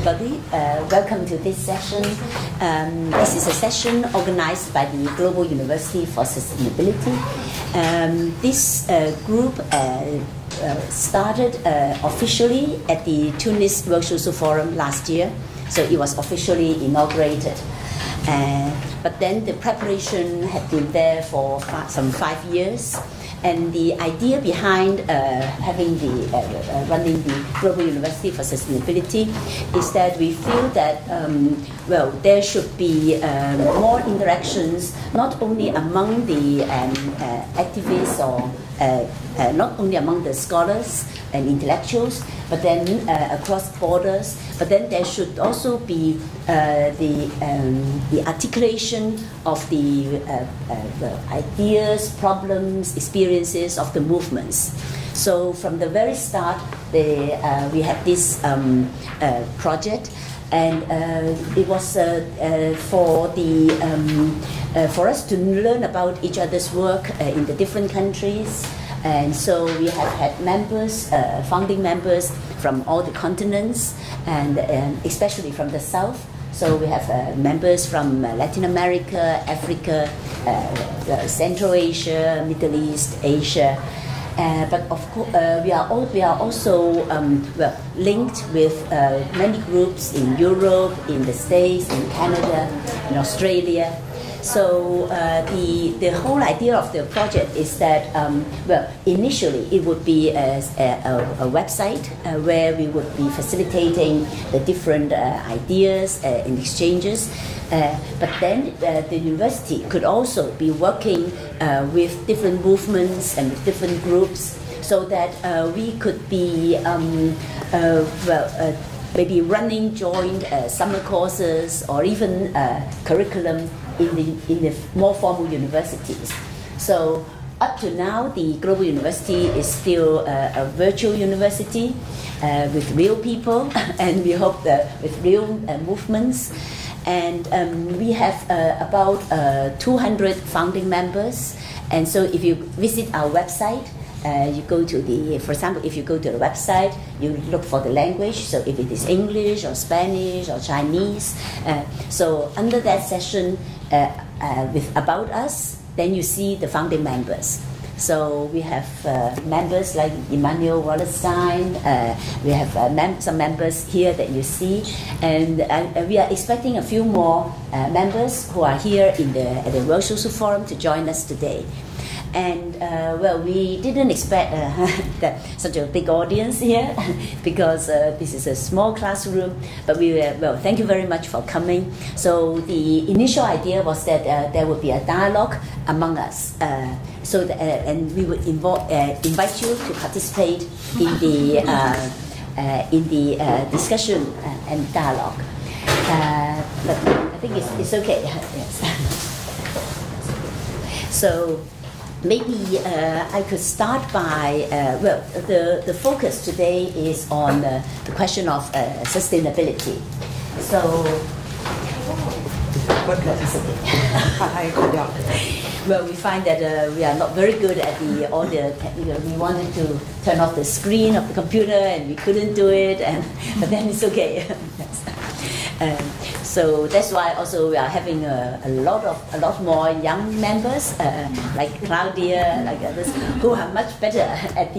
everybody. Welcome to this session. This is a session organized by the Global University for Sustainability. This group started officially at the Tunis World Social Forum last year, so it was officially inaugurated. But then the preparation had been there for some 5 years. And the idea behind having running the Global University for Sustainability is that we feel that well, there should be more interactions, not only among the activists or not only among the scholars and intellectuals, but then across borders. But then there should also be the articulation of the ideas, problems, experiences of the movements. So from the very start, we had this project, and it was for us to learn about each other's work in the different countries. And so we have had members, founding members from all the continents, and especially from the South. So we have members from Latin America, Africa, Central Asia, Middle East, Asia. But of course, we are also well, linked with many groups in Europe, in the States, in Canada, in Australia. So the whole idea of the project is that, well, initially it would be a website where we would be facilitating the different ideas and exchanges. But then the university could also be working with different movements and with different groups, so that we could be maybe running joint summer courses or even curriculum in the more formal universities. So up to now, the Global University is still a virtual university with real people, and we hope that with real movements. And we have about 200 founding members. And so if you visit our website, you go to for example, if you go to the website, you look for the language, so if it is English or Spanish or Chinese. So under that session with About Us, then you see the founding members. So we have members like Emmanuel Wallerstein, we have some members here that you see, and we are expecting a few more members who are here at the World Social Forum to join us today. And well, we didn't expect such a big audience here because this is a small classroom. But we were, well, thank you very much for coming. So the initial idea was that there would be a dialogue among us. So that, and we would invite you to participate in the discussion and dialogue. But I think it's okay. Yes. So maybe I could start by, well, the focus today is on the question of sustainability. So, well, we find that we are not very good at all the technical. We wanted to turn off the screen of the computer and we couldn't do it, but then it's okay. So that's why also we are having a lot more young members like Claudia, like others, who are much better at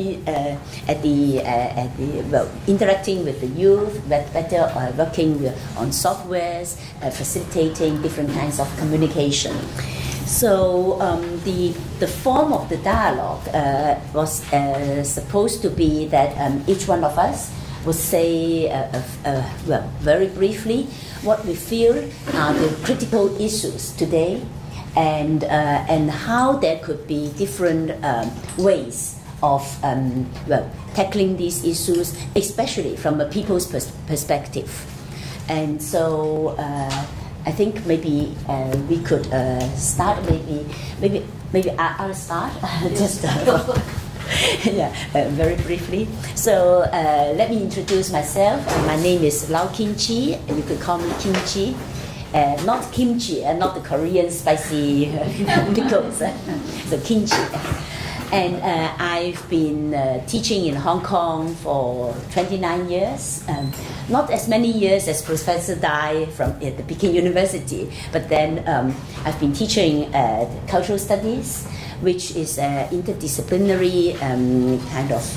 well, interacting with the youth, better working on softwares, facilitating different kinds of communication. So the form of the dialogue was supposed to be that each one of us would say, well, very briefly, what we feel are the critical issues today, and how there could be different ways of well, tackling these issues, especially from a people's perspective. And so I think maybe we could start. Maybe I'll start. Just. Yeah, very briefly. So let me introduce myself. My name is Lau Kimchi, and you could call me Kimchi. Not kimchi, not the Korean spicy pickles. So kimchi. And I've been teaching in Hong Kong for 29 years. Not as many years as Professor Dai from the Peking University, but then I've been teaching cultural studies, which is an interdisciplinary kind of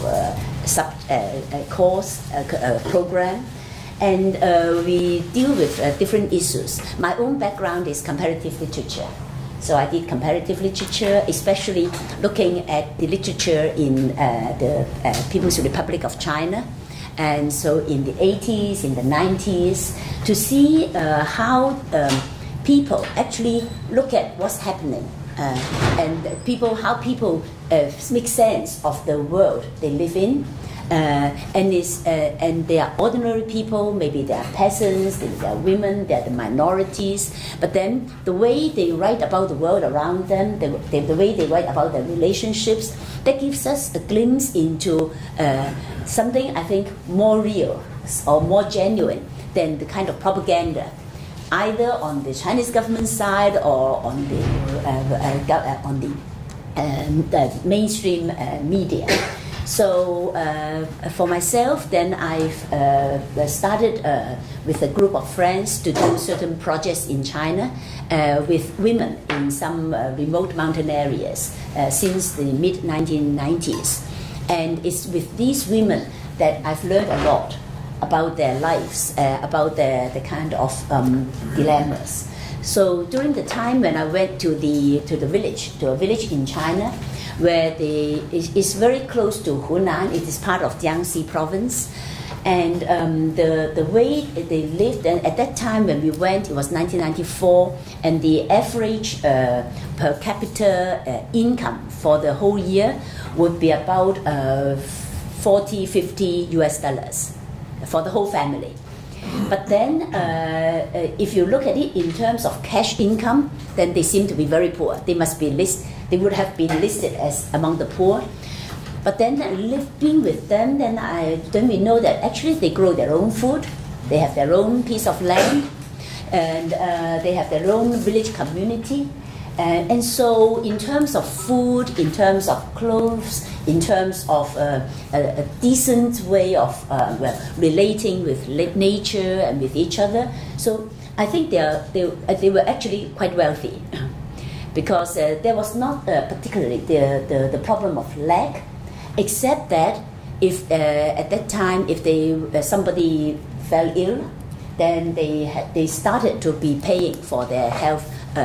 course program. And we deal with different issues. My own background is comparative literature. So I did comparative literature, especially looking at the literature in the People's Republic of China. And so in the 80s, in the 90s, to see how people actually look at what's happening and how people make sense of the world they live in. And they are ordinary people, maybe they are peasants, they are women, they are the minorities. But then the way they write about the world around them, the way they write about their relationships, that gives us a glimpse into something I think more real or more genuine than the kind of propaganda, either on the Chinese government side or on the mainstream media. So for myself, then I've started with a group of friends to do certain projects in China with women in some remote mountain areas since the mid-1990s. And it's with these women that I've learned a lot about their lives, about the kind of dilemmas. So during the time when I went to a village in China, where it's very close to Hunan. It is part of Jiangxi province. And the way they lived, and at that time when we went, it was 1994, and the average per capita income for the whole year would be about $40-50 US for the whole family. But then, if you look at it in terms of cash income, then they seem to be very poor. They must be they would have been listed as among the poor. But then, living with them, then we know that actually they grow their own food, they have their own piece of land, and they have their own village community. And so, in terms of food, in terms of clothes, in terms of a decent way of relating with nature and with each other, so I think they were actually quite wealthy, because there was not particularly the problem of lack, except that if at that time if somebody fell ill, then they started to be paying for their health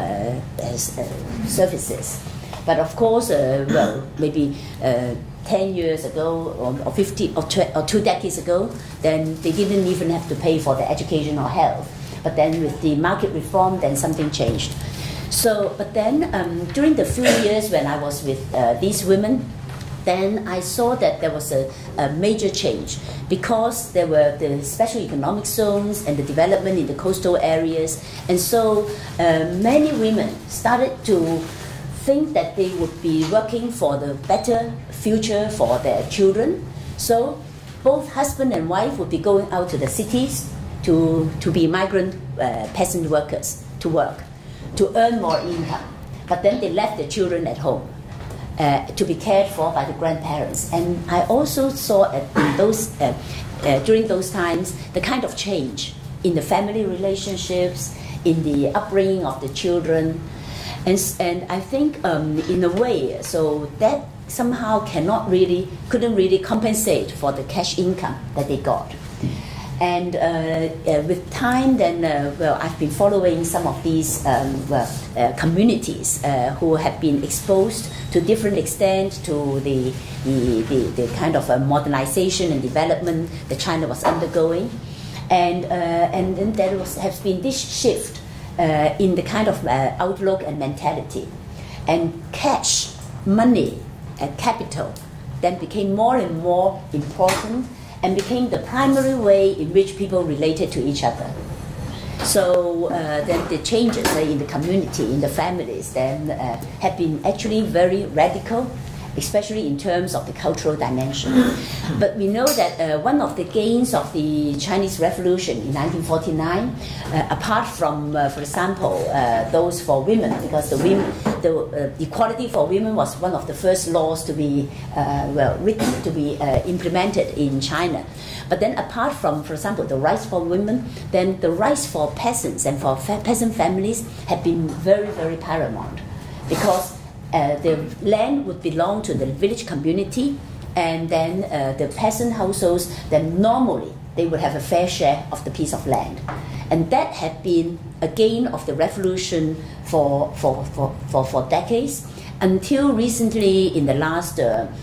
services. But of course, maybe 10 years ago or 50 or 2 decades ago, then they didn't even have to pay for their education or health. But then with the market reform, then something changed. So, but then during the few years when I was with these women, then I saw that there was a major change, because there were the special economic zones and the development in the coastal areas. And so many women started to think that they would be working for the better future for their children. So both husband and wife would be going out to the cities to be migrant peasant workers to work, to earn more income. But then they left their children at home to be cared for by the grandparents. And I also saw during those times the kind of change in the family relationships, in the upbringing of the children. And I think in a way, so that somehow couldn't really compensate for the cash income that they got. And with time, then I've been following some of these communities who have been exposed to different extent to the kind of modernization and development that China was undergoing, and then there has been this shift in the kind of outlook and mentality, and cash, money, and capital then became more and more important, and became the primary way in which people related to each other. So then the changes in the community, in the families, then have been actually very radical especially in terms of the cultural dimension. But we know that one of the gains of the Chinese Revolution in 1949, apart from, for example, those for women, because the equality for women was one of the first laws to be written, to be implemented in China. But then apart from, for example, the rights for women, then the rights for peasants and for peasant families have been very, very paramount, because the land would belong to the village community, and then the peasant households, then normally they would have a fair share of the piece of land. And that had been a gain of the revolution for decades, until recently in the last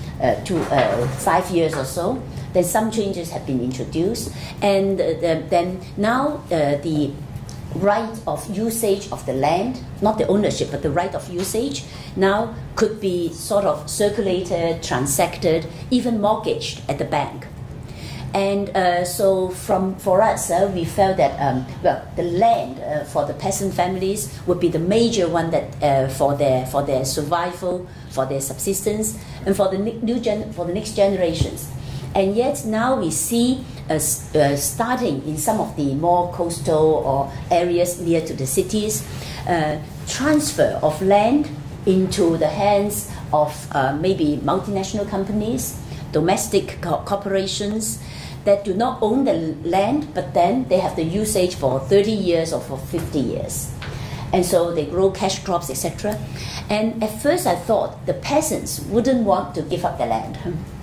5 years or so. Then some changes have been introduced, and then now the right of usage of the land, not the ownership, but the right of usage, now could be sort of circulated, transacted, even mortgaged at the bank. And so for us, we felt that the land for the peasant families would be the major one that for their survival, for their subsistence, and for the next generations. And yet now we see starting in some of the more coastal or areas near to the cities, transfer of land into the hands of maybe multinational companies, domestic corporations that do not own the land, but then they have the usage for 30 years or for 50 years. And so they grow cash crops, etc. And at first I thought the peasants wouldn't want to give up their land.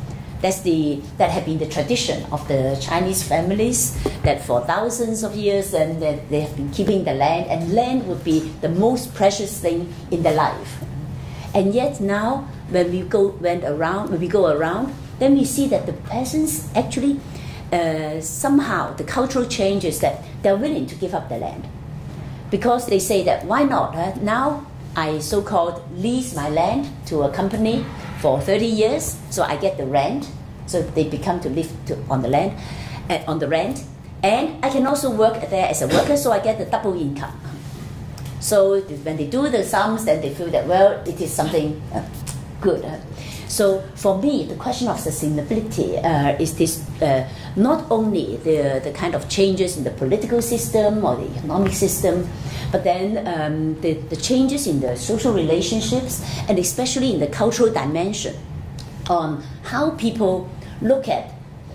That had been the tradition of the Chinese families, that for thousands of years and that they have been keeping the land, and land would be the most precious thing in their life. And yet now, when we go around, then we see that the peasants actually somehow the cultural change is that they're willing to give up the land, because they say that why not? Now I so-called lease my land to a company for 30 years, so I get the rent, so they become to live on the land, on the rent, and I can also work there as a worker, so I get the double income. So when they do the sums, then they feel that, well, it is something good. So for me, the question of sustainability is this not only the kind of changes in the political system or the economic system, but then the changes in the social relationships, and especially in the cultural dimension, on how people look at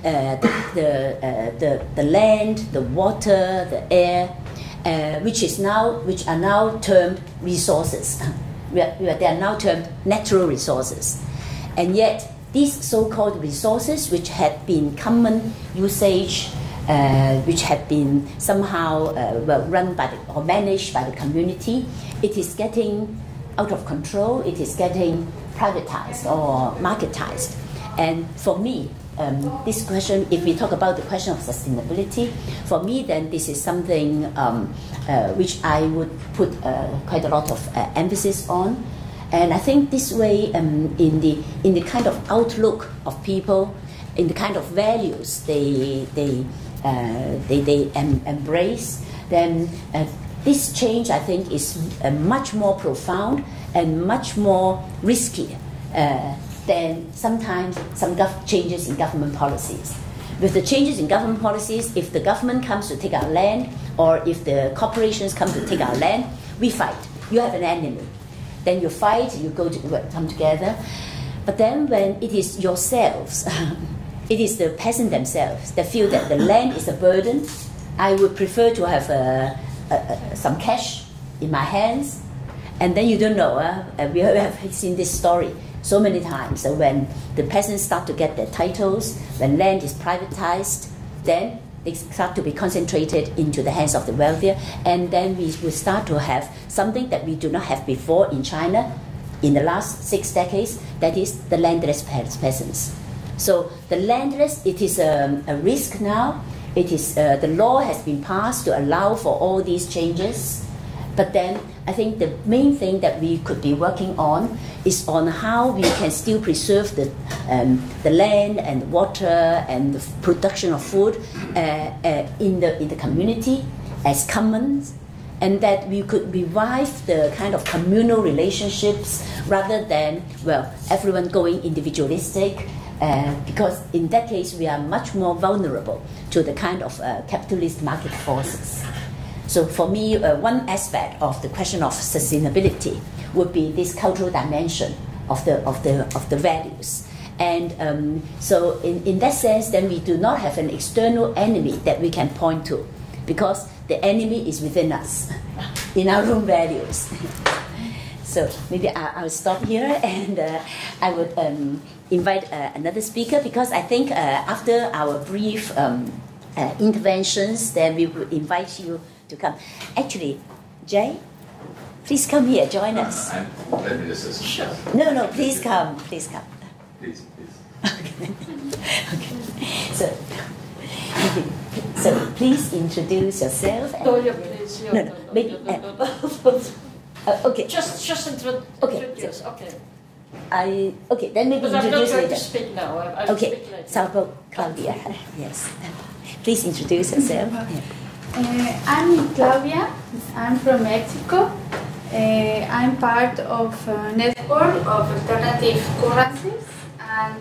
the land, the water, the air, which are now termed resources. They are now termed natural resources. And yet, these so-called resources, which had been common usage, which had been somehow run by or managed by the community, it is getting out of control. It is getting privatized or marketized. And for me, this question, if we talk about the question of sustainability, for me, then this is something which I would put quite a lot of emphasis on. And I think this way, in the kind of outlook of people, in the kind of values they embrace, then this change, I think, is much more profound and much more risky than sometimes some changes in government policies. With the changes in government policies, if the government comes to take our land, or if the corporations come to take our land, we fight. You have an enemy. Then you fight, you come together. But then when it is yourselves, it is the peasants themselves that feel that the land is a burden, I would prefer to have some cash in my hands. And then you don't know, we have seen this story so many times, that when the peasants start to get their titles, when land is privatized, then they start to be concentrated into the hands of the wealthier, and then we will start to have something that we do not have before in China in the last 6 decades, that is the landless peasants. So the landless, it is a risk now. It is the law has been passed to allow for all these changes, but then I think the main thing that we could be working on is on how we can still preserve the land and the water and the production of food in the community as commons, and that we could revive the kind of communal relationships rather than, well, everyone going individualistic, because in that case we are much more vulnerable to the kind of capitalist market forces. So for me, one aspect of the question of sustainability would be this cultural dimension of the values. And so in that sense, then we do not have an external enemy that we can point to, because the enemy is within us, in our own values. So maybe I'll stop here, and I would invite another speaker, because I think after our brief interventions, then we will invite you to come. Actually, Jay, please come here, join us. Let me just sure. No, please come, please come. Please. Okay. Okay. So please introduce yourself. Claudia, please. No, maybe. Okay. Just introduce. Okay. Then maybe But introduce I'm not going later. to speak now. I Okay. speak later. So about Claudia. Yes. Please introduce yourself. Yeah. I'm Claudia. I'm from Mexico. I'm part of a network of alternative currencies, and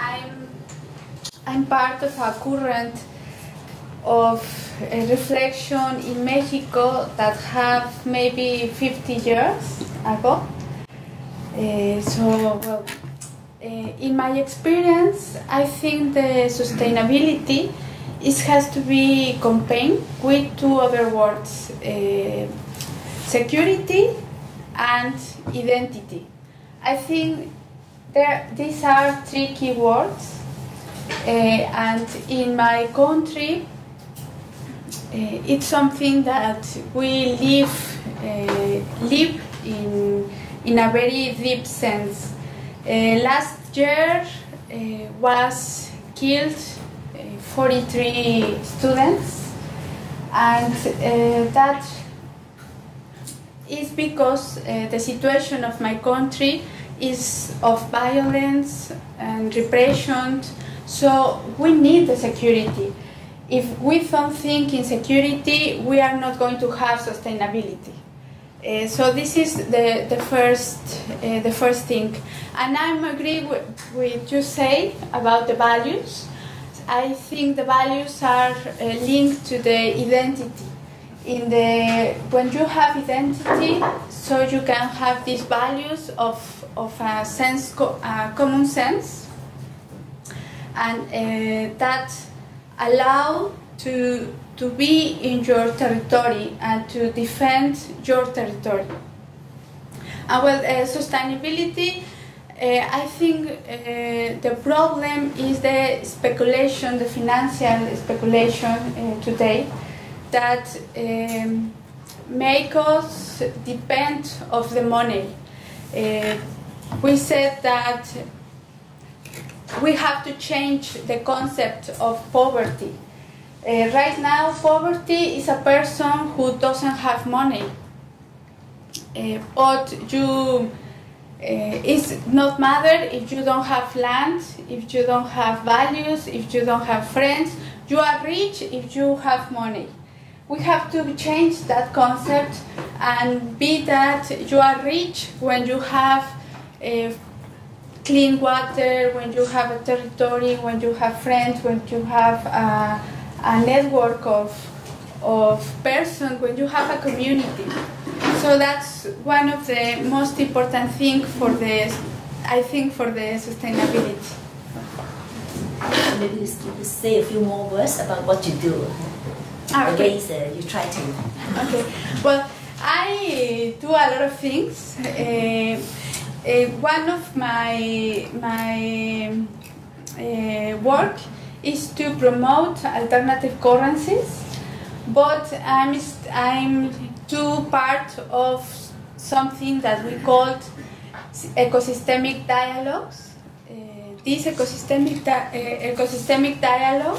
I'm part of a current of a reflection in Mexico that have maybe 50 years ago. In my experience, I think the sustainability has to be combined with two other words, security and identity. I think these are three key words, and in my country, it's something that we live in a very deep sense. Last year was killed 43 students, and that is because the situation of my country is of violence and repression, so we need the security. If we don't think in security, we are not going to have sustainability. So this is the first thing. And I agree with you say about the values. I think the values are linked to the identity. When you have identity, so you can have these values of a common sense, and that allow to be in your territory and to defend your territory. And sustainability, I think the problem is the speculation, the financial speculation today, that make us depend of the money. We said that we have to change the concept of poverty. Right now, poverty is a person who doesn't have money, but it's not matter if you don't have land, if you don't have values, if you don't have friends. You are rich if you have money. We have to change that concept and be that you are rich when you have clean water, when you have a territory, when you have friends, when you have a network of persons, when you have a community. So that's one of the most important things for the sustainability. Maybe you say a few more words about what you do. The ways you try to. Okay. Well, I do a lot of things. One of my work is to promote alternative currencies, but I'm too part of something that we called ecosystemic dialogues. These ecosystemic dialogue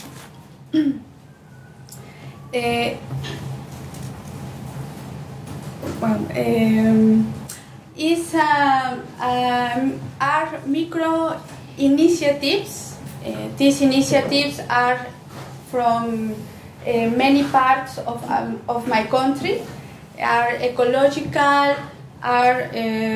are micro initiatives. These initiatives are from many parts of my country, are ecological, are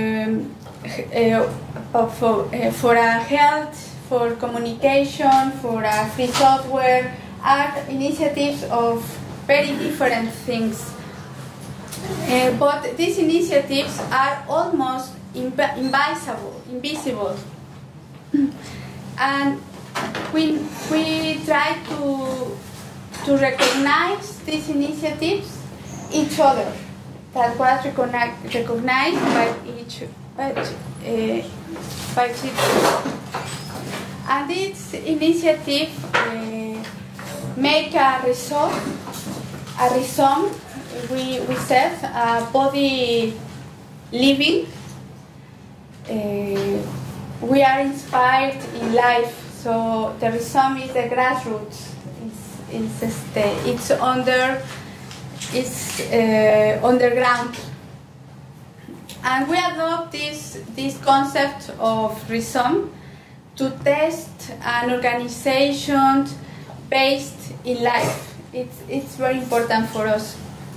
for a health, for communication, for a free software, are initiatives of very different things. But these initiatives are almost invisible. And we try to recognize these initiatives, each other, that was recognized by each other. And this initiative make a result, we said, body living. We are inspired in life, so the rhizome is the grassroots. It's underground, and we adopt this concept of rhizome to test an organization based in life. It's very important for us.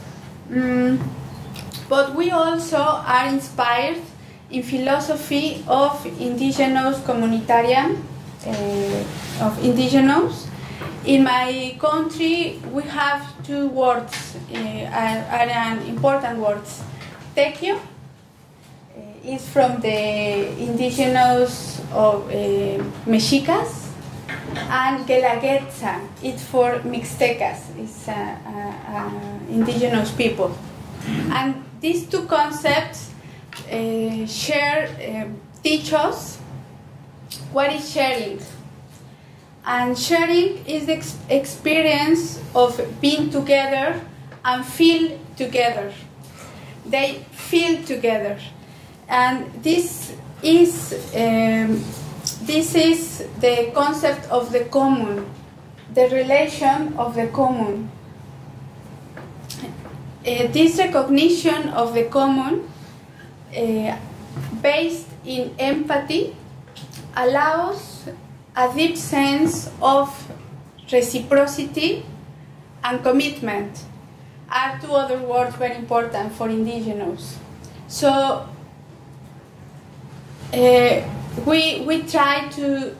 But we also are inspired in philosophy of indigenous communitarian, of indigenous. In my country, we have two words, are important words. Tequio is from the indigenous of Mexicas, and Guelaguetza, it's for Mixtecas, it's indigenous people. And these two concepts teach us what is sharing. And sharing is the experience of being together and feel together. They feel together. And this is the concept of the common, the relation of the common. This recognition of the common, based in empathy, allows a deep sense of reciprocity and commitment. Are two other words very important for indigenous. So we try to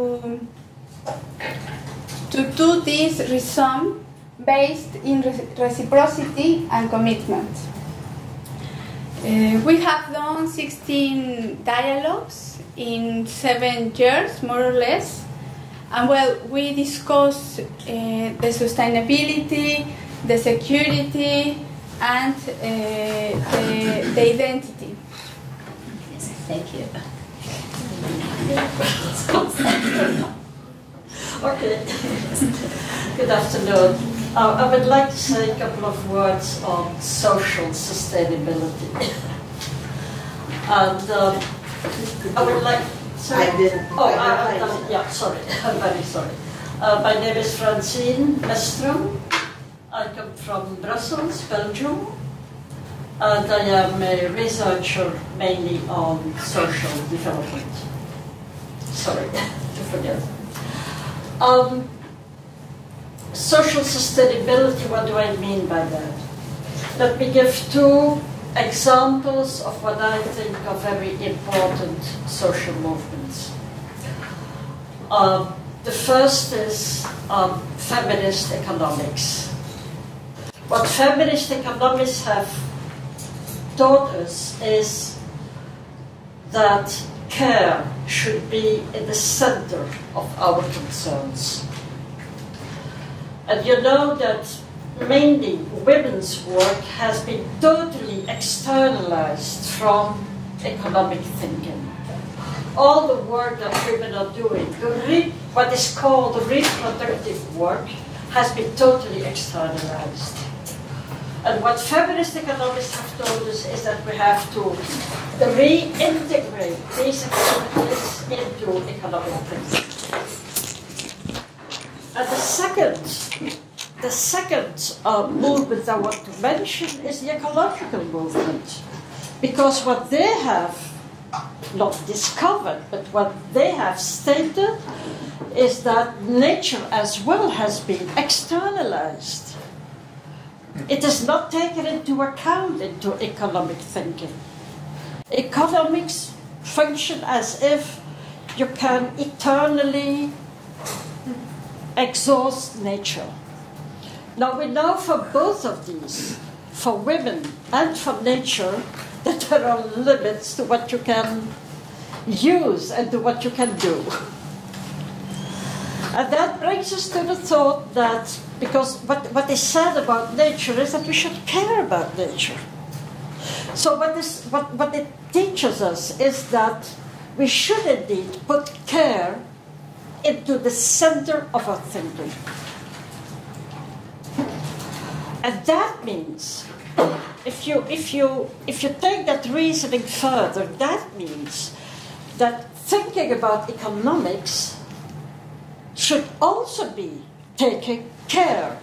do this rhizome based in reciprocity and commitment. We have done 16 dialogues in 7 years, more or less. And well, we discuss the sustainability, the security, and the identity. Yes, thank you. Okay. Good afternoon. I would like to say a couple of words on social sustainability. And I would like. Sorry. I didn't. Oh, yeah. Sorry. I'm very sorry. My name is Francine, MESTRUM. I come from Brussels, Belgium, and I am a researcher mainly on social development. Sorry to forget. Social sustainability, what do I mean by that? Let me give 2 examples of what I think are very important social movements. The first is feminist economics. What feminist economics have taught us is that care should be in the center of our concerns. And you know that mainly women's work has been totally externalized from economic thinking. All the work that women are doing, what is called reproductive work, has been totally externalized. And what feminist economists have told us is that we have to reintegrate these activities into economic thinking. And the second movement I want to mention is the ecological movement. Because what they have not discovered, but what they have stated is that nature as well has been externalized. It is not taken into account into economic thinking. Economics function as if you can eternally exhaust nature. Now we know for both of these, for women and for nature, that there are limits to what you can use and to what you can do. And that brings us to the thought that, because what is said about nature is that we should care about nature. So what it teaches us is that we should indeed put care into the center of our thinking. And that means, if you take that reasoning further, that means that thinking about economics should also be taking care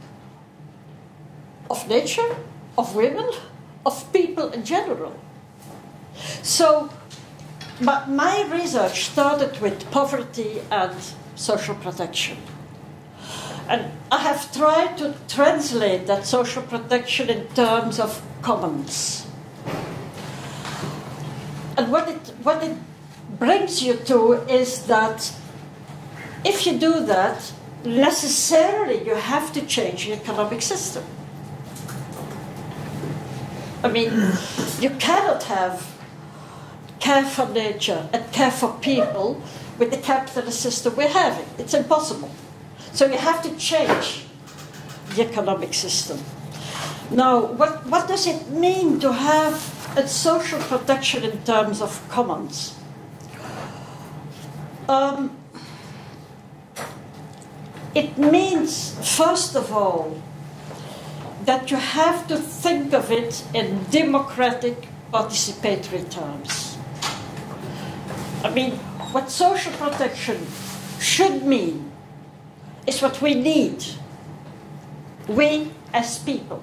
of nature, of women, of people in general. So my research started with poverty and social protection. And I have tried to translate that social protection in terms of commons. And what it brings you to is that if you do that, necessarily you have to change the economic system. I mean, you cannot have care for nature and care for people with the capitalist system we're having. It's impossible. So you have to change the economic system. Now, what does it mean to have a social protection in terms of commons? It means, first of all, that you have to think of it in democratic participatory terms. I mean, what social protection should mean is what we need, we as people.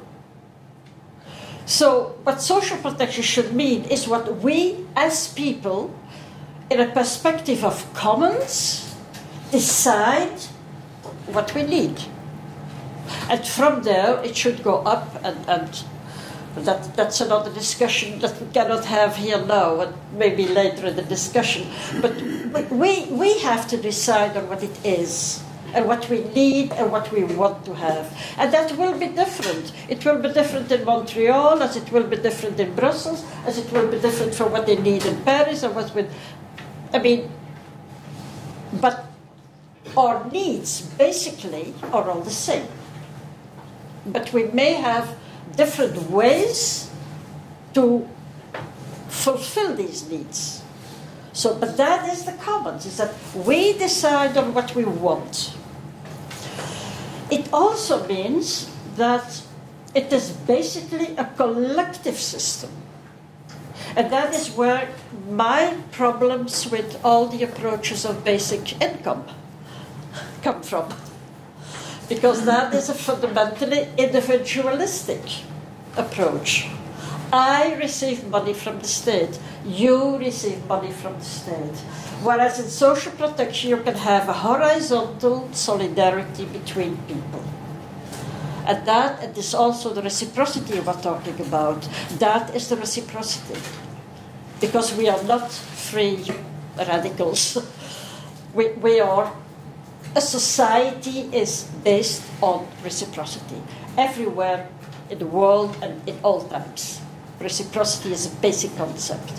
So what social protection should mean is what we as people, in a perspective of commons, decide what we need. And from there it should go up, and that's another discussion that we cannot have here now, and maybe later in the discussion. But we have to decide on what it is, and what we need and what we want to have. And that will be different. It will be different in Montreal, as it will be different in Brussels, as it will be different from what they need in Paris, and what with, I mean, but our needs basically are all the same. But we may have different ways to fulfill these needs. So, but that is the commons, is that we decide on what we want. It also means that it is basically a collective system. And that is where my problems with all the approaches of basic income come from. Because that is a fundamentally individualistic approach. I receive money from the state, you receive money from the state. Whereas in social protection you can have a horizontal solidarity between people. And that is also the reciprocity we're talking about. That is the reciprocity. Because we are not free radicals. We are, a society is based on reciprocity. Everywhere in the world and in all times. Reciprocity is a basic concept.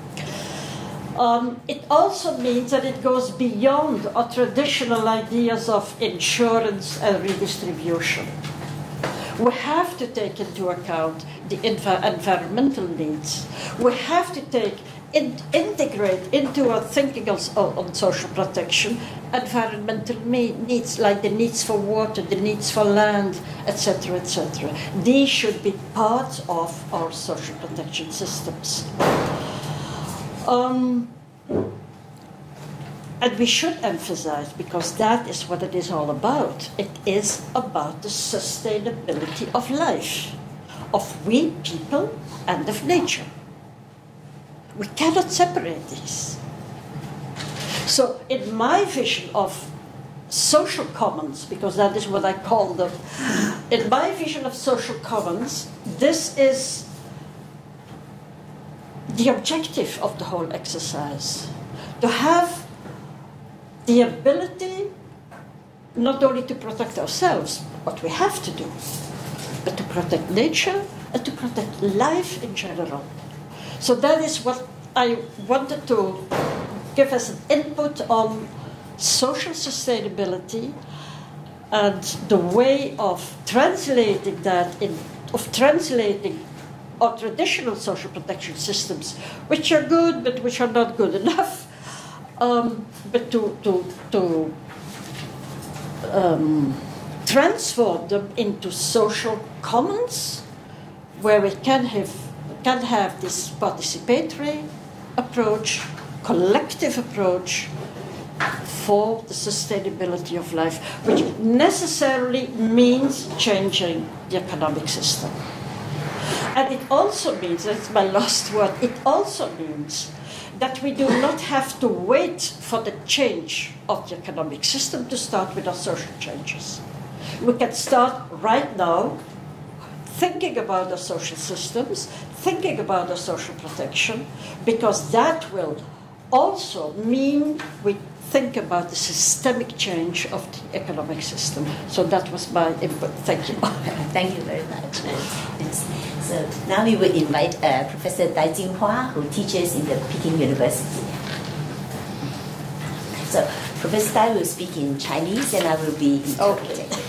It also means that it goes beyond our traditional ideas of insurance and redistribution. We have to take into account the environmental needs. We have to integrate into our thinking on social protection environmental needs, like the needs for water, the needs for land, etc., etc. These should be part of our social protection systems. And we should emphasize, because that is what it is all about. It is about the sustainability of life, of we people and of nature. We cannot separate these. So in my vision of social commons, because that is what I call them. In my vision of social commons, this is the objective of the whole exercise. To have the ability not only to protect ourselves, what we have to do, but to protect nature and to protect life in general. So that is what I wanted to give as an input on social sustainability and the way of translating that translating our traditional social protection systems, which are good but which are not good enough, but to transform them into social commons where we can have this participatory approach, collective approach for the sustainability of life, which necessarily means changing the economic system. And it also means, that's my last word, it also means that we do not have to wait for the change of the economic system to start with our social changes. We can start right now thinking about our social systems, thinking about our social protection, because that will also mean we think about the systemic change of the economic system. So that was my input. Thank you. Thank you very much. Yes. So now we will invite Professor Jinhua, who teaches in the Peking University. So Professor Dai will speak in Chinese and I will be interpreting. Okay.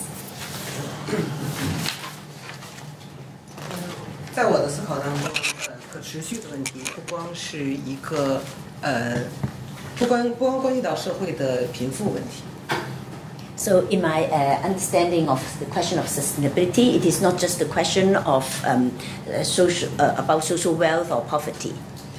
在我的思考当中，可持续的问题不光是一个不光关系到社会的贫富问题。 So in my understanding of the question of sustainability, it is not just the question of about social wealth or poverty.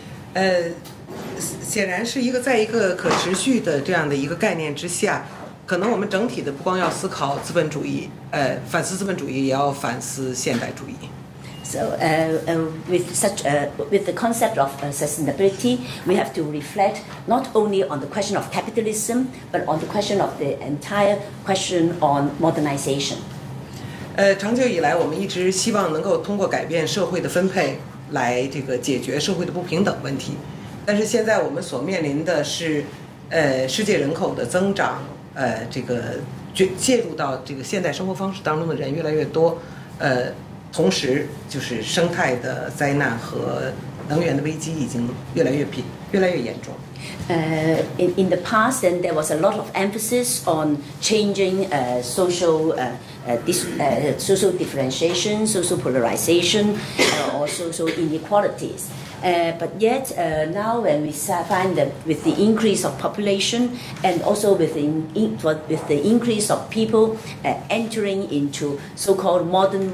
显然是在一个可持续的这样的一个概念之下，可能我们整体的不光要思考资本主义，反思资本主义，也要反思现代主义。 So with the concept of sustainability, we have to reflect not only on the question of capitalism, but on the question of the entire question on modernization. 长久以来，我们一直希望能够通过改变社会的分配来解决社会的不平等问题，但是现在我们所面临的是世界人口的增长，介入到现代生活方式当中的人越来越多，同时就是生态的灾难和能源的危机已经越来越严重。 In the past, then there was a lot of emphasis on changing social differentiation, social polarization, or social inequalities. But yet now, when we find that with the increase of population and also with the increase of people entering into so-called modern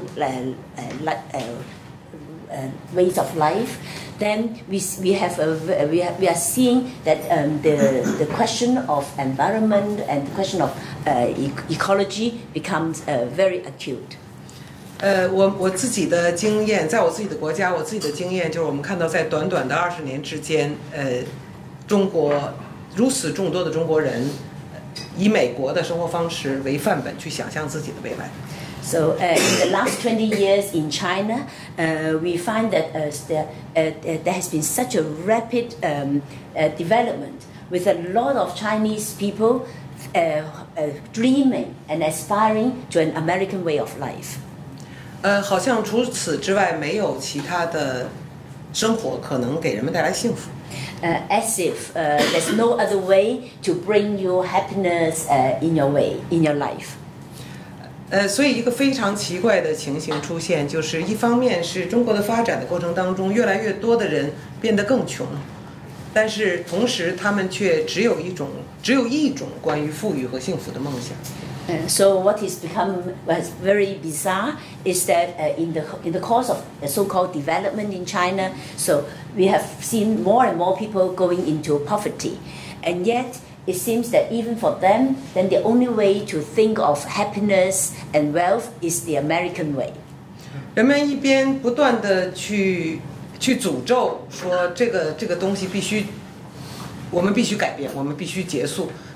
ways of life, then we are seeing that the question of environment and the question of ecology becomes very acute. 我自己的经验，在我自己的国家，我自己的经验就是我们看到，在短短的20年之间，中国如此众多的中国人以美国的生活方式为范本去想象自己的未来。 So in the last 20 years in China, we find that there has been such a rapid development with a lot of Chinese people dreaming and aspiring to an American way of life. 好像除此之外没有其他的生活可能给人们带来幸福。 As if there's no other way to bring you happiness in your life. 所以一个非常奇怪的情形出现，就是一方面是中国的发展的过程当中，越来越多的人变得更穷，但是同时他们却只有一种关于富裕和幸福的梦想。 So what has become very bizarre is that in the course of the so-called development in China, so we have seen more and more people going into poverty, and yet it seems that even for them, then the only way to think of happiness and wealth is the American way. 人们一边不断的去诅咒说这个东西我们必须改变，我们必须结束。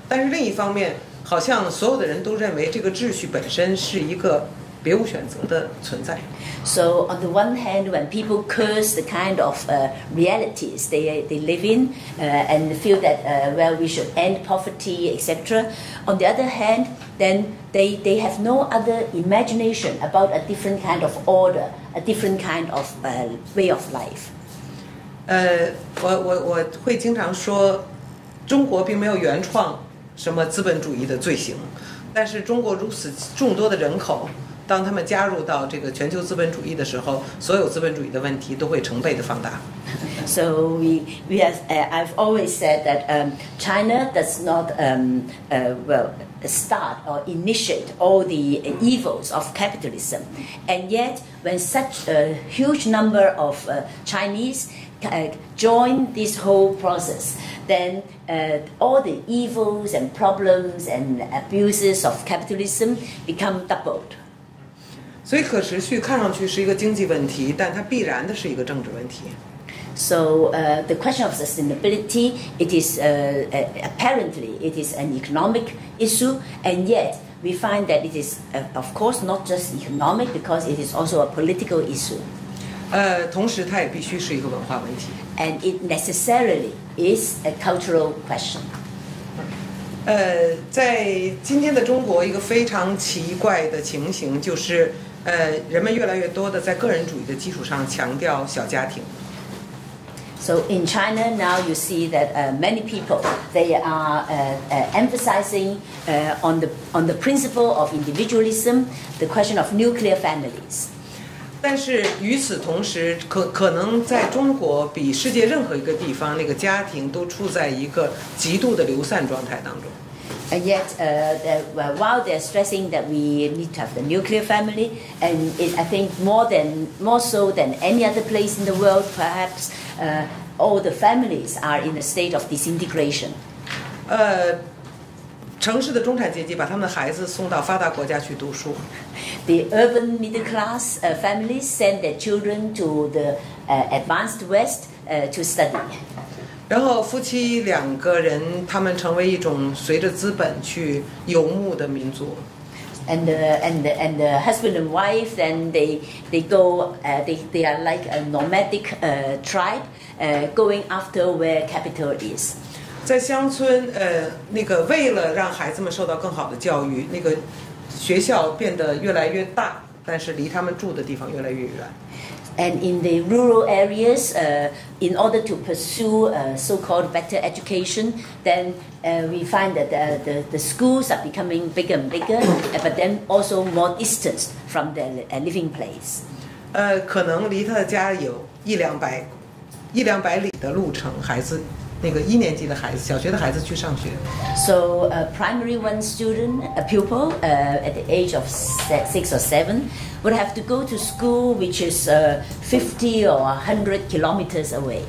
但是另一方面，好像所有的人都认为这个秩序本身是一个别无选择的存在。 So on the one hand, when people curse the kind of realities they live in and feel that well we should end poverty, etc. On the other hand, then they have no other imagination about a different kind of order, a different kind of way of life. 我会经常说，中国并没有原创什么资本主义的罪行，但是中国如此众多的人口。当他们加入到这个全球资本主义的时候，所有资本主义的问题都会成倍的放大。 So we have I've always said that China does not well start or initiate all the evils of capitalism, and yet when such a huge number of Chinese join this whole process, then all the evils and problems and abuses of capitalism become doubled. 所以可持续看上去是一个经济问题，但它必然的是一个政治问题。 So the question of sustainability, it is apparently it is an economic issue, and yet we find that it is of course not just economic because it is also a political issue. 同时它也必须是一个文化问题。 And it necessarily is a cultural question. 在今天的中国，一个非常奇怪的情形就是。人们越来越多的在个人主义的基础上强调小家庭。 So in China now you see that many people they are emphasizing on the principle of individualism, the question of nuclear families. 但是与此同时，可能在中国比世界任何一个地方，那个家庭都处在一个极度的流散状态当中。 And yet, while they're stressing that we need to have the nuclear family, and I think more so than any other place in the world, perhaps all the families are in a state of disintegration. 城市的中产阶级把他们的孩子送到发达国家去读书。 The urban middle class families send their children to the advanced West to study. 然后夫妻两个人，他们成为一种随着资本去游牧的民族。 And the husband and wife, then they go they are like a nomadic tribe going after where capital is. 在乡村，那个为了让孩子们受到更好的教育，那个学校变得越来越大，但是离他们住的地方越来越远。 And in the rural areas, in order to pursue so-called better education, then we find that the schools are becoming bigger and bigger, but then also more distant from their living place. 可能离他的家有一两百里的路程，孩子那个1年级的孩子，小学的孩子去上学。 So a primary one student, a pupil at the age of 6 or 7, would have to go to school which is 50 or 100 kilometers away.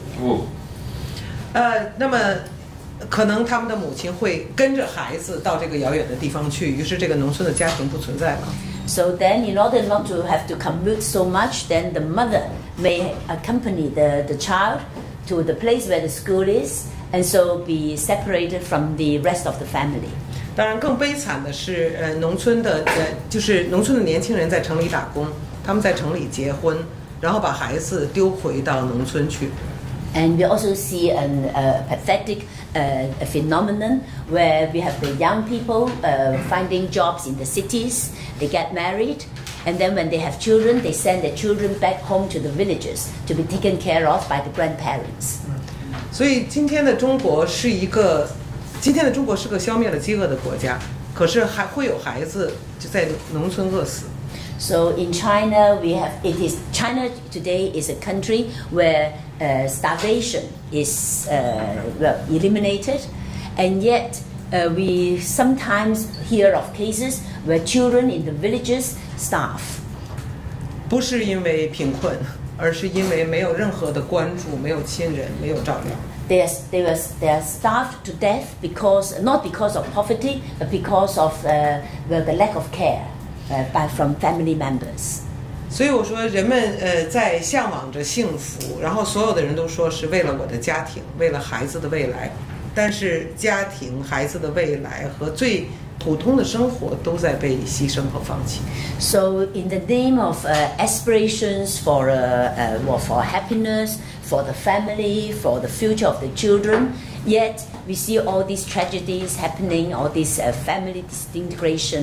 那么可能他们的母亲会跟着孩子到这个遥远的地方去，于是这个农村的家庭不存在了。 So then, in order not to have to commute so much, then the mother may accompany the child to the place where the school is, and so be separated from the rest of the family. 当然，更悲惨的是，农村的年轻人在城里打工，他们在城里结婚，然后把孩子丢回到农村去。 And we also see a pathetic phenomenon where we have the young people finding jobs in the cities. They get married, and then when they have children, they send their children back home to the villages to be taken care of by the grandparents. 所以今天的中国是个消灭了饥饿的国家，可是还会有孩子就在农村饿死。 So in China, China today is a country where starvation is eliminated, and yet we sometimes hear of cases where children in the villages starve. 不是因为贫困，而是因为没有任何的关注，没有亲人，没有照料。 They are starved to death not because of poverty, but because of the lack of care from family members. 所以我说，人们在向往着幸福，然后所有的人都说是为了我的家庭，为了孩子的未来， 但是家庭、孩子的未来和最普通的生活都在被牺牲和放弃。 So, in the name of aspirations for happiness, for the family, for the future of the children, yet we see all these tragedies happening, all this family disintegration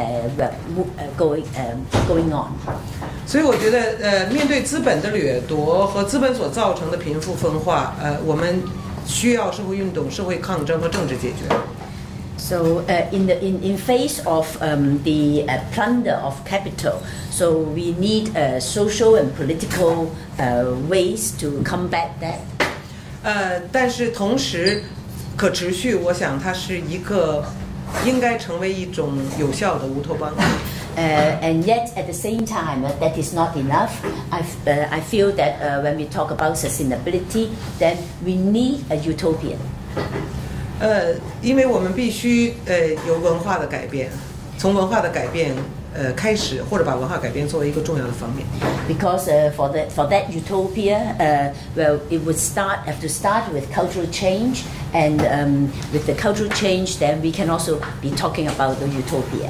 going on. 所以我觉得，面对资本的掠夺和资本所造成的贫富分化，我们需要社会运动、社会抗争和政治解决。 So in face of the plunder of capital, so we need social and political ways to combat that. 但是同时，可持续，我想它是一个应该成为一种有效的乌托邦。 And yet, at the same time, that is not enough. I feel that when we talk about sustainability, then we need a utopia. 因为我们必须有文化的改变，从文化的改变开始，或者把文化改变作为一个重要的方面。 Because for that utopia, well, it would have to start with cultural change, and with the cultural change, then we can also be talking about the utopia.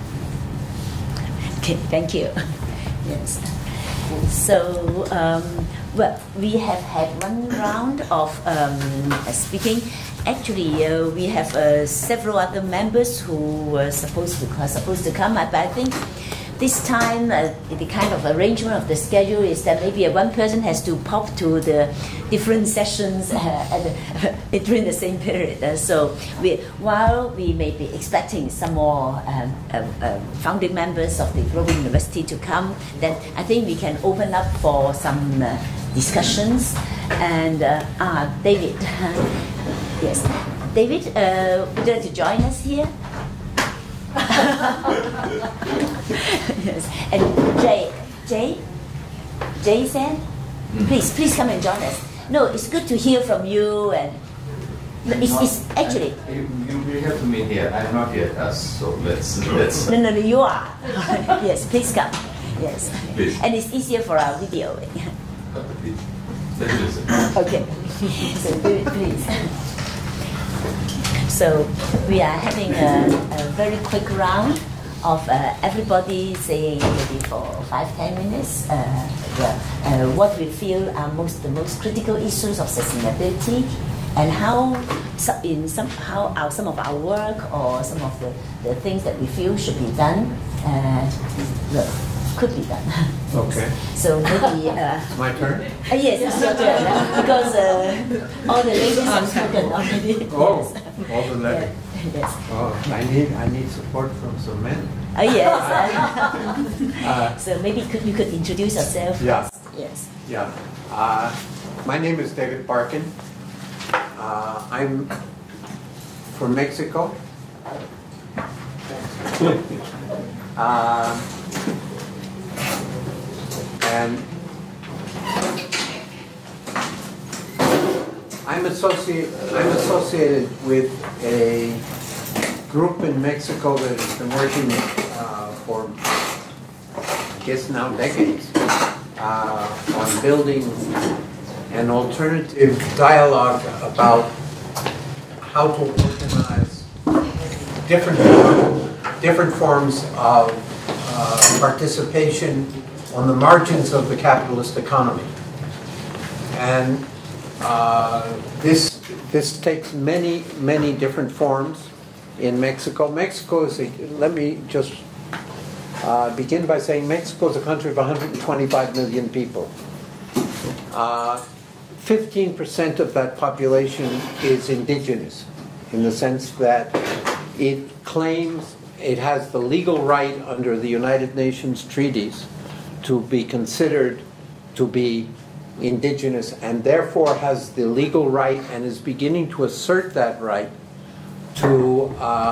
Okay, thank you. Yes. So, well, we have had one round of speaking. Actually, we have several other members who were supposed to come, but I think this time the kind of arrangement of the schedule is that maybe one person has to pop to the different sessions during the same period. So while we may be expecting some more founding members of the Global University to come, then I think we can open up for some discussions. And David, yes, David, would you like to join us here? Yes. And Jay said, please come and join us. No, it's good to hear from you, and it's actually. You have to meet here. I'm not yet, so let's. No, you are. Yes, please come. Yes, please. And it's easier for our video. Let's listen. Okay, so do it, please. So we are having a very quick round of everybody saying maybe for 5-10 minutes what we feel are the most critical issues of sustainability, and how some of our work or some of the things that we feel should be done could be done. Okay. So maybe My turn? yes, it's your turn, because all the ladies have spoken already. Oh, all the ladies. Yes. Oh, I need support from some men. Yes. So maybe you could introduce yourself. Yeah. First. Yes. Yeah. My name is David Barkin. I'm from Mexico. And I'm associated with a group in Mexico that has been working for, I guess now decades, on building an alternative dialogue about how to organize different forms of participation on the margins of the capitalist economy. And this takes many different forms in Mexico. Mexico is let me just begin by saying Mexico is a country of 125 million people. 15% of that population is indigenous, in the sense that it claims it has the legal right under the United Nations treaties to be considered to be indigenous, and therefore has the legal right and is beginning to assert that right to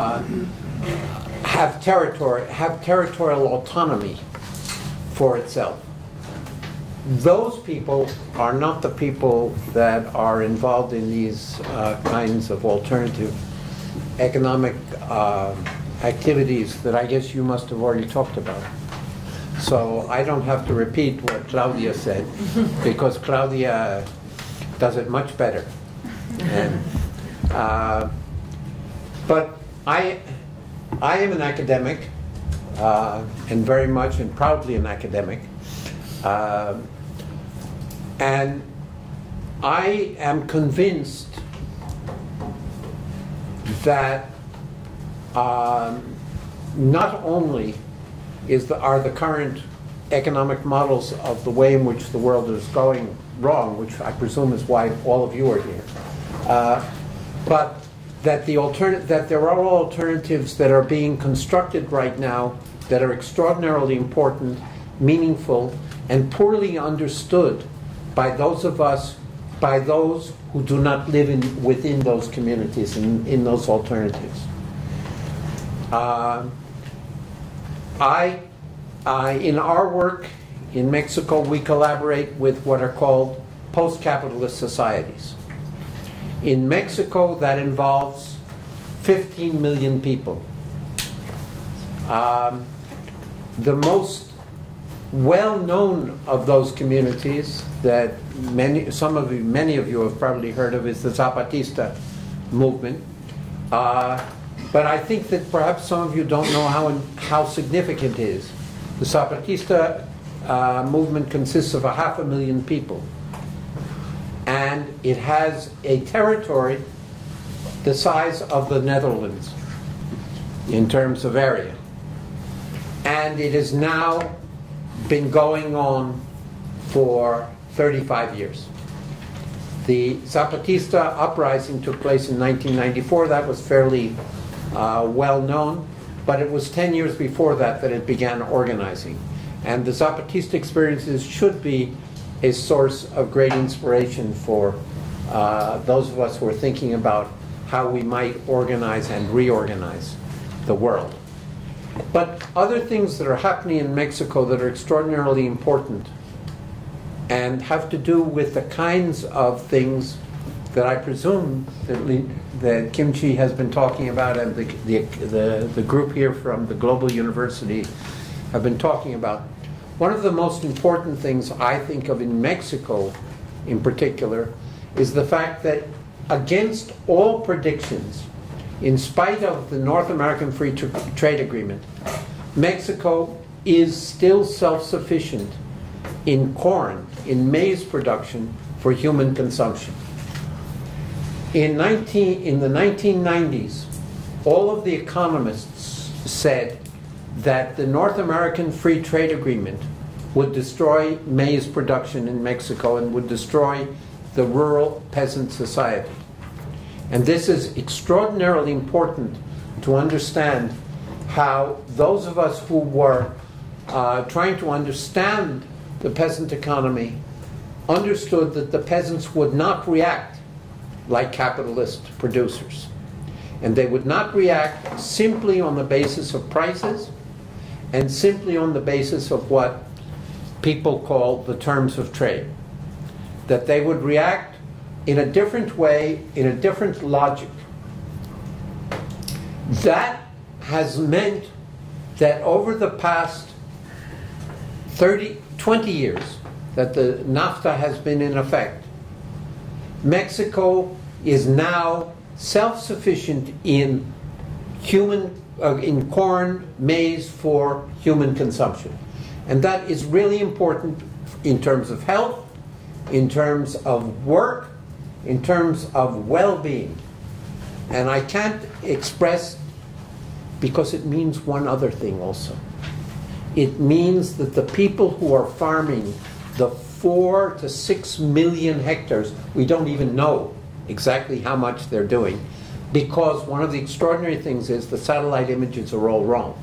have territorial autonomy for itself. Those people are not the people that are involved in these kinds of alternative economic activities that I guess you must have already talked about. So I don't have to repeat what Claudia said, because Claudia does it much better. And But I am an academic, and very much and proudly an academic. And I am convinced that not only are the current economic models of the way in which the world is going wrong, which I presume is why all of you are here, but that there are alternatives that are being constructed right now that are extraordinarily important, meaningful, and poorly understood by those who do not live within those communities, in those alternatives. In our work in Mexico, we collaborate with what are called post-capitalist societies. In Mexico, that involves 15 million people. The most well-known of those communities that many of you have probably heard of is the Zapatista movement. But I think that perhaps some of you don't know how significant it is. The Zapatista movement consists of 500,000 people. And it has a territory the size of the Netherlands in terms of area. And it has now been going on for 35 years. The Zapatista uprising took place in 1994. That was fairly well known, but it was 10 years before that it began organizing. And the Zapatista experiences should be a source of great inspiration for those of us who are thinking about how we might organize and reorganize the world. But other things that are happening in Mexico that are extraordinarily important and have to do with the kinds of things that I presume that Kim Chi has been talking about, and the group here from the Global University have been talking about. One of the most important things I think of in Mexico in particular is the fact that against all predictions, in spite of the North American Free Trade Agreement, Mexico is still self-sufficient in corn, in maize production for human consumption. In the 1990s, all of the economists said that the North American Free Trade Agreement would destroy maize production in Mexico and would destroy the rural peasant society. And this is extraordinarily important to understand how those of us who were trying to understand the peasant economy understood that the peasants would not react like capitalist producers. And they would not react simply on the basis of prices and simply on the basis of what people call the terms of trade. That they would react in a different way, in a different logic. That has meant that over the past 20 years that the NAFTA has been in effect, Mexico is now self-sufficient in corn, maize for human consumption. And that is really important in terms of health, in terms of work, in terms of well-being. And I can't express, because it means one other thing also. It means that the people who are farming the 4 to 6 million hectares, we don't even know exactly how much they're doing, because one of the extraordinary things is the satellite images are all wrong.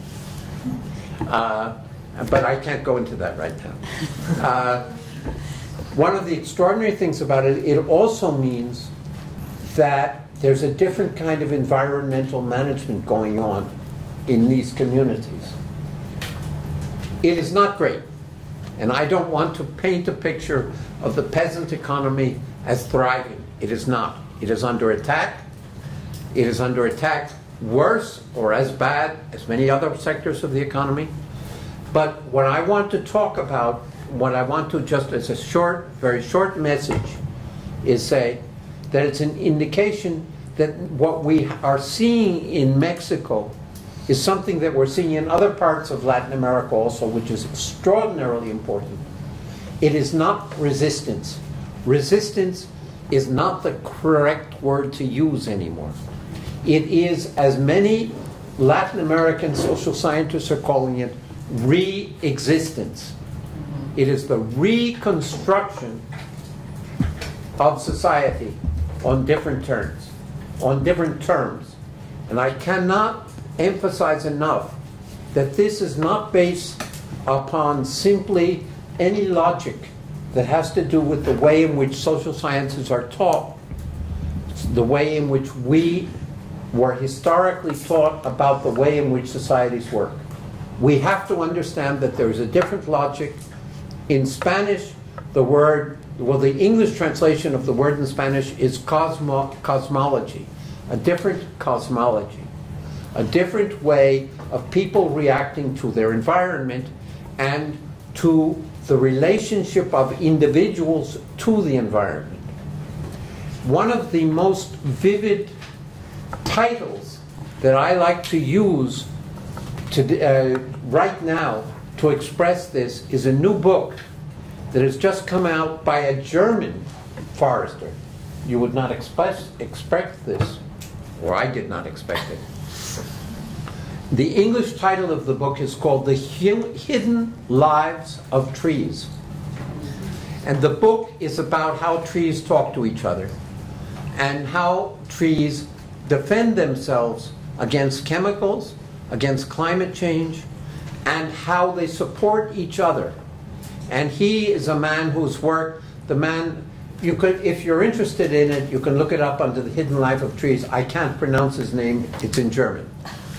But I can't go into that right now. One of the extraordinary things about it, it also means that there's a different kind of environmental management going on in these communities. It is not great. And I don't want to paint a picture of the peasant economy as thriving. It is not. It is under attack. It is under attack worse or as bad as many other sectors of the economy. But what I want to talk about, what I want to just as a short, very short message is say that it's an indication that what we are seeing in Mexico is something that we're seeing in other parts of Latin America also, which is extraordinarily important. It is not resistance. Resistance is not the correct word to use anymore. It is, as many Latin American social scientists are calling it, re-existence. It is the reconstruction of society on different terms. And I cannot emphasize enough that this is not based upon simply any logic that has to do with the way in which social sciences are taught, the way in which we were historically taught about the way in which societies work. We have to understand that there is a different logic. In Spanish, the word, well, the English translation of the word in Spanish is cosmology, a different cosmology, a different way of people reacting to their environment and to the relationship of individuals to the environment. One of the most vivid titles that I like to use right now to express this is a new book that has just come out by a German forester. You would not expect this, or I did not expect it. The English title of the book is called The Hidden Lives of Trees. And the book is about how trees talk to each other and how trees defend themselves against chemicals, against climate change, and how they support each other. And he is a man whose work, you could, if you're interested in it, you can look it up under The Hidden Life of Trees. I can't pronounce his name, it's in German.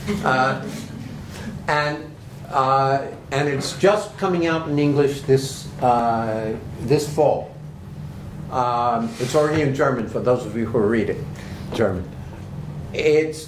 And it's just coming out in English this fall. It's already in German for those of you who read it, German. It's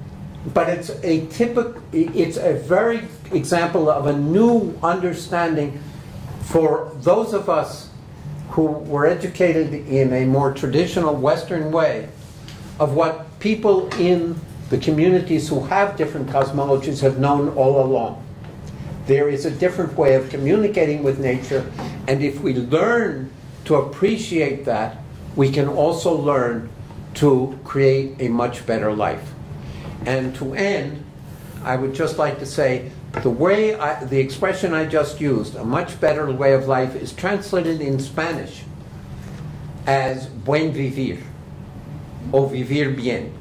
a very example of a new understanding for those of us who were educated in a more traditional Western way of what people in the communities who have different cosmologies have known all along. There is a different way of communicating with nature, and if we learn to appreciate that, we can also learn to create a much better life. And to end, I would just like to say, the expression I just used, a much better way of life, is translated in Spanish as buen vivir, o vivir bien.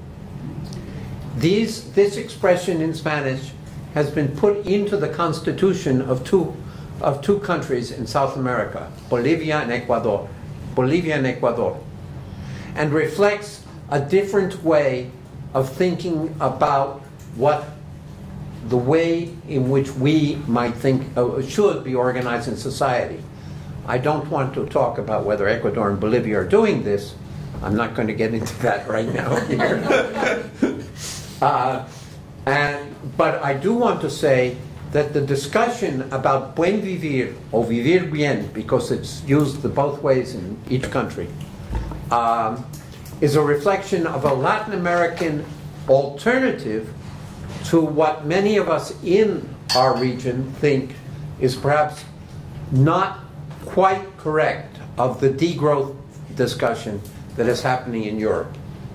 This expression in Spanish has been put into the constitution of two countries in South America, Bolivia and Ecuador, and reflects a different way of thinking about the way in which we might think should be organized in society. I don't want to talk about whether Ecuador and Bolivia are doing this. I'm not going to get into that right now here. But I do want to say that the discussion about buen vivir or vivir bien, because it's used both ways in each country, is a reflection of a Latin American alternative to what many of us in our region think is perhaps not quite correct of the degrowth discussion that is happening in Europe.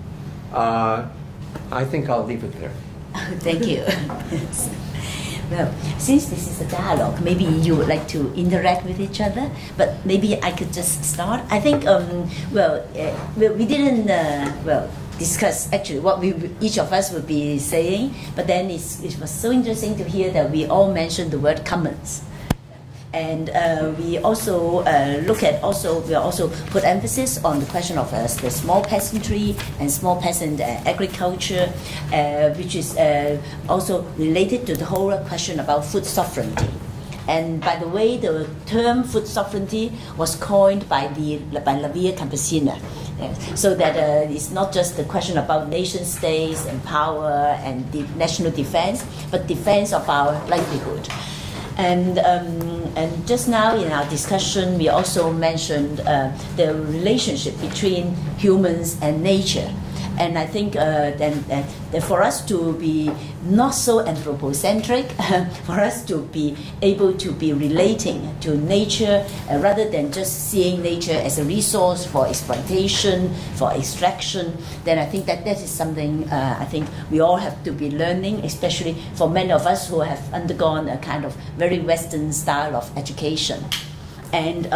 I think I'll leave it there. Thank you. Well, since this is a dialogue, maybe you would like to interact with each other, but maybe I could just start. I think, we didn't, discuss actually what each of us would be saying, but then it was so interesting to hear that we all mentioned the word commons. And we also we also put emphasis on the question of the small peasantry and small peasant agriculture, which is also related to the whole question about food sovereignty. And by the way, the term food sovereignty was coined by La Via Campesina. So that it's not just the question about nation states and power and the national defense, but defense of our livelihood. And just now in our discussion, we also mentioned the relationship between humans and nature. And I think then for us to be not so anthropocentric, for us to be able to be relating to nature rather than just seeing nature as a resource for exploitation, for extraction, then I think that is something I think we all have to be learning, especially for many of us who have undergone a kind of very Western style of education. And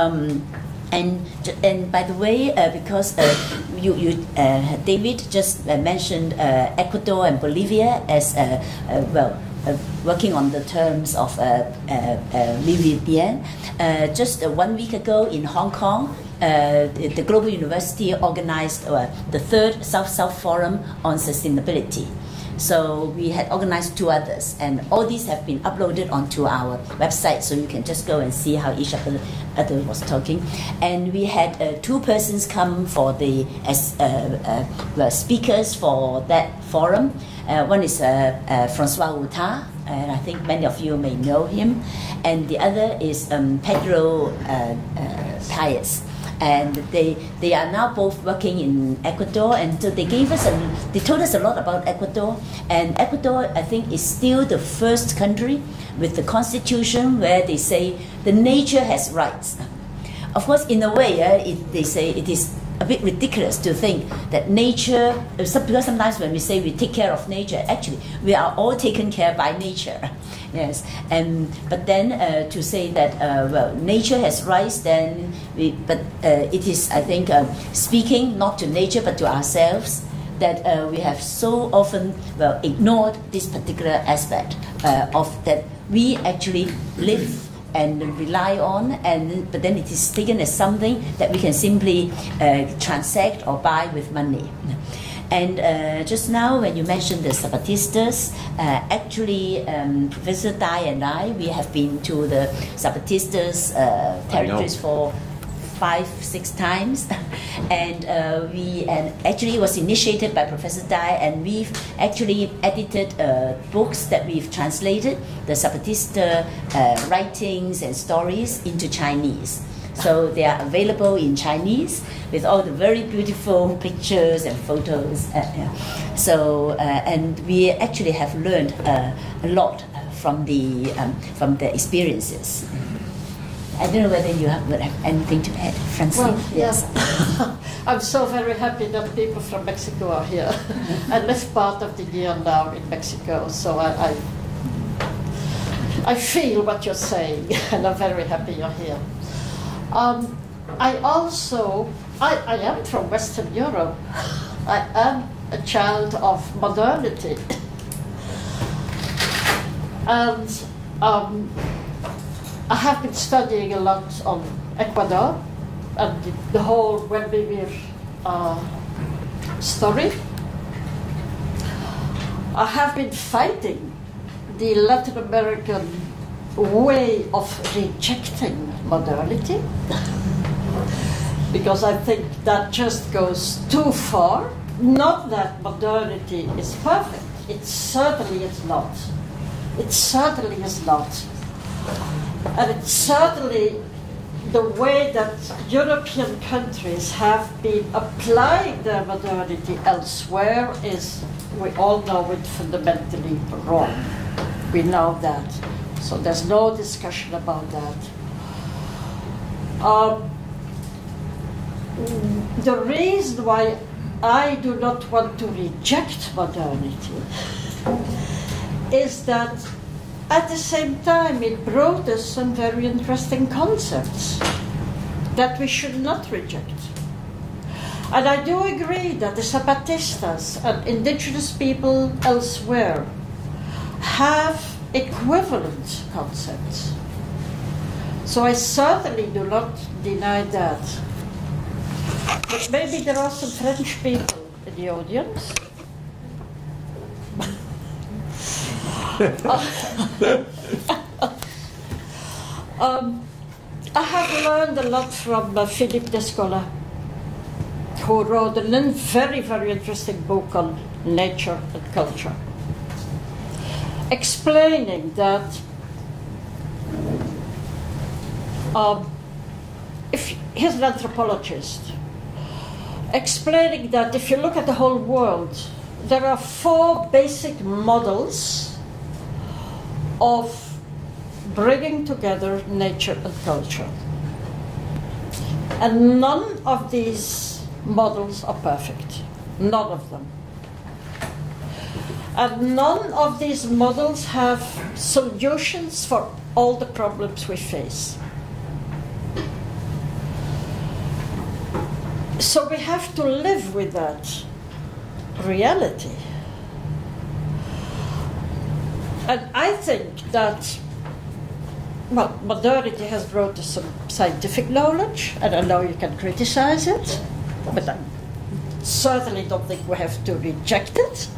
by the way, because David just mentioned Ecuador and Bolivia as working on the terms of vivre bien. Just 1 week ago in Hong Kong, the Global University organized the third South-South Forum on Sustainability. So we had organized 2 others, and all these have been uploaded onto our website, so you can just go and see how each other was talking. And we had 2 persons come for as speakers for that forum. One is Francois Hutin, and I think many of you may know him, and the other is Pedro Paez. And they are now both working in Ecuador, and so they told us a lot about Ecuador. And Ecuador, I think, is still the first country with the constitution where they say the nature has rights. Of course, in a way, they say it is a bit ridiculous to think that nature, because sometimes when we say we take care of nature, actually we are all taken care by nature. Yes, but then to say that well, nature has rights, then it is, I think, speaking not to nature but to ourselves, that we have so often ignored this particular aspect of that we actually live and rely on, but then it is taken as something that we can simply transact or buy with money. And just now, when you mentioned the Zapatistas, actually, Professor Dai and I, we have been to the Zapatistas territories for 5-6 times, and actually it was initiated by Professor Dai, and we've actually edited books that we've translated, the Zapatista writings and stories into Chinese. So they are available in Chinese with all the very beautiful pictures and photos. So and we actually have learned a lot from the experiences. I don't know whether you would have anything to add, Francine. Well, yes. I'm so very happy that people from Mexico are here. I live part of the year now in Mexico, so I feel what you're saying, and I'm very happy you're here. I am from Western Europe. I am a child of modernity. And I have been studying a lot on Ecuador and the whole Webber story. I have been fighting the Latin American way of rejecting modernity, because I think that just goes too far. Not that modernity is perfect. It certainly is not. It certainly is not. And it's certainly the way that European countries have been applying their modernity elsewhere is, we all know it, fundamentally wrong. We know that. So there's no discussion about that. The reason why I do not want to reject modernity is that at the same time it brought us some very interesting concepts that we should not reject. And I do agree that the Zapatistas and indigenous people elsewhere have equivalent concepts. So I certainly do not deny that. But maybe there are some French people in the audience. I have learned a lot from Philippe Descola, who wrote a very, very interesting book on nature and culture, explaining that if he's an anthropologist, explaining that if you look at the whole world, there are 4 basic models of bringing together nature and culture. And none of these models are perfect. None of them. And none of these models have solutions for all the problems we face. So we have to live with that reality. And I think that, well, modernity has brought us some scientific knowledge, and I know you can criticize it, but I certainly don't think we have to reject it.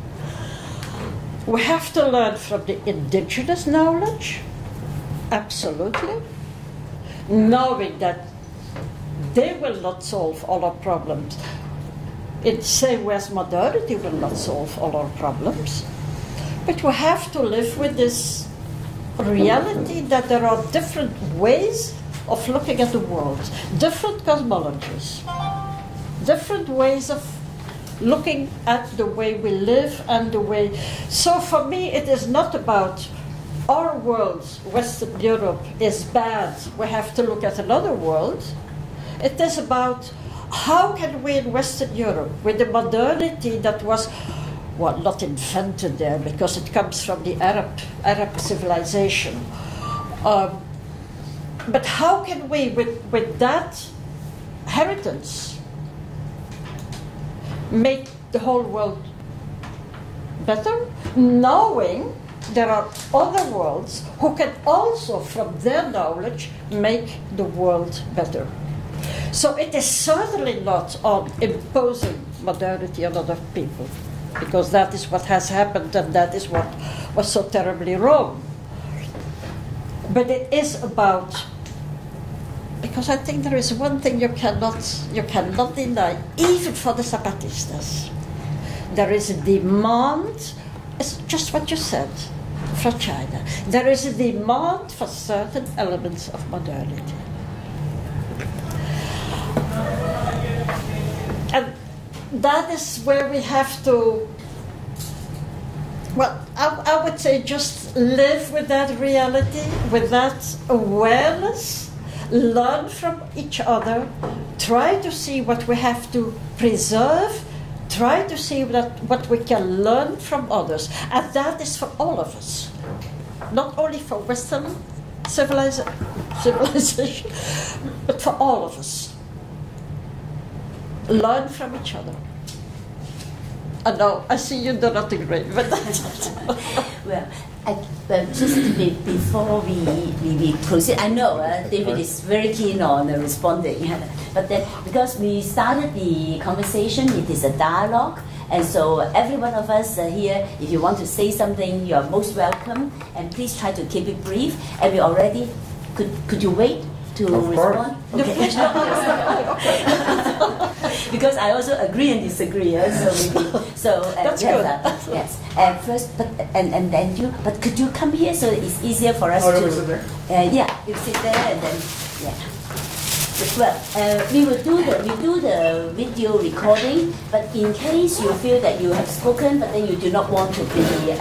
We have to learn from the indigenous knowledge, absolutely, knowing that they will not solve all our problems. In the same way as modernity will not solve all our problems. But we have to live with this reality that there are different ways of looking at the world, different cosmologies, different ways of looking at the way we live and the way. So for me, it is not about our world, Western Europe, is bad, we have to look at another world. It is about how can we in Western Europe, with the modernity that was, well, not invented there because it comes from the Arab civilization, but how can we, with that heritage, make the whole world better, knowing there are other worlds who can also, from their knowledge, make the world better. So it is certainly not on imposing modernity on other people, because that is what has happened and that is what was so terribly wrong. But it is about, because I think there is one thing you cannot deny, even for the Zapatistas. There is a demand, it's just what you said, from China. There is a demand for certain elements of modernity. And that is where we have to, well, I would say just live with that reality, with that awareness, learn from each other, try to see what we have to preserve, try to see what we can learn from others. And that is for all of us, not only for Western civilization, but for all of us. Learn from each other. I know, I see you do not agree, but that's it. Well, just before we proceed, I know David is very keen on responding, but then because we started the conversation, it is a dialogue, and so every one of us here, if you want to say something, you are most welcome, and please try to keep it brief. And we already, could you wait to respond? Okay. Because I also agree and disagree. So that's good. Yes. First, but and then you. But could you come here so it's easier for us to? Sit there? Yeah, you sit there and then yeah. Well, we do the video recording, but in case you feel that you have spoken, but then you do not want to be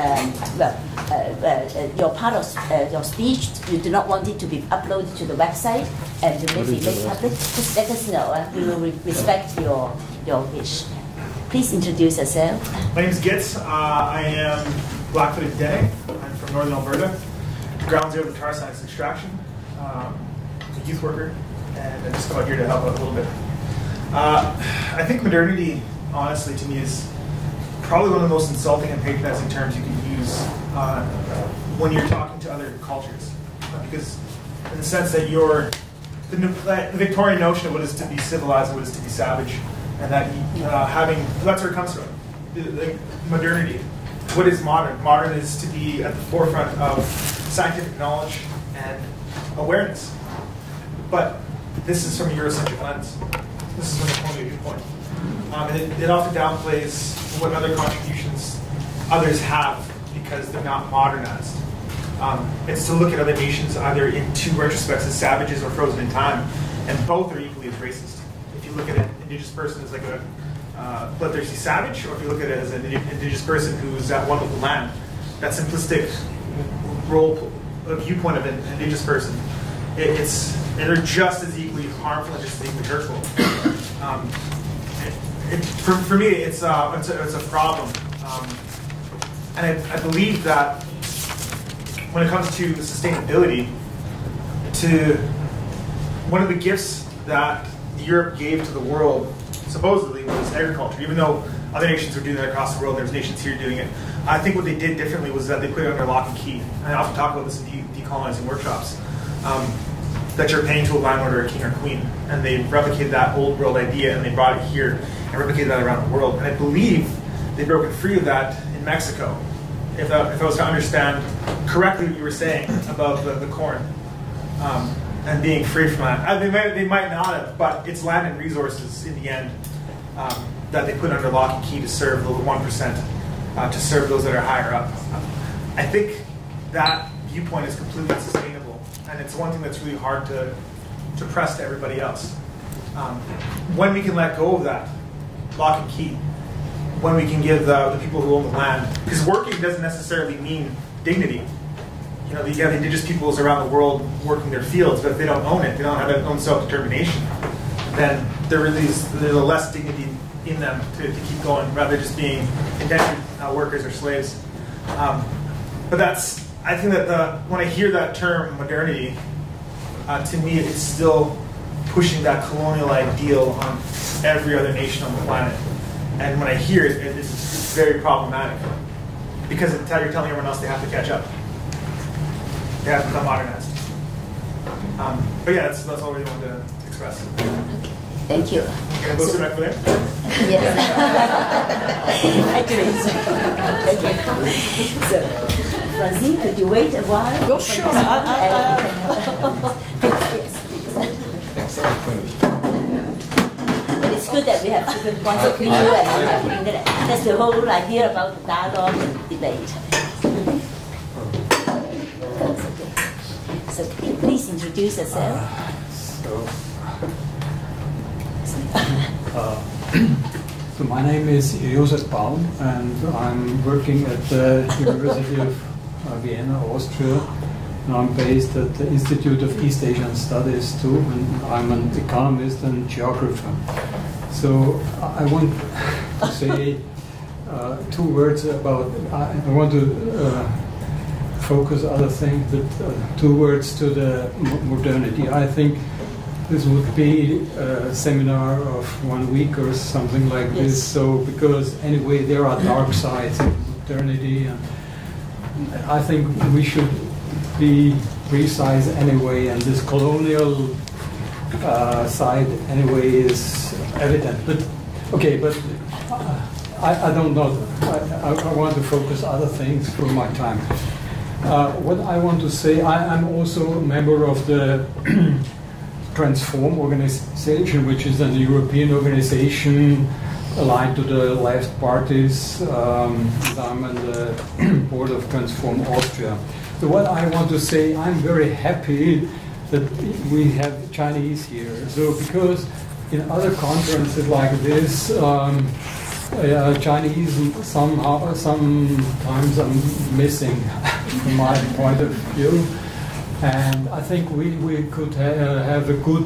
your part of your speech, you do not want it to be uploaded to the website and to make it made public, just let us know. We will respect your wish. Please introduce yourself. My name is Gitz. I am black-footed Dene. I'm from northern Alberta. Ground zero of tar science extraction. I'm a youth worker. And I'm just out here to help out a little bit. I think modernity, honestly, to me, is probably one of the most insulting and patronizing terms you can use when you're talking to other cultures. Because in the sense that the Victorian notion of what is to be civilized and what is to be savage, and that that's where it comes from. The modernity. What is modern? Modern is to be at the forefront of scientific knowledge and awareness. But this is from a Eurocentric lens. This is from a colonial viewpoint. And it often downplays what other contributions others have because they're not modernized. It's to look at other nations either in two retrospects as savages or frozen in time, and both are equally as racist. If you look at it in indigenous person as like a bloodthirsty savage, or if you look at it as an indigenous person who's at one with the land, that simplistic viewpoint of an indigenous person, they're just as equally harmful and just as equally hurtful. For me, it's a problem, and I believe that when it comes to sustainability, one of the gifts that Europe gave to the world supposedly was agriculture. Even though other nations are doing that across the world, there's nations here doing it. I think what they did differently was that they put it under lock and key. And I often talk about this in decolonizing workshops. That you're paying to a landlord or a king or queen, and they replicated that old world idea and they brought it here and replicated that around the world. And I believe they've broken free of that in Mexico. If I was to understand correctly what you were saying about the corn and being free from that, they might not have, but it's land and resources in the end that they put under lock and key to serve the 1%, to serve those that are higher up. I think that viewpoint is completely unsustainable. And it's one thing that's really hard to press to everybody else. When we can let go of that lock and key, when we can give the people who own the land, because working doesn't necessarily mean dignity. You know, you have indigenous peoples around the world working their fields, but if they don't own it, they don't have their own self-determination, then there's a less dignity in them to keep going, rather than just being indentured workers or slaves. But I think that when I hear that term modernity, to me it's still pushing that colonial ideal on every other nation on the planet. And when I hear it, it's very problematic. Because you're telling everyone else they have to catch up. They have to become modernized. But yeah, that's all we wanted to express. Okay. Thank you. Can I go sit back for there? Yes. Actually, so Francine, could you wait a while? Oh, sure. But it's good that we have different points of view and that's the whole idea about the dialogue and debate. So please introduce yourself. So my name is Josef Baum, and I'm working at the University of Vienna, Austria. And I'm based at the Institute of East Asian Studies too, and I'm an economist and geographer. So I want to say 2 words about, I want to focus other things, but 2 words to the modernity. I think this would be a seminar of 1 week or something like this. So, because anyway, there are dark sides in modernity, and I think we should be precise anyway. And this colonial side anyway is evident. But okay, but I don't know. I want to focus other things for my time. What I want to say, I'm also a member of the Transform organization, which is an European organization aligned to the left parties. I'm on the board of Transform Austria. So what I want to say, I'm very happy that we have Chinese here. So because in other conferences like this, Chinese sometimes are missing from my point of view. And I think we could have a good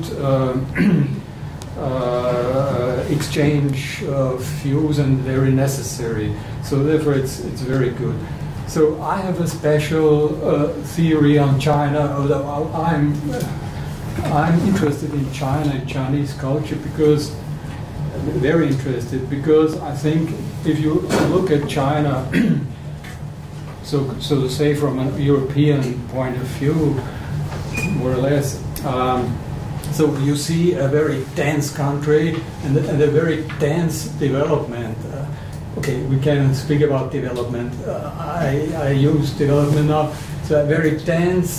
exchange of views, and very necessary. So therefore it's very good. So I have a special theory on China, although I'm interested in China and Chinese culture, because very interested, because I think if you look at China, so to say from a European point of view, more or less, so you see a very dense country and a very dense development. Okay, we can speak about development. I use development now. So a very dense,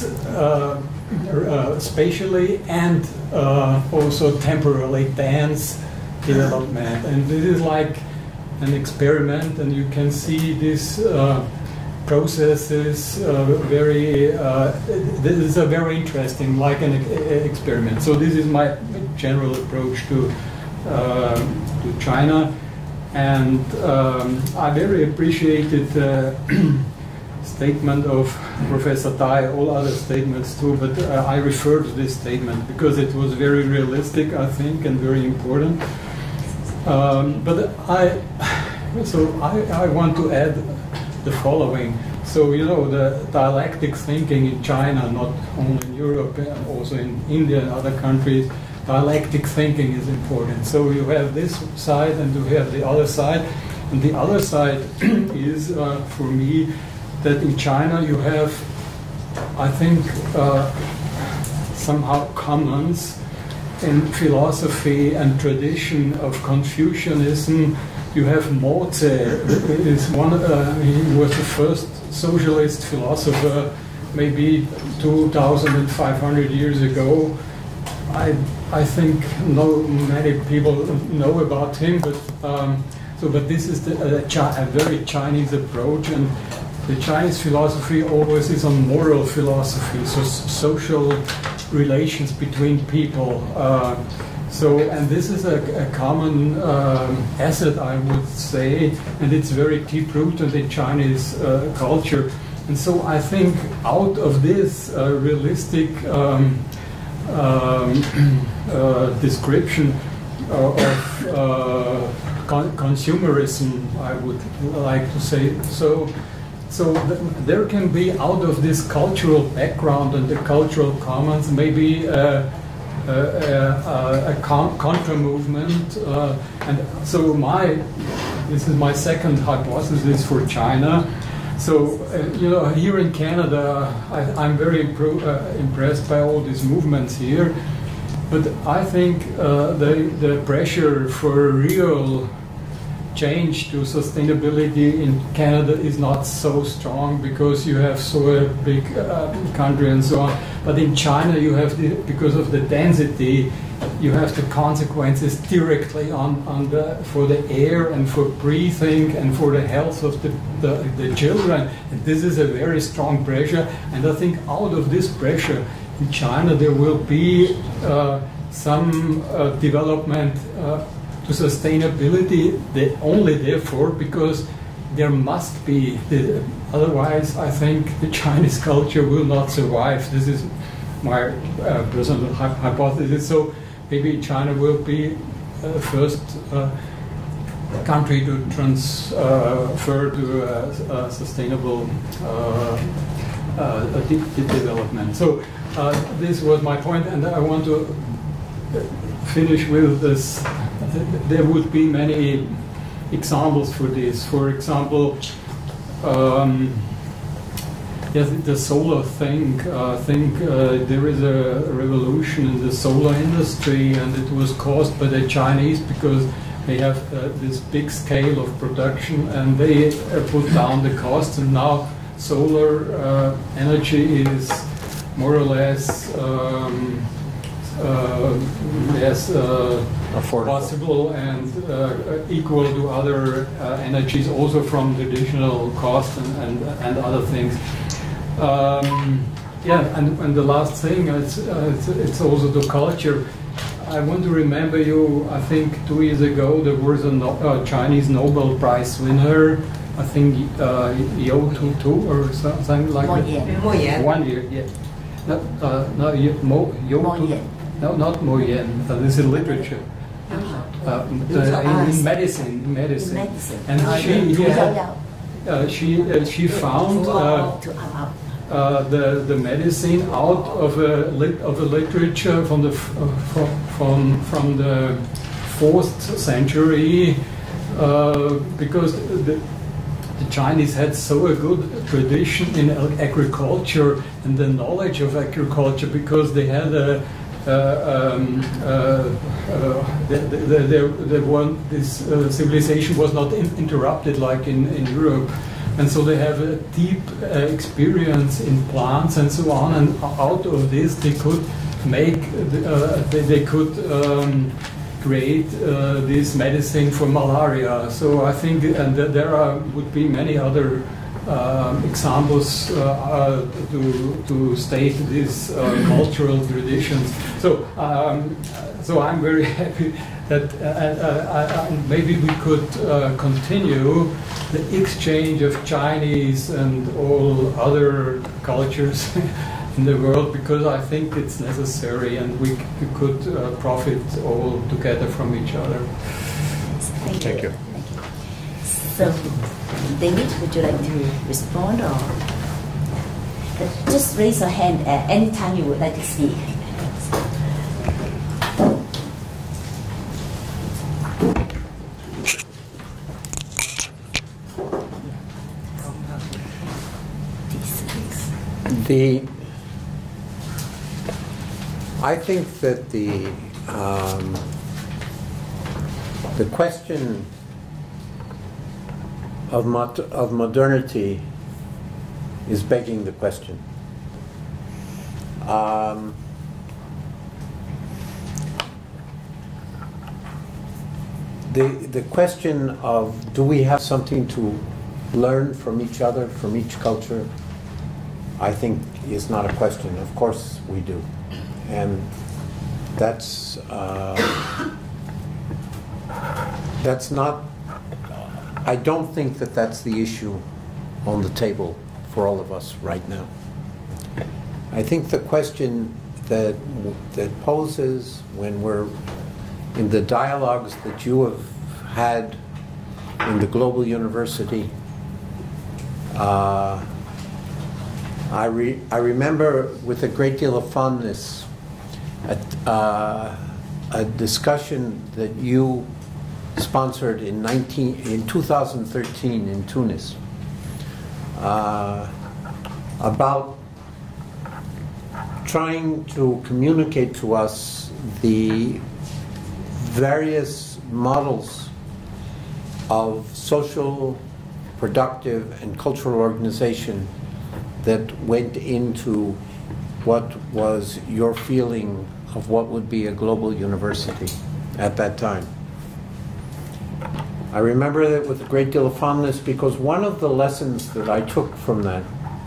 spatially and also temporally dense development. And this is like an experiment, and you can see this processes very. This is a very interesting, like an experiment. So this is my general approach to to China. And I very appreciated the statement of Professor Tai, all other statements too, but I refer to this statement because it was very realistic, I think, and very important. But I want to add the following. So, you know, the dialectic thinking in China, not only in Europe, also in India and other countries, dialectic thinking is important. So you have this side and you have the other side. And the other side is, for me, that in China you have, I think, somehow commons in philosophy and tradition of Confucianism. You have Mo Tse, is one. He was the first socialist philosopher, maybe 2,500 years ago. I think many people know about him, but but this is a very Chinese approach, and the Chinese philosophy always is on moral philosophy, so social relations between people. And this is a common asset, I would say, and it's very deep-rooted in Chinese culture. And so I think out of this realistic description of consumerism, I would like to say, so there can be, out of this cultural background and the cultural commons, maybe a contra movement, and so this is my second hypothesis for China. So you know, here in Canada, I'm very impressed by all these movements here, but I think the pressure for real change to sustainability in Canada is not so strong because you have so a big country and so on. But in China, you have because of the density, you have the consequences directly for the air and for breathing and for the health of the children. And this is a very strong pressure. And I think out of this pressure in China, there will be some development to sustainability, only therefore because there must be, otherwise I think the Chinese culture will not survive. This is my personal hypothesis. So maybe China will be the first country to transfer to a sustainable development. So this was my point, and I want to finish with this. There would be many examples for this. For example, the solar thing. I think there is a revolution in the solar industry, and it was caused by the Chinese because they have this big scale of production, and they put down the cost, and now solar energy is more or less possible and equal to other energies, also from traditional cost and other things. And the last thing, it's also the culture. I want to remember you, I think 2 years ago there was a Chinese Nobel Prize winner, I think Yo Tu or something like that. Mo Yan. 1 year, yeah. No, not Mo Yan. This is literature. In medicine. And she found the medicine out of a literature from the 4th century, because the Chinese had so a good tradition in agriculture and the knowledge of agriculture, because they had this civilization was not interrupted like in Europe, and so they have a deep experience in plants and so on, and out of this they could make create this medicine for malaria. So I think, and there would be many other examples to state these cultural traditions. So I'm very happy that maybe we could continue the exchange of Chinese and all other cultures in the world, because I think it's necessary and we could profit all together from each other. Thank you. So, David, would you like to respond, or just raise your hand at any time you would like to speak? I think that the question of modernity is begging the question. The question of, do we have something to learn from each other, from each culture, I think is not a question. Of course we do. And that's not, I don't think that that's the issue on the table for all of us right now. I think the question that poses when we're in the dialogues that you have had in the Global University, I remember with a great deal of fondness a discussion that you sponsored in 2013 in Tunis about trying to communicate to us the various models of social, productive, and cultural organization that went into what was your feeling of what would be a global university at that time. I remember that with a great deal of fondness, because one of the lessons that I took from that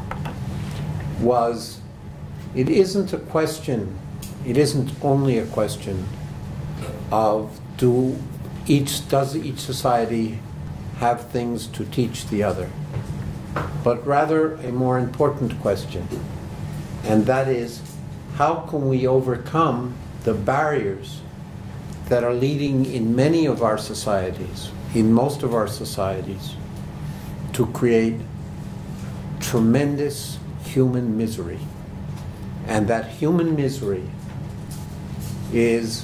was it isn't a question, it isn't only a question of does each society have things to teach the other, but rather a more important question, and that is, how can we overcome the barriers that are leading in many of our societies, in most of our societies, to create tremendous human misery. And that human misery is,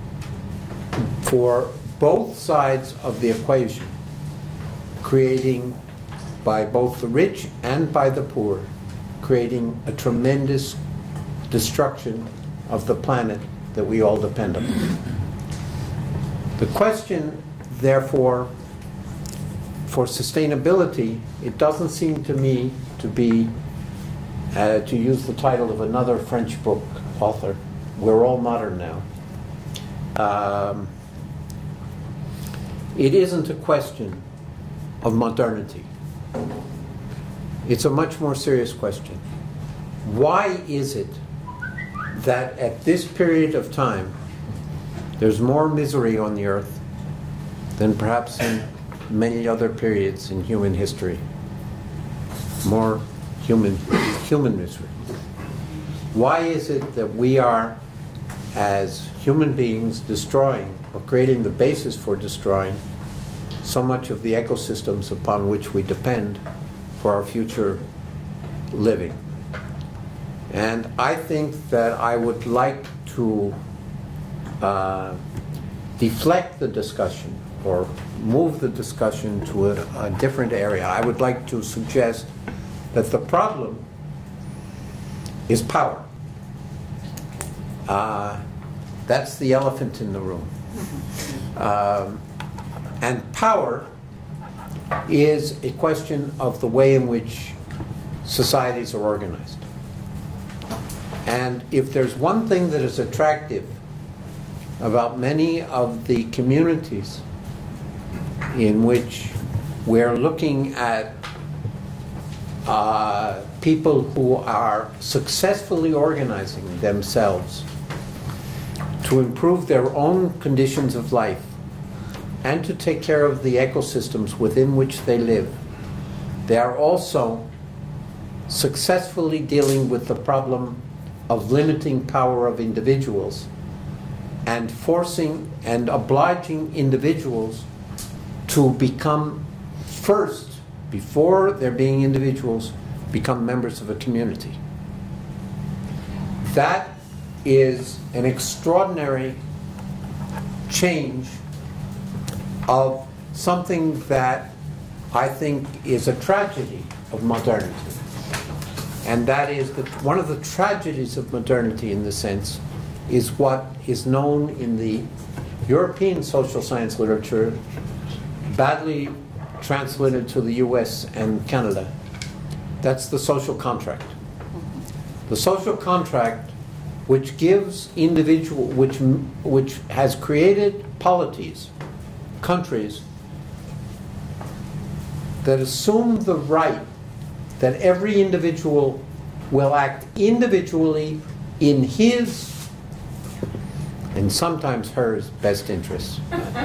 for both sides of the equation, creating, by both the rich and by the poor, creating a tremendous destruction of the planet that we all depend on. The question, therefore, for sustainability, it doesn't seem to me to be, to use the title of another French book author, We're All Modern Now. It isn't a question of modernity. It's a much more serious question. Why is it that at this period of time there's more misery on the earth than perhaps in many other periods in human history? More human misery. Why is it that we are, as human beings, destroying or creating the basis for destroying so much of the ecosystems upon which we depend for our future living? And I think that I would like to deflect the discussion or move the discussion to a different area. I would like to suggest that the problem is power. That's the elephant in the room. And power is a question of the way in which societies are organized. And if there's one thing that is attractive about many of the communities in which we're looking at people who are successfully organizing themselves to improve their own conditions of life and to take care of the ecosystems within which they live, they are also successfully dealing with the problem of limiting power of individuals and forcing and obliging individuals to become first, before they're being individuals, become members of a community. That is an extraordinary change of something that I think is a tragedy of modernity. And that is that one of the tragedies of modernity, in this sense, is what is known in the European social science literature, badly translated to the US and Canada. That's the social contract. The social contract which gives individual, which has created polities, countries, that assume the right that every individual will act individually in his, and sometimes hers, best interests,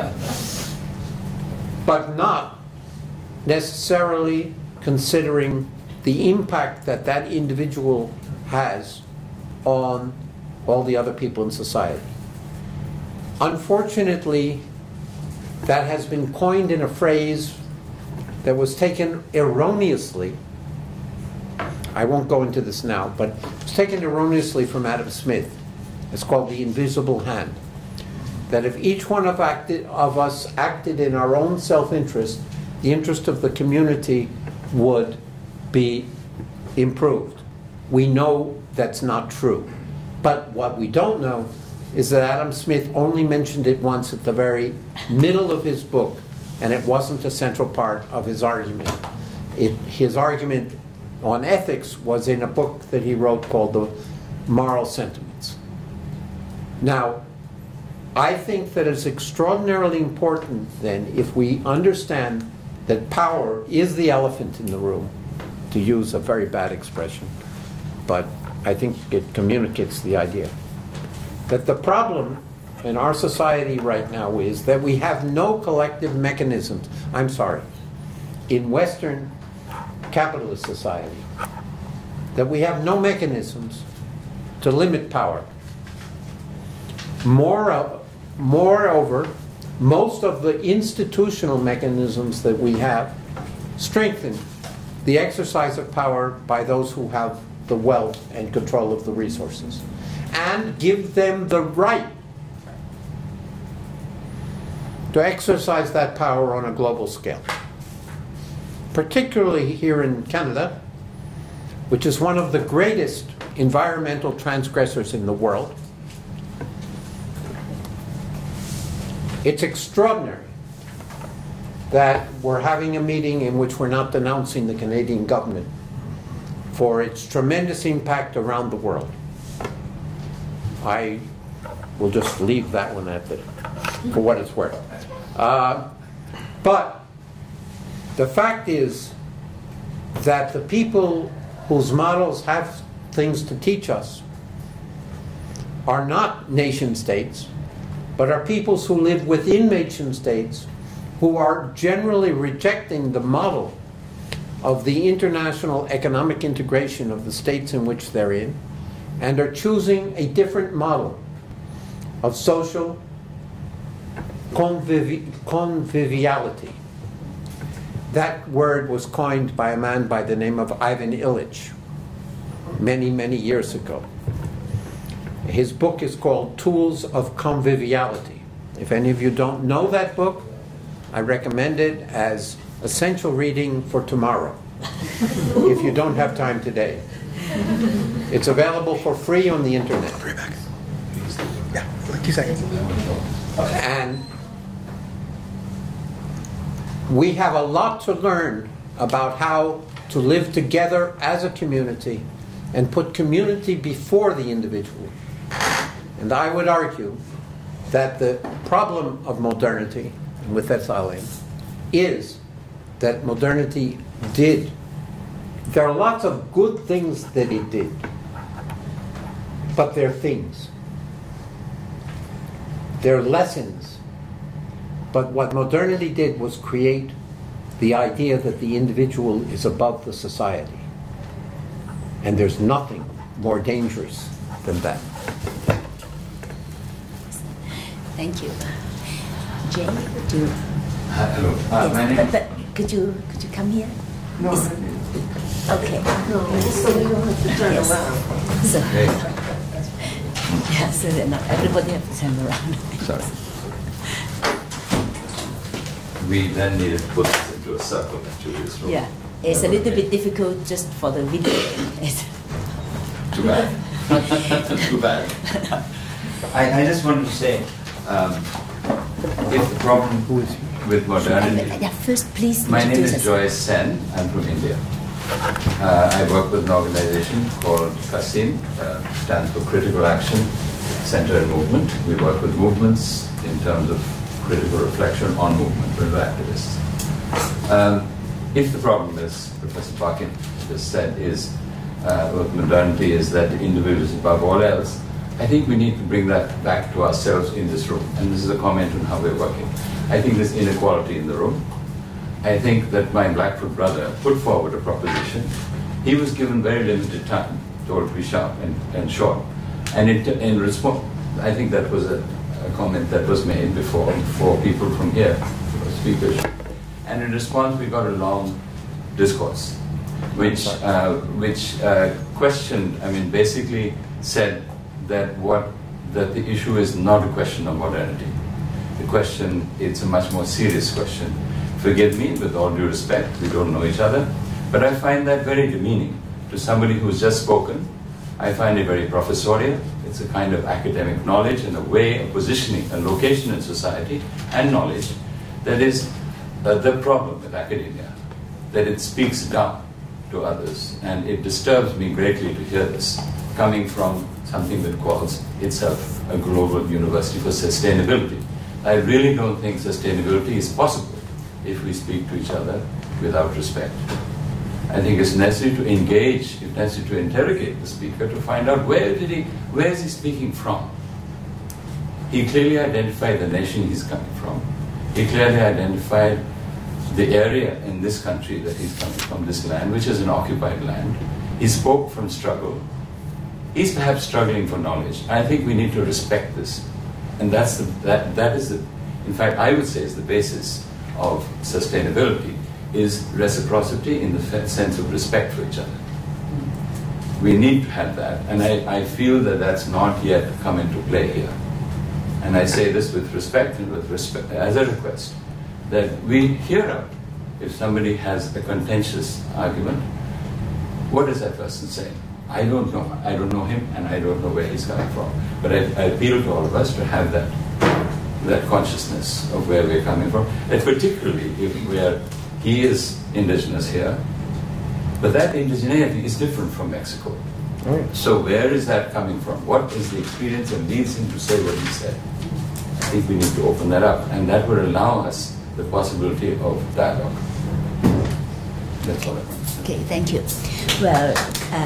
but not necessarily considering the impact that that individual has on all the other people in society. Unfortunately, that has been coined in a phrase that was taken erroneously. I won't go into this now, but it was taken erroneously from Adam Smith. It's called the invisible hand. That if each one of us acted in our own self-interest, the interest of the community would be improved. We know that's not true. But what we don't know is that Adam Smith only mentioned it once at the very middle of his book, and it wasn't a central part of his argument. His argument on ethics was in a book that he wrote called The Moral Sentiments. Now, I think that it's extraordinarily important then, if we understand that power is the elephant in the room, to use a very bad expression, but I think it communicates the idea, that the problem in our society right now is that we have no collective mechanisms. I'm sorry, in Western capitalist society, that we have no mechanisms to limit power. Moreover, most of the institutional mechanisms that we have strengthen the exercise of power by those who have the wealth and control of the resources, and give them the right to exercise that power on a global scale. Particularly here in Canada, which is one of the greatest environmental transgressors in the world. It's extraordinary that we're having a meeting in which we're not denouncing the Canadian government for its tremendous impact around the world. I will just leave that one at that, for what it's worth. But the fact is that the people whose models have things to teach us are not nation states, but are peoples who live within nation states, who are generally rejecting the model of the international economic integration of the states in which they're in, and are choosing a different model of social conviviality. That word was coined by a man by the name of Ivan Illich many, many years ago. His book is called Tools of Conviviality. If any of you don't know that book, I recommend it as essential reading for tomorrow, if you don't have time today. It's available for free on the internet. Bring it back. Yeah, like 2 seconds. And we have a lot to learn about how to live together as a community and put community before the individual. And I would argue that the problem of modernity, and with that I'll end, is that modernity did. There are lots of good things that it did, but they're things. They're lessons. But what modernity did was create the idea that the individual is above the society. And there's nothing more dangerous than that. Thank you. Jane, would you? Hello. My name But could you come here? No, Okay. No, so we don't have to turn Yes. around. So, okay. yeah, so that not everybody have to turn around. Sorry. We then needed to put this into a circle actually. This room. Yeah, it's a little bit difficult just for the video. Too bad. Too bad. I just wanted to say, if the problem with modernity. Yeah, first, please. My name introduce is us. Joy Sen. I'm from India. I work with an organization called CABALLERO, stands for Critical Action Center and Movement. We work with movements in terms of critical reflection on movement, with activists. If the problem, as Professor BARKIN just said, is with modernity is that the individual is above all else, I think we need to bring that back to ourselves in this room. And this is a comment on how we're working. I think there's inequality in the room. I think that my Blackfoot brother put forward a proposition. He was given very limited time, told to be sharp and short. And in response, I think that was a comment that was made before for people from here, speakers. And in response, we got a long discourse, which questioned, basically said that the issue is not a question of modernity. The question, it's a much more serious question. Forgive me, with all due respect, we don't know each other, but I find that very demeaning to somebody who's just spoken. I find it very professorial. It's a kind of academic knowledge and a way of positioning a location in society and knowledge that is the problem with academia, that it speaks down to others, and it disturbs me greatly to hear this coming from something that calls itself a global university for sustainability. I really don't think sustainability is possible if we speak to each other without respect. I think it's necessary to engage, it's necessary to interrogate the speaker to find out where is he speaking from. He clearly identified the nation he's coming from. He clearly identified the area in this country that he's coming from, this land, which is an occupied land. He spoke from struggle. He's perhaps struggling for knowledge. I think we need to respect this. And that is in fact, I would say is the basis of sustainability, is reciprocity in the sense of respect for each other. We need to have that, and I feel that that's not yet come into play here. And I say this with respect and as a request, that we hear out if somebody has a contentious argument. What is that person saying? I don't know. I don't know him, and I don't know where he's coming from. But I appeal to all of us to have that consciousness of where we're coming from, and particularly if he is indigenous here, but that indigeneity is different from Mexico. Right. So where is that coming from? What is the experience that leads him to say what he said? I think we need to open that up, and that would allow us the possibility of dialogue. That's all I want to say. Okay, thank you. Well,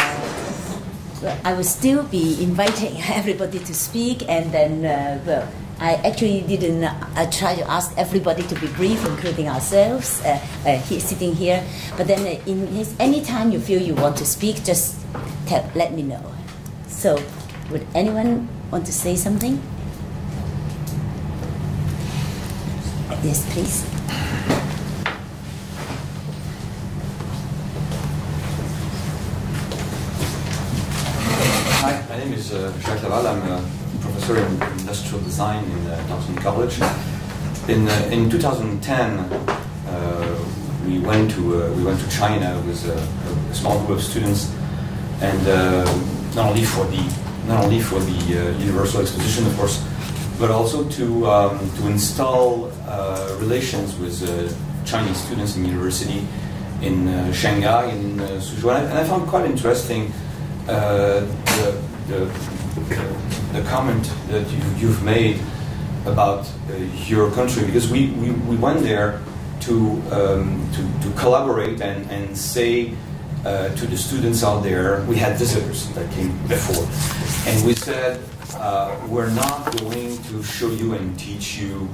I will still be inviting everybody to speak, and then, I actually didn't try to ask everybody to be brief, including ourselves, sitting here. But then any time you feel you want to speak, just let me know. So, would anyone want to say something? Yes, please. Hi, my name is Jacques Laval. I'm a professor in industrial design in Dawson College. In 2010, we went to China with a small group of students, and not only for the Universal Exposition, of course, but also to install relations with Chinese students in university in Shanghai, in Suzhou, and I found quite interesting the comment that you've made about your country, because we went there to collaborate and say to the students out there, we had visitors that came before, and we said, we're not going to show you and teach you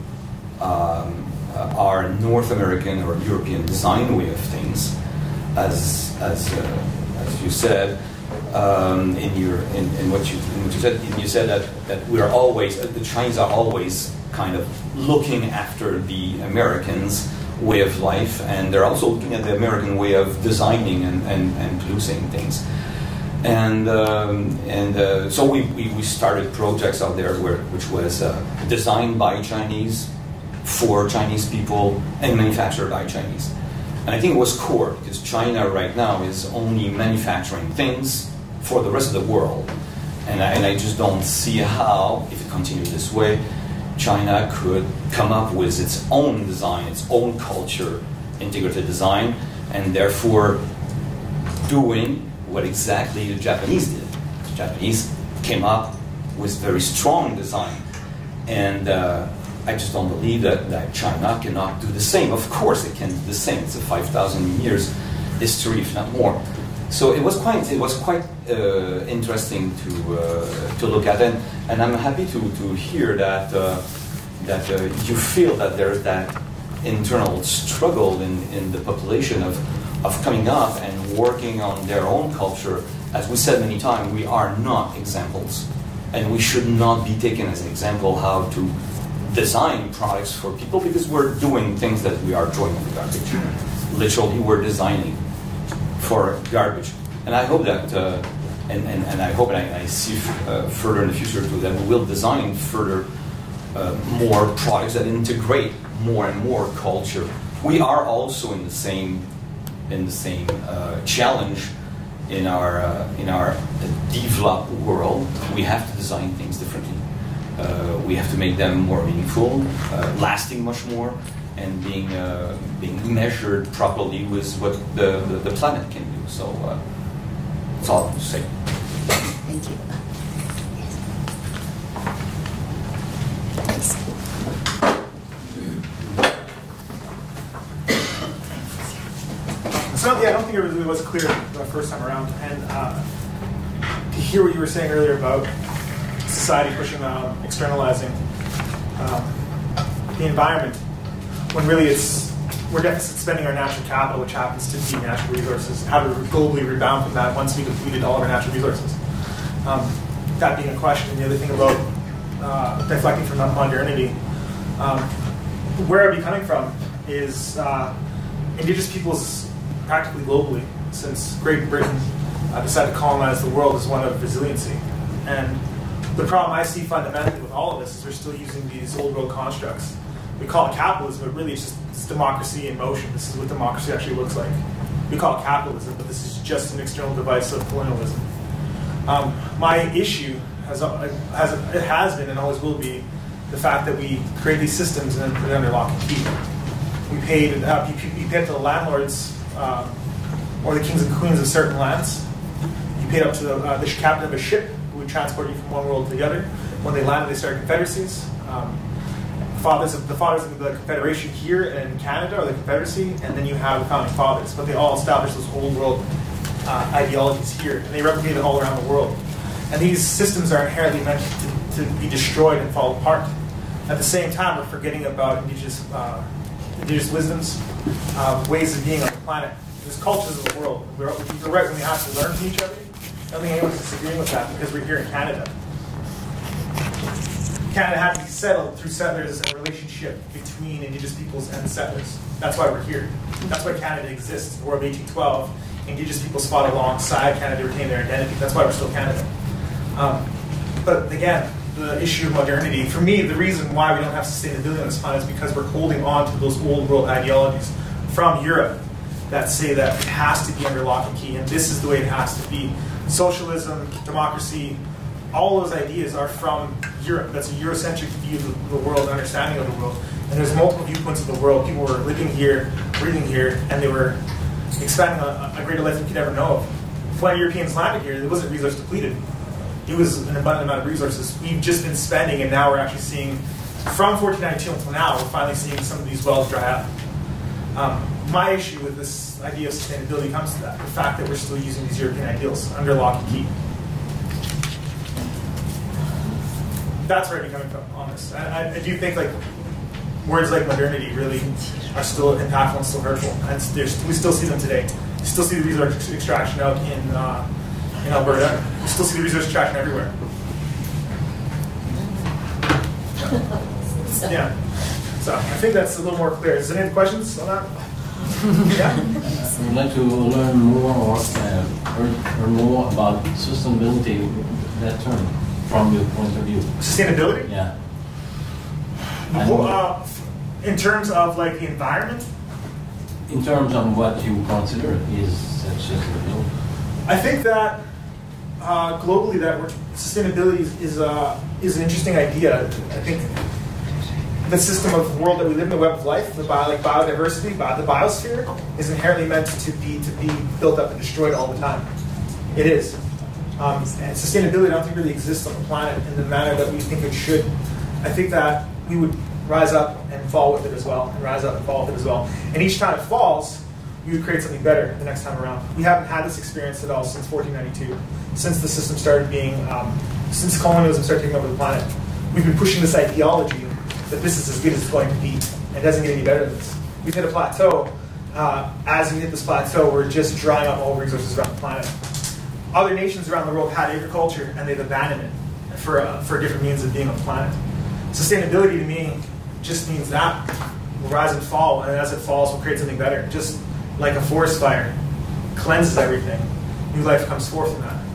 our North American or European design way of things, as you said in what you said. You said that we are always, the Chinese are always kind of looking after the Americans' way of life, and they're also looking at the American way of designing and producing things. And so we started projects out there which was designed by Chinese, for Chinese people, and manufactured by Chinese. And I think it was core, because China right now is only manufacturing things for the rest of the world. And I just don't see how, if it continues this way, China could come up with its own design, its own culture, integrated design, and therefore doing what exactly the Japanese did. The Japanese came up with very strong design. And I just don't believe that China cannot do the same. Of course it can do the same. It's a 5,000 years history, if not more. So it was quite interesting to look at, and I'm happy to hear that you feel that there's that internal struggle in the population of coming up and working on their own culture. As we said many times, we are not examples, and we should not be taken as an example how to design products for people, because we're doing things that we are throwing in the garbage. Literally, we're designing for garbage. And I hope that, and I hope, and I see further in the future too, that we will design further more products that integrate more and more culture. We are also in the same challenge in our developed world. We have to design things differently. We have to make them more meaningful, lasting much more, and being measured properly with what the planet can do. So that's all I have to say. Thank you. So yeah, I don't think it really was clear the first time around. And to hear what you were saying earlier about society pushing externalizing the environment, when really we're deficit spending our natural capital, which happens to be natural resources, how to globally rebound from that once we depleted all of our natural resources. That being a question. The other thing about deflecting from modernity, where I'd be coming from is indigenous peoples practically globally, since Great Britain decided to colonize the world, is one of resiliency. And the problem I see fundamentally with all of this is we're still using these old world constructs. We call it capitalism, but really it's democracy in motion. This is what democracy actually looks like. We call it capitalism, but this is just an external device of colonialism. My issue has been and always will be the fact that we create these systems and then put it under lock and key. We paid to the landlords or the kings and queens of certain lands. You paid up to the captain of a ship who would transport you from one world to the other. When they landed, they started confederacies. The fathers of the Confederation here in Canada are the Confederacy, and then you have the Founding Fathers. But they all established those old world ideologies here, and they replicated all around the world. And these systems are inherently meant to be destroyed and fall apart. At the same time, we're forgetting about indigenous wisdoms, ways of being on the planet. There's cultures of the world. You're right when we have to learn from each other. I don't think anyone's disagreeing with that because we're here in Canada. Canada had to be settled through settlers and a relationship between indigenous peoples and settlers. That's why we're here. That's why Canada exists. In the War of 1812, indigenous peoples fought alongside Canada to retain their identity. That's why we're still Canada. But again, the issue of modernity, for me, the reason why we don't have sustainability on this planet is because we're holding on to those old world ideologies from Europe that say that it has to be under lock and key, and this is the way it has to be. Socialism, democracy, all those ideas are from Europe. That's a Eurocentric view of the world, understanding of the world. And there's multiple viewpoints of the world. People were living here, breathing here, and they were expanding a greater life we could ever know of. When Europeans landed here, it wasn't resource depleted. It was an abundant amount of resources we've just been spending, and now we're actually seeing, from 1492 until now, we're finally seeing some of these wells dry up. My issue with this idea of sustainability comes to that, the fact that we're still using these European ideals under lock and key. that's where I'm coming from on this. I do think like words like modernity really are still impactful and still hurtful, and we still see them today. We still see the resource extraction out in Alberta. We still see the resource extraction everywhere. Yeah. So I think that's a little more clear. Is there any questions on that? Yeah. I would like to learn more or learn more about sustainability, that term, from your point of view. Sustainability? Yeah. In terms of like the environment? In terms of what you consider is sustainable? I think that globally sustainability is an interesting idea. I think the system of world that we live in, the web of life, the biodiversity, the biosphere, is inherently meant to be built up and destroyed all the time. It is. And sustainability, I don't think, really exists on the planet in the manner that we think it should. I think that we would rise up and fall with it as well, and rise up and fall with it as well. And each time it falls, we would create something better the next time around. We haven't had this experience at all since 1492, since the system started being, since colonialism started taking over the planet. We've been pushing this ideology that this is as good as it's going to be, and it doesn't get any better than this. We've hit a plateau. As we hit this plateau, we're just drying up all resources around the planet. Other nations around the world had agriculture, and they've abandoned it for different means of being on the planet. Sustainability to me just means that we'll rise and fall, and as it falls, we'll create something better. Just like a forest fire cleanses everything, new life comes forth from that.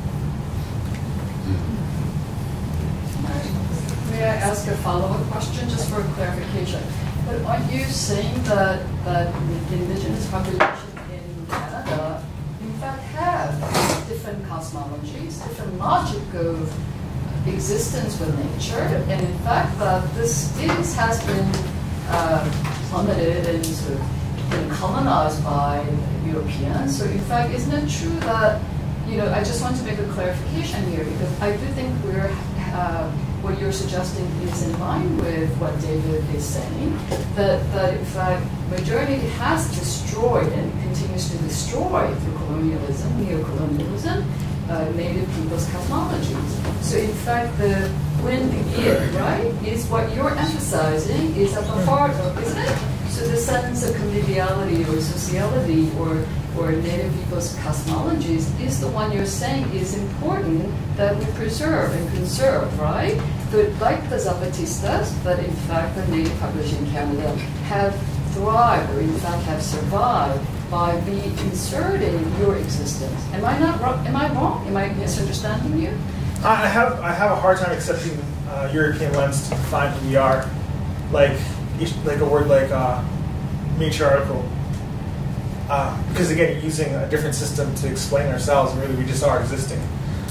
May I ask a follow-up question, just for clarification? But are you saying that the indigenous population in Canada, in fact, have different cosmologies, different logic of existence with nature, and in fact that this has been plummeted and sort of been colonized by Europeans? So in fact, isn't it true that, I just want to make a clarification here, because I do think what you're suggesting is in line with what David is saying, that in fact modernity has destroyed and continues to destroy through colonialism, neocolonialism, native people's cosmologies. So in fact, when the id, right, is what you're emphasizing is at the heart of, isn't it? So the sense of conviviality or sociality or native people's cosmologies is the one you're saying is important that we preserve and conserve, right? But like the Zapatistas, that in fact the native population in Canada have thrived or in fact have survived by inserting your existence. Am I not wrong? Am I wrong? Am I misunderstanding you? I have a hard time accepting European lens to define who we are, like a word like matriarchal, because again, you're using a different system to explain ourselves, and really we just are existing.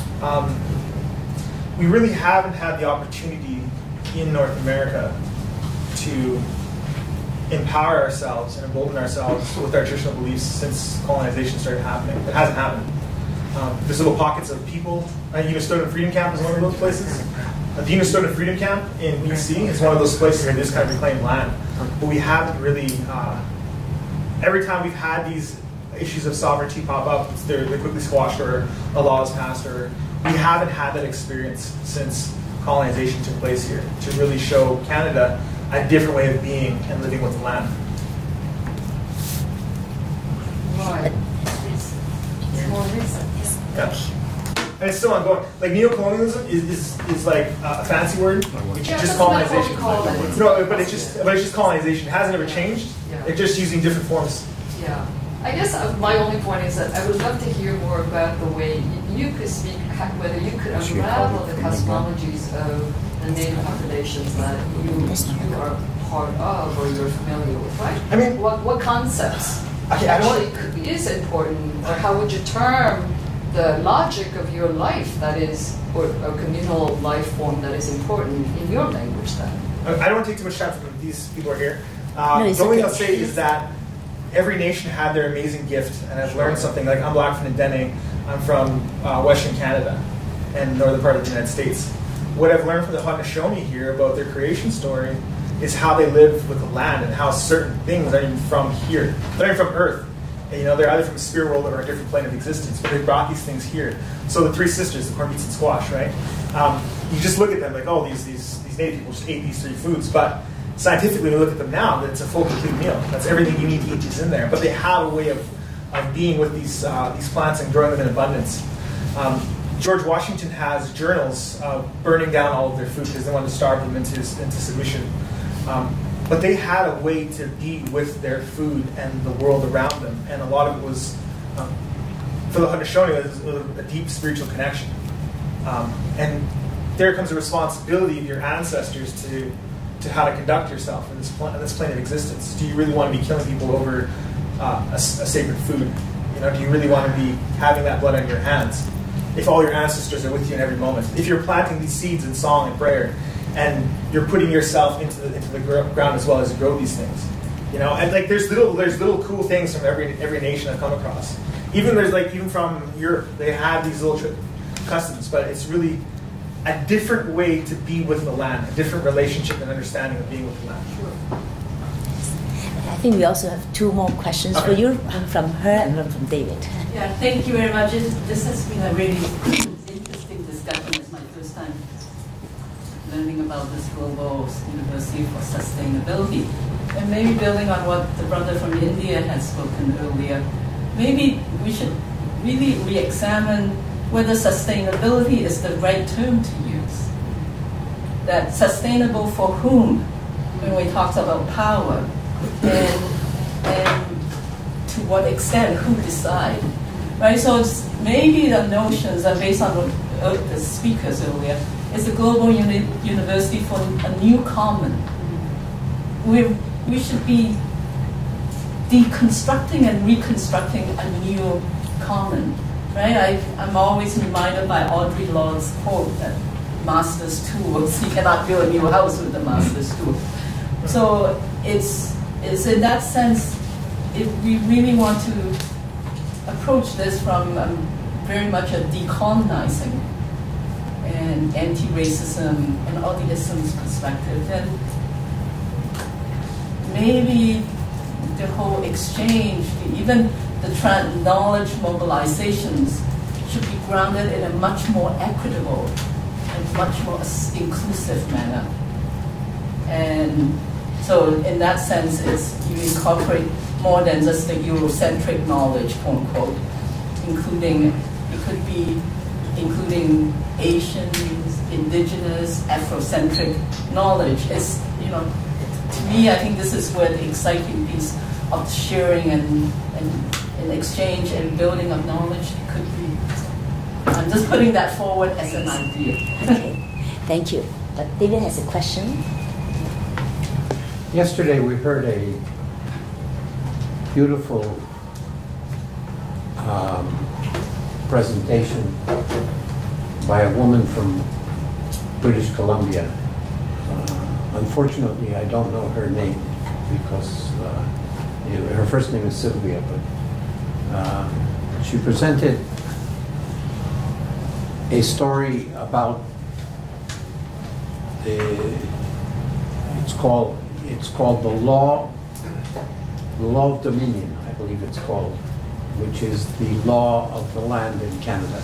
We really haven't had the opportunity in North America to empower ourselves and embolden ourselves with our traditional beliefs since colonization started happening. It hasn't happened. There's little pockets of people. Unistota Freedom Camp is one of those places. The Unistota Freedom Camp in BC is one of those places where they just kind of reclaim land. But we haven't really, every time we've had these issues of sovereignty pop up, they're quickly squashed or a law is passed, or we haven't had that experience since colonization took place here to really show Canada a different way of being and living with the land. Right. It's more recent. Yeah. And it's still ongoing. Like neocolonialism is like a fancy word, which is just colonization. No, but it's just colonization. It hasn't ever changed. Yeah. It's just using different forms. Yeah. I guess my only point is that I would love to hear more about the way you could speak, whether you could unravel the cosmologies of the native populations that you are part of or you're familiar with, right? I mean, what concepts is important, or how would you term the logic of your life that is, or a communal life form that is important in your language then? I don't want to take too much time from these people who are here. The only thing I'll say is that every nation had their amazing gift, and I've learned something. Like I'm Blackfoot Dene. I'm from Western Canada and northern part of the United States. What I've learned from the Haudenosaunee here about their creation story is how they live with the land and how certain things aren't even from here. They're not even from Earth. And, they're either from a spirit world or a different plane of existence, but they brought these things here. So the three sisters, the corn, beets, and squash, right? You just look at them like, oh, these native people just ate these three foods. But scientifically, when you look at them now, it's a full, complete meal. That's everything you need to eat is in there. But they have a way of being with these plants and growing them in abundance. George Washington has journals burning down all of their food because they wanted to starve them into submission. But they had a way to be with their food and the world around them, and a lot of it was, for the Haudenosaunee, it was a deep spiritual connection. And there comes a responsibility of your ancestors to how to conduct yourself in this plane of existence. Do you really want to be killing people over a sacred food? Do you really want to be having that blood on your hands? If all your ancestors are with you in every moment, if you're planting these seeds in song and prayer, and you're putting yourself into the ground as well as you grow these things, and like there's little cool things from every nation I've come across. Even from Europe, they have these little customs, but it's really a different way to be with the land, a different relationship and understanding of being with the land. I think we also have two more questions for you, one from her and one from David. Yeah, thank you very much. This has been a really interesting discussion. It's my first time learning about this global university for sustainability. And maybe building on what the brother from India has spoken earlier, maybe we should really re-examine whether sustainability is the right term to use. That sustainable for whom, when we talked about power, and to what extent, who decide, right? So it's maybe the notions are based on what the speakers earlier, is a global university for a new common. We should be deconstructing and reconstructing a new common, right? I'm always reminded by Audre Lorde's quote that master's tools, you cannot build a new house with the master's tool. So it's in that sense, if we really want to approach this from very much a decolonizing and anti-racism and all the isms perspective, then maybe the whole exchange, even the knowledge mobilizations should be grounded in a much more equitable and much more inclusive manner. And so in that sense, you incorporate more than just the Eurocentric knowledge, quote unquote, including Asians, indigenous, Afrocentric knowledge. It's, to me, I think this is where the exciting piece of sharing and exchange and building of knowledge could be. I'm just putting that forward as an idea. Okay, thank you. But David has a question. Yesterday we heard a beautiful presentation by a woman from British Columbia. Unfortunately, I don't know her name because her first name is Sylvia, but she presented a story about it's called the law of dominion, I believe it's called, which is the law of the land in Canada,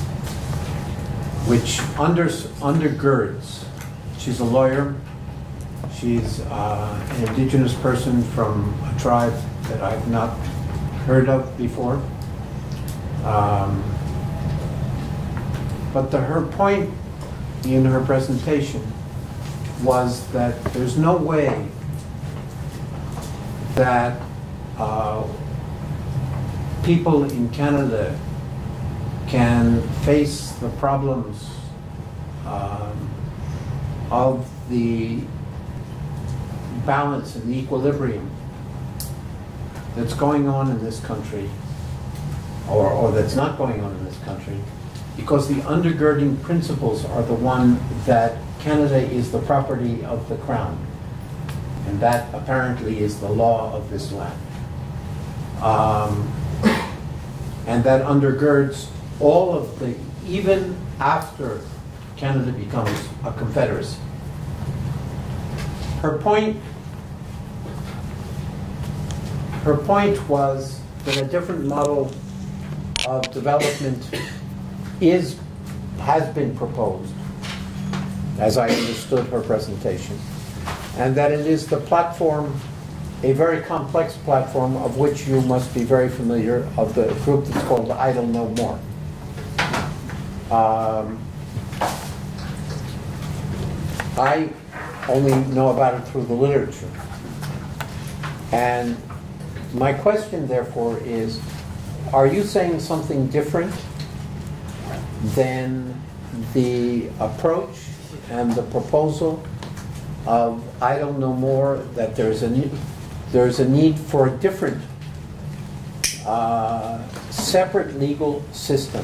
which undergirds. She's a lawyer. She's an indigenous person from a tribe that I've not heard of before. But her point in her presentation was that there's no way that people in Canada can face the problems of the balance and the equilibrium that's going on in this country, or that's not going on in this country, because the undergirding principles are the one that Canada is the property of the Crown, and that apparently is the law of this land. And that undergirds all of the, even after Canada becomes a confederacy. Her point was that a different model of development has been proposed, as I understood her presentation, and that it is the platform, a very complex platform of which you must be very familiar, of the group that's called Idle No More. I only know about it through the literature. And my question, therefore, is, are you saying something different than the approach and the proposal of Idle No More, that there's a need for a different, separate legal system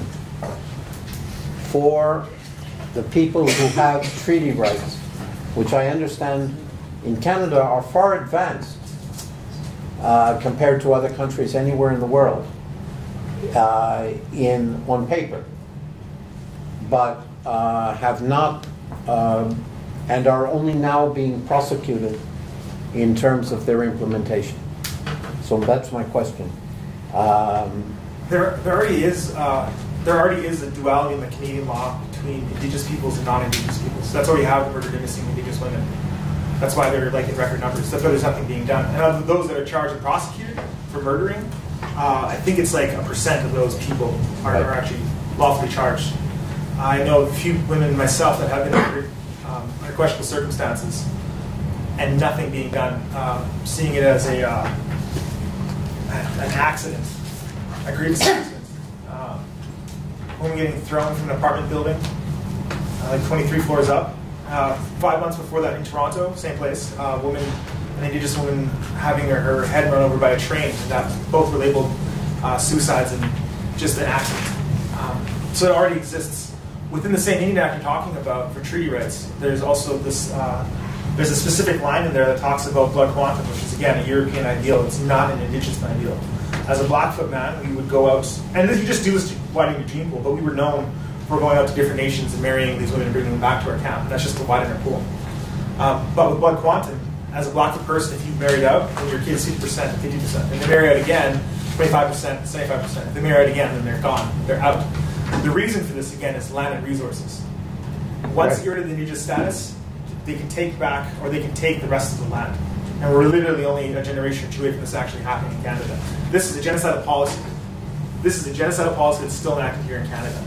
for the people who have treaty rights, which I understand in Canada are far advanced compared to other countries anywhere in the world on paper, but have not and are only now being prosecuted in terms of their implementation. So that's my question. There already is a duality in the Canadian law between Indigenous peoples and non-Indigenous peoples. That's why we have murdered and missing Indigenous women. That's why they're like in record numbers. That's why there's nothing being done. And of those that are charged and prosecuted for murdering, I think it's like 1% of those people are actually lawfully charged. I know a few women myself that have been murdered under questionable circumstances, and nothing being done. Seeing it as an accident, a grievous accident. Woman getting thrown from an apartment building, like 23 floors up. 5 months before that in Toronto, same place, an Indigenous woman having her head run over by a train, and that both were labeled suicides and just an accident. So it already exists. Within the same Indian Act you're talking about for treaty rights, there's also this, there's a specific line in there that talks about blood quantum, which is again a European ideal. It's not an Indigenous ideal. As a Blackfoot man, we would go out, and you just do this to widen your gene pool, but we were known for going out to different nations and marrying these women and bringing them back to our camp. And that's just to widen our pool. But with blood quantum, as a Blackfoot person, if you married out, then your kids 50% and 50%. And they marry out again, 25%, 75%. If they marry out again, then they're gone. They're out. The reason for this, again, is land and resources. Once you're in the Indigenous status, they can take back, or they can take the rest of the land. And we're literally only a generation or two away from this actually happening in Canada. This is a genocidal policy. This is a genocidal policy that's still enacted here in Canada.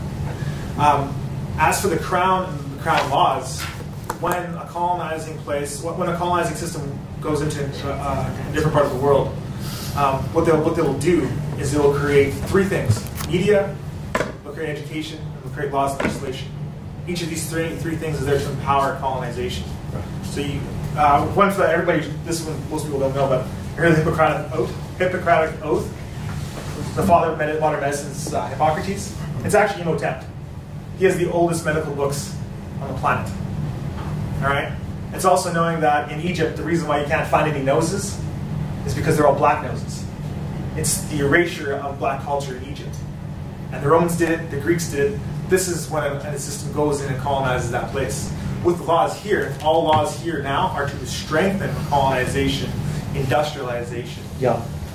As for the Crown and the Crown laws, when a colonizing system goes into a different part of the world, what they will do is they will create three things: media, they'll create education, and they'll create laws and legislation. Each of these three things is there to empower colonization. So one for everybody, this one most people don't know, but you heard the Hippocratic Oath, the father of modern medicine is Hippocrates. It's actually Imhotep. He has the oldest medical books on the planet. All right. It's also knowing that in Egypt, the reason why you can't find any noses is because they're all black noses. It's the erasure of black culture in Egypt. And the Romans did it, the Greeks did it. This is when a system goes in and colonizes that place. With the laws here, all laws here now are to strengthen colonization, industrialization. Yeah.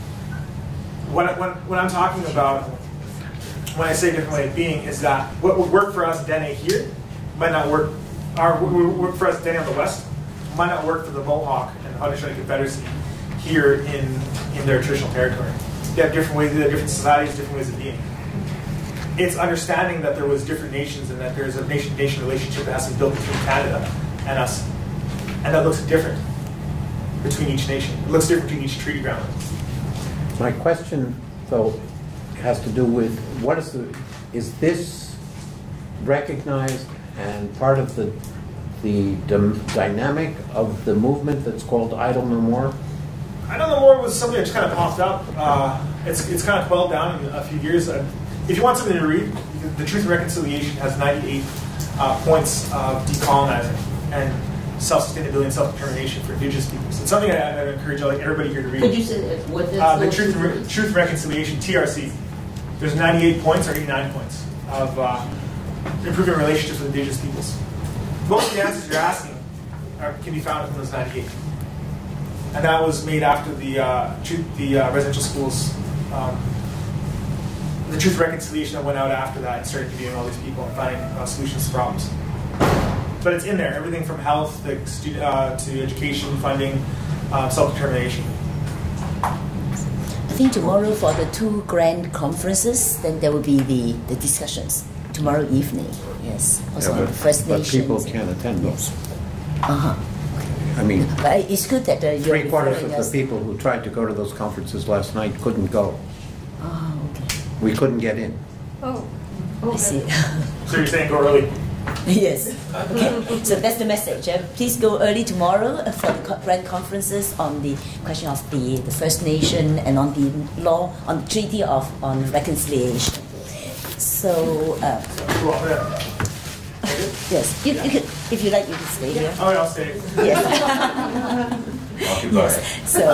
When I'm talking about, when I say different way of being, is that what would work for us Dene here might not work. What would work for us Dene on the west might not work for the Mohawk and the Haudenosaunee Confederacy here in their traditional territory. They have different ways, they have different societies, different ways of being. It's understanding that there was different nations and that there's a nation-to-nation relationship that has to be built between Canada and us. And that looks different between each nation. It looks different between each treaty ground. My question, though, has to do with is this recognized and part of the dynamic of the movement that's called Idle No More? Idle No More was something that just kind of popped up. It's kind of quelled down in a few years. If you want something to read, the Truth and Reconciliation has 98 points of decolonizing and self-sustainability and self-determination for Indigenous peoples. It's something I encourage everybody here to read. Could you say what the Truth and Reconciliation, TRC. There's 98 points or 89 points of improving relationships with Indigenous peoples. Most of the answers you're asking can be found in those 98. And that was made after the residential schools the Truth and Reconciliation that went out after that and started interviewing all these people and finding solutions to problems. But it's in there, everything from health to education, funding, self-determination. I think tomorrow for the 2 grand conferences, then there will be the discussions tomorrow evening. Yes, also on the First Nations. But people can't attend those. Uh-huh. I mean, but it's good that you're 3/4 of the people who tried to go to those conferences last night couldn't go. Oh, okay. We couldn't get in. Oh, I see. So you're saying go early? Yes. Okay. So that's the message. Please go early tomorrow for the grand conferences on the question of the First Nation and on the law, on the Treaty on Reconciliation. So, yes, you could, if you like, you can stay here. Oh, I'll stay. Yes. Occupy. So,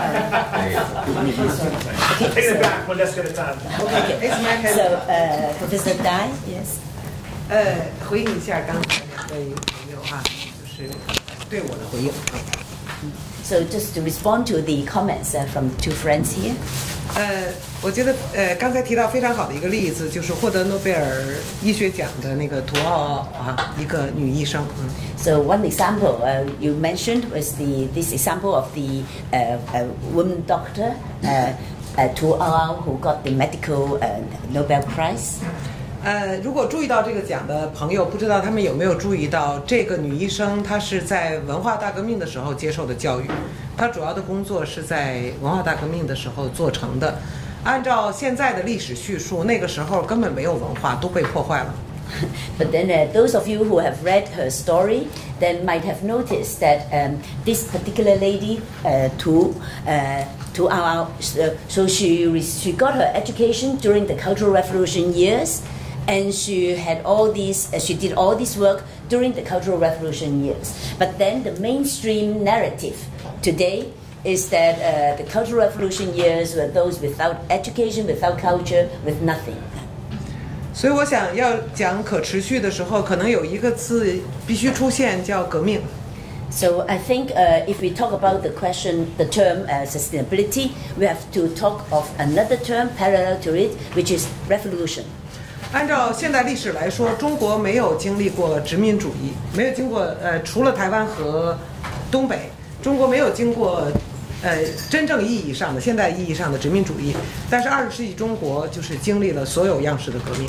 okay, take it back one desk at a time. Okay. So, Professor Dai, yes. 回应一下刚才2位朋友啊，就是对我的回应啊。 So just to respond to the comments from 2 friends here. 我觉得刚才提到非常好的一个例子，就是获得诺贝尔医学奖的那个图奥啊，一个女医生。 So one example you mentioned was this example of the woman doctor Tu Ao who got the medical Nobel Prize. 如果注意到这个奖的朋友，不知道他们有没有注意到，这个女医生她是在文化大革命的时候接受的教育，她主要的工作是在文化大革命的时候做成的。按照现在的历史叙述，那个时候根本没有文化，都被破坏了。 But then those of you who have read her story then might have noticed that this particular lady, Tu Ao, so she got her education during the Cultural Revolution years. And she had all these. She did all this work during the Cultural Revolution years. But then the mainstream narrative today is that the Cultural Revolution years were those without education, without culture, with nothing. 所以我想要讲可持续的时候，可能有一个字必须出现，叫革命。 So I think if we talk about the term sustainability, we have to talk of another term parallel to it, which is revolution. 按照现代历史来说，中国没有经历过殖民主义，没有经过除了台湾和东北，中国没有经过真正意义上的现代意义上的殖民主义。但是20世纪中国就是经历了所有样式的革命。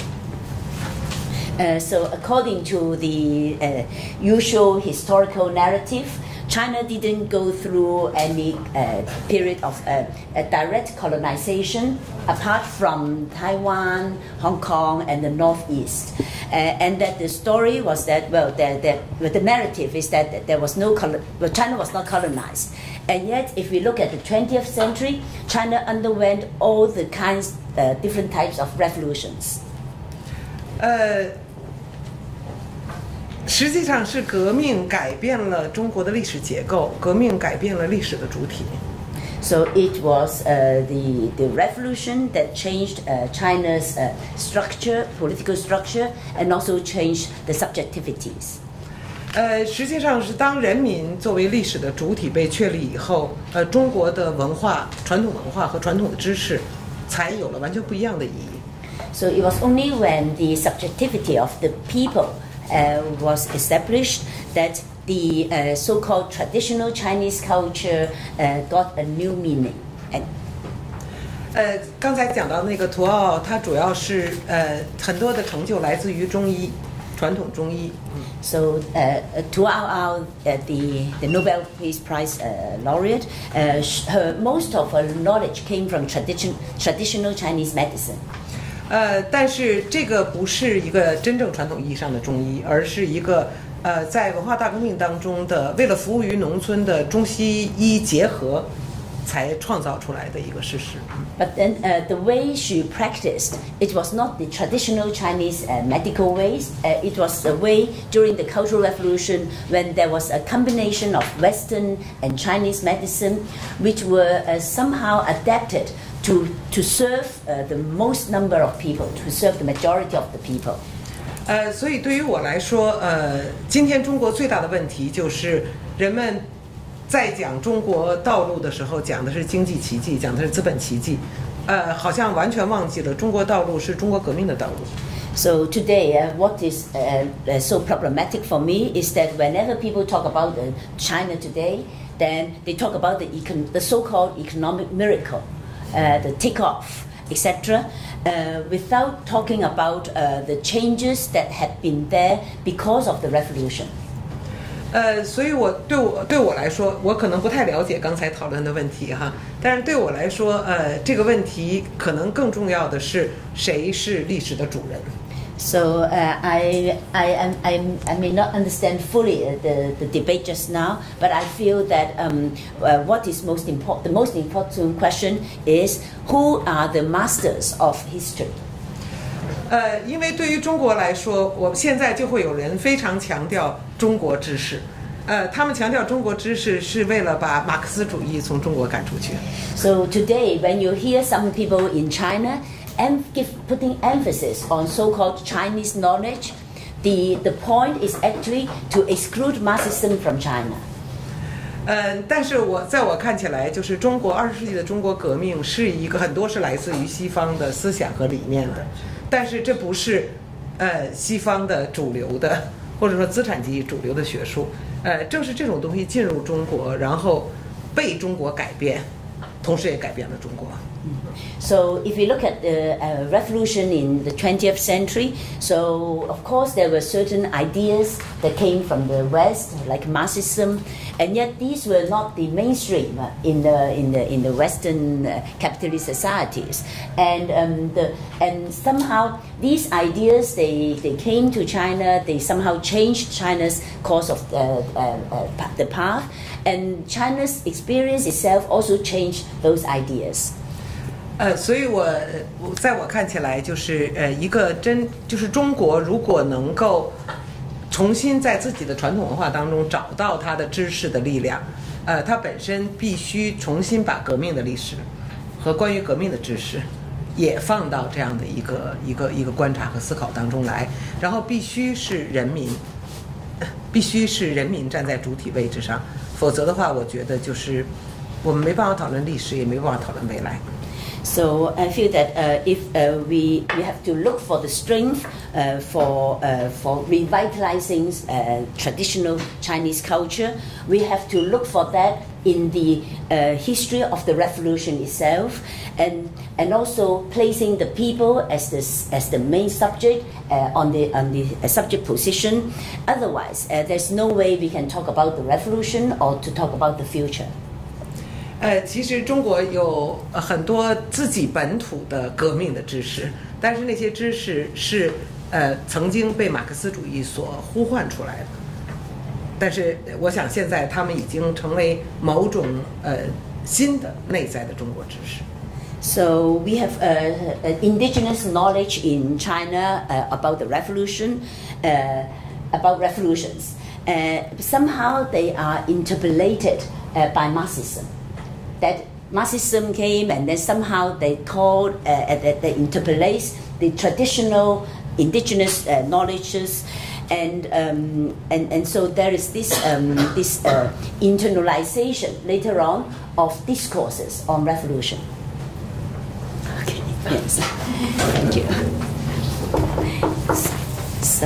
So according to the usual historical narrative, China didn't go through any period of direct colonization apart from Taiwan, Hong Kong, and the Northeast. And that the story was that, the narrative is that there was China was not colonized. And yet, if we look at the 20th century, China underwent all the kinds, different types of revolutions. 实际上是革命改变了中国的历史结构，革命改变了历史的主体。 So it was the revolution that changed China's structure, political structure, and also changed the subjectivities. 实际上是当人民作为历史的主体被确立以后，中国的文化、传统文化和传统的知识才有了完全不一样的意义。 So it was only when the subjectivity of the people was established that the so-called traditional Chinese culture got a new meaning. And 刚才讲到那个图奥，它主要是很多的成就来自于中医，传统中医。 So Tu Ao, the Nobel Peace Prize laureate, most of her knowledge came from traditional Chinese medicine. 但是这个不是一个真正传统意义上的中医，而是一个在文化大革命当中的为了服务于农村的中西医结合才创造出来的一个事实。 But then the way she practiced, it was not the traditional Chinese medical ways. It was the way during the Cultural Revolution when there was a combination of Western and Chinese medicine, which were somehow adapted to serve the most number of people, to serve the majority of the people. 所以对于我来说，今天中国最大的问题就是人们在讲中国道路的时候，讲的是经济奇迹，讲的是资本奇迹， 好像完全忘记了中国道路是中国革命的道路。 So today, what is so problematic for me is that whenever people talk about China today, then they talk about the so-called economic miracle, the takeoff, etc., without talking about the changes that have been there because of the revolution. 所以对我来说，我可能不太了解刚才讨论的问题哈，但是对我来说，这个问题可能更重要的是谁是历史的主人。 So I may not understand fully the debate just now, but I feel that what is most important, the most important question is who are the masters of history. 因为对于中国来说，我现在就会有人非常强调中国知识，他们强调中国知识是为了把马克思主义从中国赶出去。 So today, when you hear some people in China putting emphasis on so-called Chinese knowledge, the point is actually to exclude Marxism from China. 但是在我看起来，就是中国20世纪的中国革命是一个很多是来自于西方的思想和理念的，但是这不是西方的主流的或者说资产阶级主流的学术，正是这种东西进入中国，然后被中国改变，同时也改变了中国。 So if you look at the revolution in the 20th century, so of course there were certain ideas that came from the West, like Marxism, and yet these were not the mainstream in the Western capitalist societies. And somehow these ideas they came to China. They somehow changed China's course of the path, and China's experience itself also changed those ideas. 所以在我看起来，就是就是中国如果能够重新在自己的传统文化当中找到它的知识的力量，它本身必须重新把革命的历史和关于革命的知识也放到这样的一个观察和思考当中来，然后必须是人民站在主体位置上，否则的话，我觉得就是我们没办法讨论历史，也没办法讨论未来。 So I feel that if we have to look for the strength for revitalizing traditional Chinese culture, we have to look for that in the history of the revolution itself, and also placing the people as the main subject on the subject position. Otherwise, there's no way we can talk about the revolution or to talk about the future. 其实中国有很多自己本土的革命的知识，但是那些知识是曾经被马克思主义所呼唤出来的。但是我想现在他们已经成为某种新的内在的中国知识。 So we have indigenous knowledge in China about the revolution, about revolutions. Somehow they are interpolated by Marxism. That Marxism came and then somehow they called, they interpolate the traditional indigenous knowledges, and so there is this internalization later on of discourses on revolution. Okay, yes, thank you. So,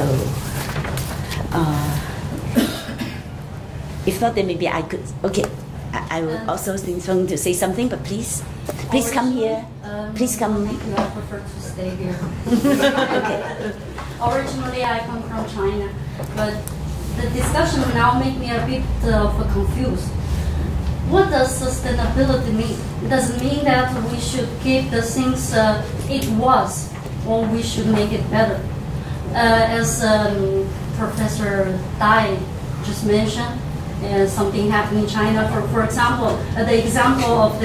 if not, then maybe I could. Okay. I would also think Seung to say something, but please come here. Please come. Thank you. I prefer to stay here. Okay. Originally, I come from China, but the discussion now makes me a bit confused. What does sustainability mean? Does it mean that we should keep the things it was, or we should make it better? As Professor Dai just mentioned, something happened in China. For example, the example of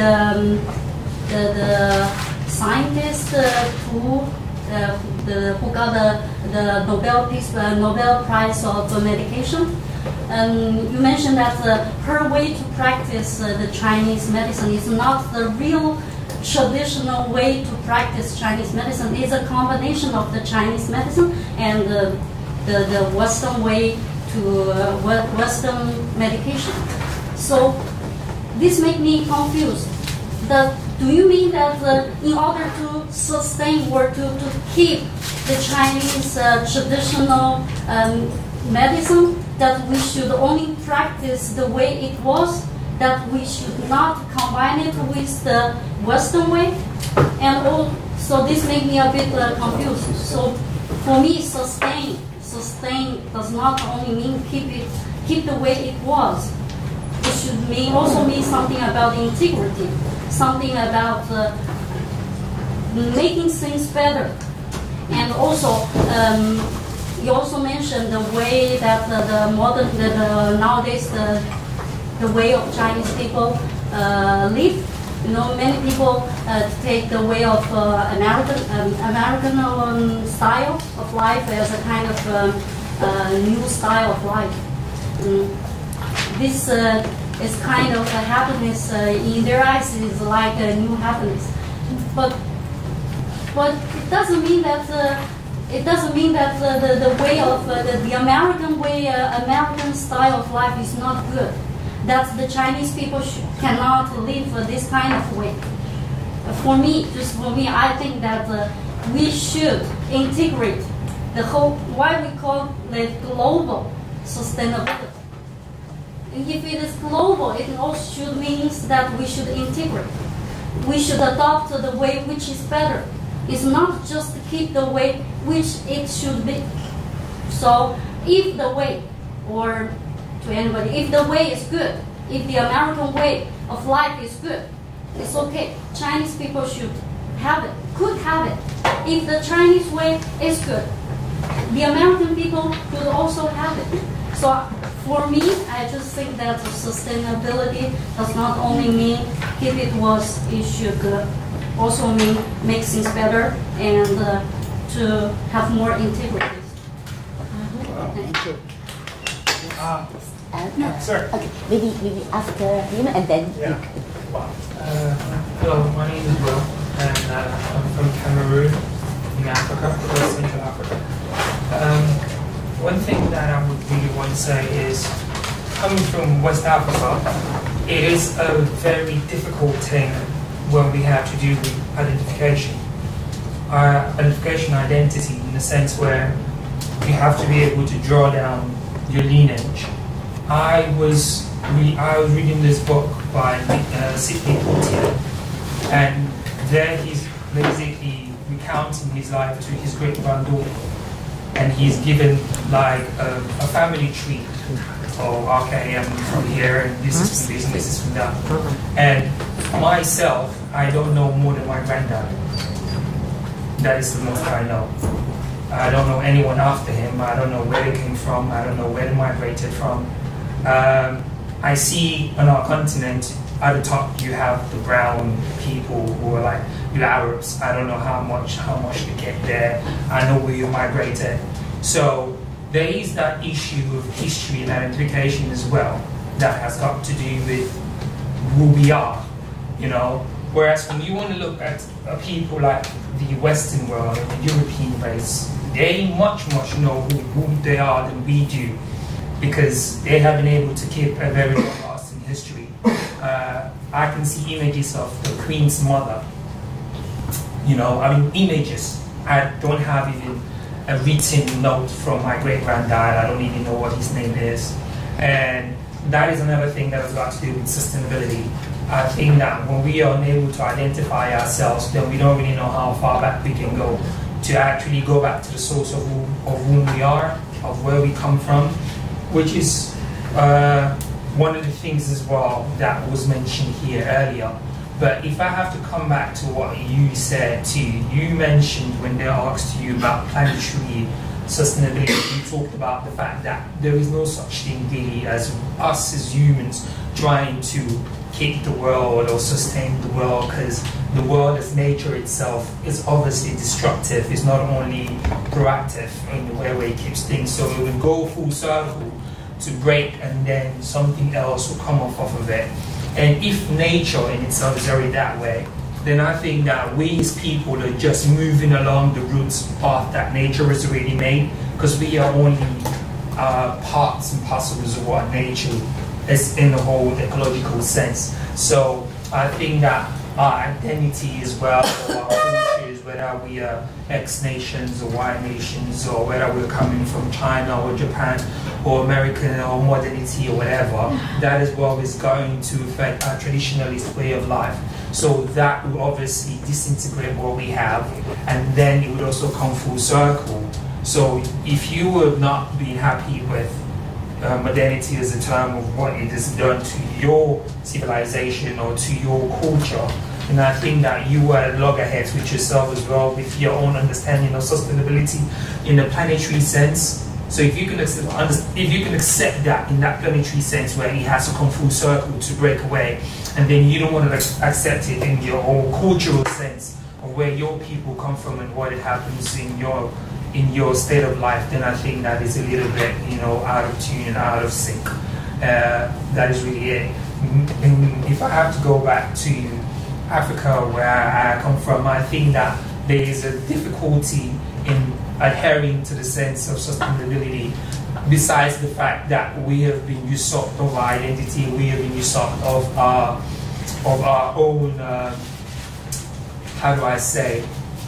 the scientist who got the Nobel Prize of medication. You mentioned that her way to practice the Chinese medicine is not the real traditional way to practice Chinese medicine. It's a combination of the Chinese medicine and the Western way to Western medication. So this makes me confused. do you mean that in order to sustain or to keep the Chinese traditional medicine, that we should only practice the way it was, that we should not combine it with the Western way? And so this makes me a bit confused. So for me, sustain does not only mean keep the way it was. It should also mean something about integrity, something about making things better. And also, you also mentioned the way that nowadays the way of Chinese people live. You know, many people take the way of American style of life as a kind of new style of life. This is kind of a happiness in their eyes is like a new happiness, but it doesn't mean that the way of the American way, American style of life is not good. That the Chinese people cannot live this kind of way. For me, I think that we should integrate the whole, why we call it global sustainability. And if it is global, it also should mean that we should integrate. We should adopt the way which is better. It's not just to keep the way which it should be. So if the way, or to anybody, if the way is good, if the American way of life is good, it's okay. Chinese people should have it, could have it. If the Chinese way is good, the American people could also have it. So for me, I just think that sustainability does not only mean keep it was, it should also mean make things better and to have more integrity. Sir. Okay, maybe after him and then. Yeah. Hello, my name is Will, and I'm from Cameroon in Africa, Central Africa. One thing that I would really want to say is, coming from West Africa, it is a very difficult thing when we have to do with identification. Identity in the sense where you have to be able to draw down your lineage. I was reading this book by Sidney Poitier, and there he's basically recounting his life to his great-granddaughter, and he's given like a family tree. Oh, okay, I'm from here, and this is from this, and this is from that. And myself, I don't know more than my granddad. That is the most I know. I don't know anyone after him. I don't know where they came from. I don't know where they migrated from. I see on our continent, at the top you have the brown people who are like the Arabs. I don't know how much to get there. I know where you migrated. So there is that issue of history and identification as well that has got to do with who we are, you know. Whereas when you want to look at people like the Western world, the European race, they much know who they are than we do, because they have been able to keep a very long-lasting history. I can see images of the Queen's mother, you know, I mean images. I don't have even a written note from my great-granddad. I don't even know what his name is. And that is another thing that has got to do with sustainability. I think that when we are unable to identify ourselves, then we don't really know how far back we can go to actually go back to the source of whom we are, of where we come from, which is one of the things as well that was mentioned here earlier. But if I have to come back to what you said too, you mentioned when they asked you about planetary sustainability, you talked about the fact that there is no such thing really as us as humans trying to keep the world or sustain the world, because the world as nature itself is obviously destructive. It's not only proactive in the way it keeps things, so it will go full circle to break and then something else will come off of it. And if nature in itself is already that way, then I think that we as people are just moving along the roots path that nature has already made, because we are only parts and parcels of what nature is in the whole ecological sense. So I think that our identity as well, or our cultures, whether we are X nations or Y nations, or whether we're coming from China or Japan or American or modernity or whatever, that is what is going to affect our traditionalist way of life. So that will obviously disintegrate what we have, and then it would also come full circle. So if you would not be happy with modernity as a term of what it has done to your civilization or to your culture, and I think that you are at loggerheads with yourself as well, with your own understanding of sustainability in a planetary sense. So if you can accept that in that planetary sense, where it has to come full circle to break away, and then you don't want to accept it in your own cultural sense of where your people come from and what it happens in your state of life, then I think that is a little bit, out of tune and out of sync. That is really it. And if I have to go back to Africa, where I come from, I think that there is a difficulty in adhering to the sense of sustainability, besides the fact that we have been usurped of our identity, we have been usurped of our own, how do I say,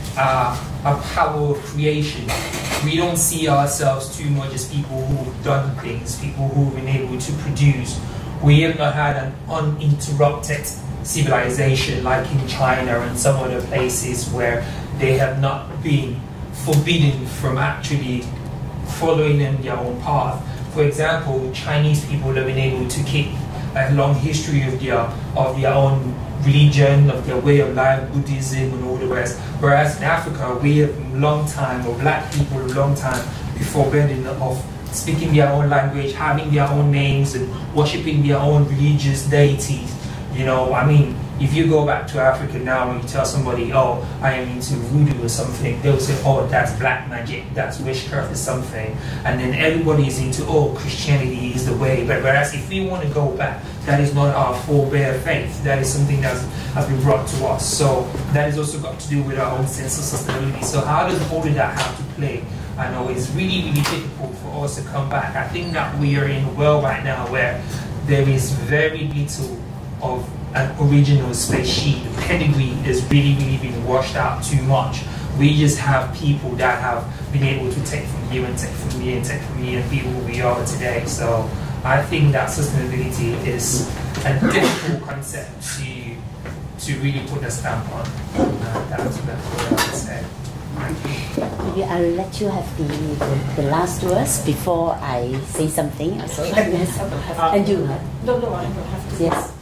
a power of creation. We don't see ourselves too much as people who have done things, people who have been able to produce. We have not had an uninterrupted civilization like in China and some other places where they have not been forbidden from actually following in their own path. For example, Chinese people have been able to keep a long history of their own religion, of their way of life, Buddhism and all the rest. Whereas in Africa, we have a long time, or black people a long time, before bending of speaking their own language, having their own names and worshipping their own religious deities. I mean, if you go back to Africa now and you tell somebody, oh, I am into voodoo or something, they'll say, oh, that's black magic, that's witchcraft or something. And then everybody is into, oh, Christianity is the way. But whereas if we want to go back, that is not our forebear faith. That is something that has been brought to us. So that has also got to do with our own sense of sustainability. So how does all of that have to play? I know it's really, really difficult for us to come back. I think that we are in a world right now where there is very little of an original species. The pedigree is really, really been washed out too much. We just have people that have been able to take from you and take from me and take from me and be who we are today. So I think that sustainability is a difficult concept to really put a stamp on. That's what I would say. Maybe I'll let you have the last words before I say something. So, and you. No, I don't have to. Yes.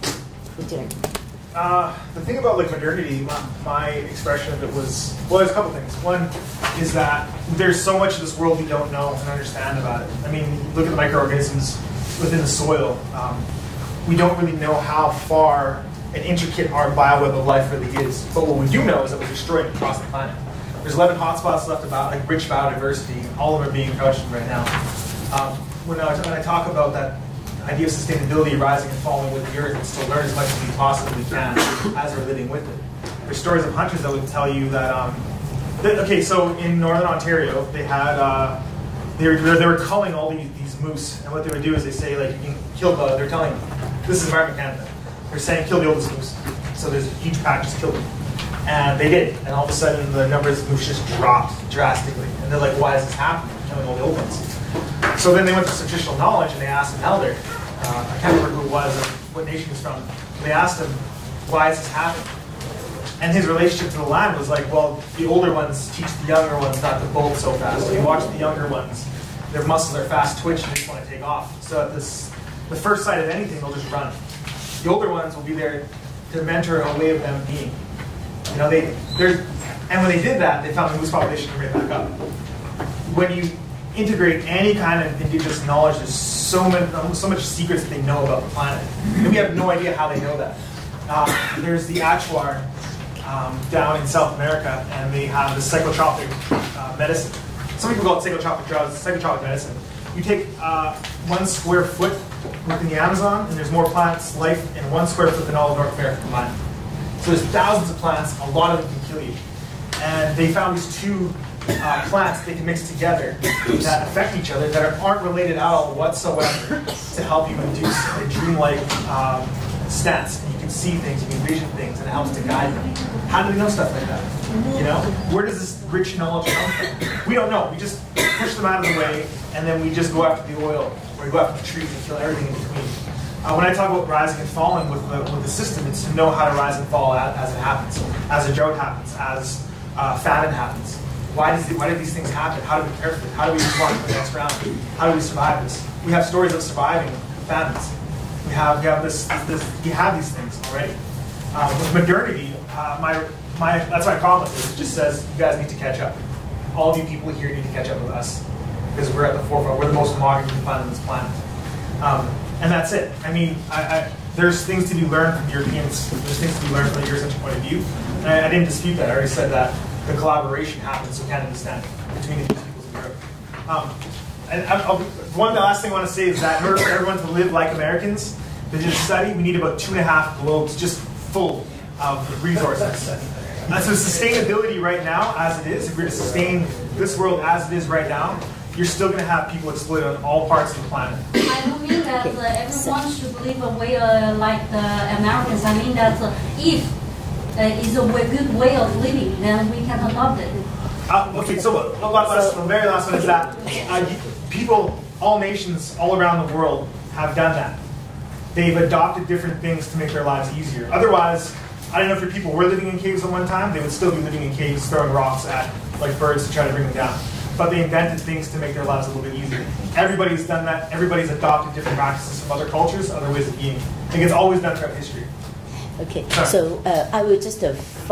The thing about modernity, my expression of it was, well, there's a couple things. One is that there's so much of this world we don't know and understand about it. I mean, look at the microorganisms within the soil. We don't really know how far and intricate our bioweb of life really is. But what we do know is that we're destroyed across the planet. There's 11 hotspots left about like rich biodiversity, and all of them are being questioned right now. When I talk about that idea of sustainability rising and falling with the earth, and still learn as much as we possibly can as we're living with it. There's stories of hunters that would tell you that, okay, so in northern Ontario, they had, they were culling all these moose, and what they would do is they say, like, you can kill they're telling them, this is American Canada, they're saying kill the oldest moose. So there's a huge pack, just kill them. And they did, and all of a sudden the numbers of moose just dropped drastically. And they're like, why is this happening? We're killing all the old ones. So then they went to some traditional knowledge and they asked an elder, I can't remember who it was or what nation he was from, they asked him, why is this happening? And his relationship to the land was like, well, the older ones teach the younger ones not to bolt so fast. So you watch the younger ones, their muscles are fast twitch and they just want to take off. So at the first sight of anything, they'll just run. The older ones will be there to mentor a way of them being. You know, and when they did that, they found the moose population right back up. When you integrate any kind of indigenous knowledge, there's so much secrets that they know about the planet. And we have no idea how they know that. There's the Achuar down in South America, and they have the psychotropic medicine. Some people call it psychotropic drugs, psychotropic medicine. You take 1 square foot within the Amazon, and there's more plants life in 1 square foot than all of North America combined. So there's thousands of plants, a lot of them can kill you. And they found these two plants they can mix together that affect each other, that aren't related at all whatsoever, to help you induce a dreamlike stance. And you can see things, you can envision things, and it helps to guide them. How do they know stuff like that? You know, where does this rich knowledge come from? We don't know. We just push them out of the way, and then we just go after the oil, or we go after the trees and kill everything in between. When I talk about rising and falling with the system, it's to know how to rise and fall as it happens, as a drought happens, as famine happens. Why do these things happen? How do we prepare for it? How do we respond to the next round? How do we survive this? We have stories of surviving famines. We have these things already. With modernity, that's my problem with this. It just says you guys need to catch up. All of you people here need to catch up with us because we're at the forefront. We're the most modern you can find on this planet. And that's it. I mean, there's things to be learned from Europeans. There's things to be learned from the Eurocentric point of view. And I didn't dispute that. I already said that the collaboration happens, so Canada understand between the two peoples of Europe. One last thing I want to say is that in order for everyone to live like Americans, they did a study, we need about 2.5 globes just full of resources. And so sustainability right now, as it is, if we're to sustain this world as it is right now, you're still going to have people exploited on all parts of the planet. I don't mean that everyone should live a way like the Americans. I mean that if it's a good way of living, then we can adopt it. Okay, so the very last one is that people, all nations all around the world have done that. They've adopted different things to make their lives easier. Otherwise, I don't know if your people were living in caves at one time, they would still be living in caves throwing rocks at like birds to try to bring them down. But they invented things to make their lives a little bit easier. Everybody's done that. Everybody's adopted different practices from other cultures, other ways of being. I think it's always done throughout history. Okay, so I will just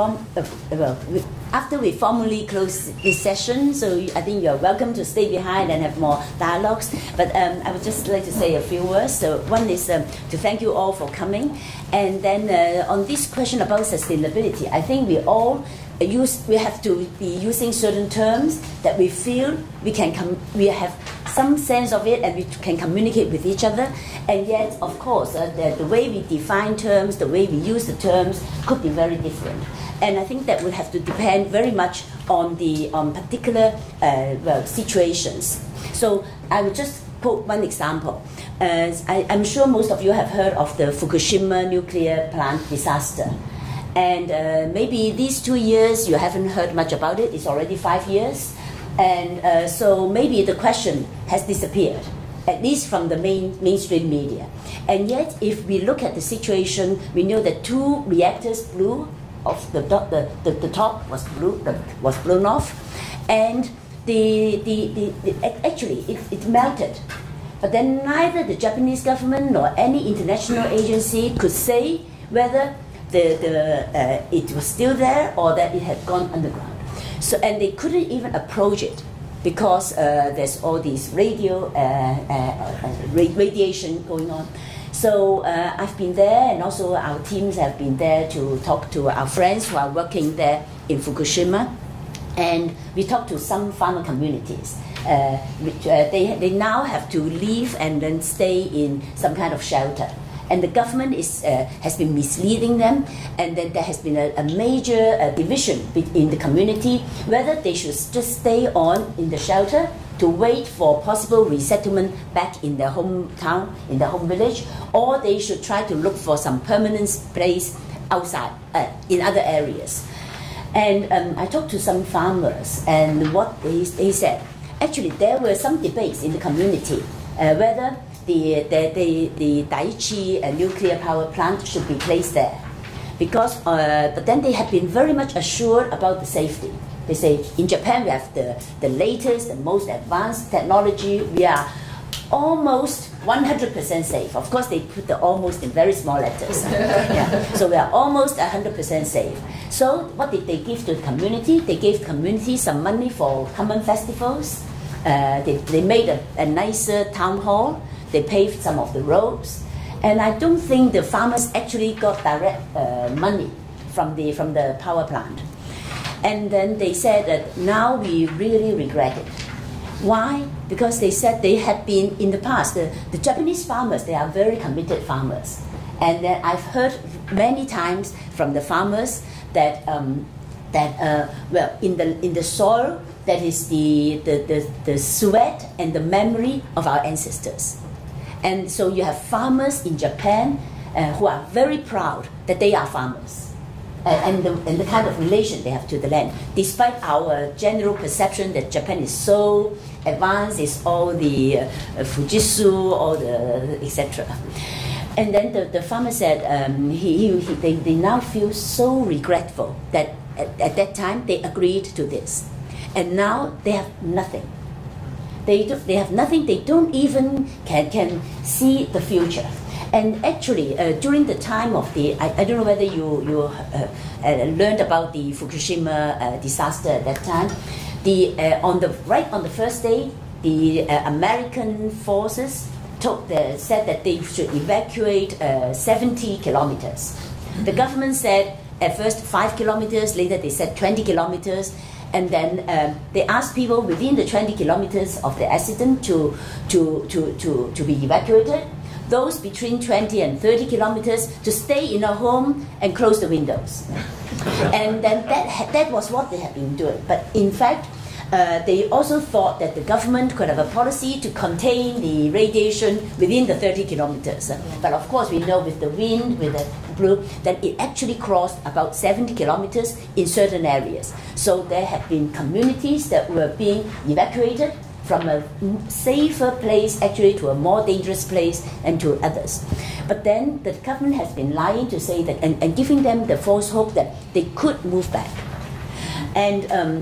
after we formally close this session, so I think you're welcome to stay behind and have more dialogues. But I would just like to say a few words. So one is to thank you all for coming, and then on this question about sustainability, I think we all we have to be using certain terms that we feel we have some sense of it and we can communicate with each other. And yet, of course, the way we define terms, the way we use the terms could be very different. And I think that would have to depend very much on the particular situations. So I will just quote one example. I'm sure most of you have heard of the Fukushima nuclear plant disaster. And maybe these 2 years you haven't heard much about it. It's already 5 years. And so maybe the question has disappeared, at least from the mainstream media. And yet, if we look at the situation, we know that 2 reactors blew off, the top was blown off, and actually it melted. But then neither the Japanese government nor any international agency could say whether it was still there or that it had gone underground. So, and they couldn't even approach it because there's all these radiation going on. So I've been there, and also our teams have been there to talk to our friends who are working there in Fukushima. And we talked to some farmer communities. They now have to leave and then stay in some kind of shelter. And the government has been misleading them, and then there has been a major division in the community whether they should just stay on in the shelter to wait for possible resettlement back in their hometown, in their home village, or they should try to look for some permanent place outside, in other areas. And I talked to some farmers, and what they said, actually there were some debates in the community whether the Daiichi nuclear power plant should be placed there, because but then they have been very much assured about the safety. They say in Japan we have the latest, the most advanced technology. We are almost 100% safe. Of course, they put the almost in very small letters. Yeah. So we are almost 100% safe. So what did they give to the community? They gave the community some money for common festivals. They made a nicer town hall. They paved some of the roads, and I don't think the farmers actually got direct money from the power plant. And then they said that now we really regret it. Why? Because they said they had been in the past. The Japanese farmers, they are very committed farmers, and then I've heard many times from the farmers that well, in the soil that is the sweat and the memory of our ancestors. And so you have farmers in Japan who are very proud that they are farmers. And the kind of relation they have to the land, despite our general perception that Japan is so advanced, it's all the Fujitsu, all the etc. And then the farmer said they now feel so regretful that at that time they agreed to this, and now they have nothing. They have nothing. They don't even can see the future. And actually, during the time of the, I don't know whether you learned about the Fukushima disaster at that time. On the first day, the American forces said that they should evacuate 70 kilometers. The government said at first 5 kilometers. Later they said 20 kilometers. And then they asked people within the 20 kilometers of the accident to be evacuated. Those between 20 and 30 kilometers to stay in a home and close the windows. And then that was what they had been doing. But in fact, they also thought that the government could have a policy to contain the radiation within the 30 kilometers. But of course, we know with the wind, with the blue, that it actually crossed about 70 kilometers in certain areas. So there have been communities that were being evacuated from a safer place actually to a more dangerous place and to others. But then the government has been lying to say that and giving them the false hope that they could move back. And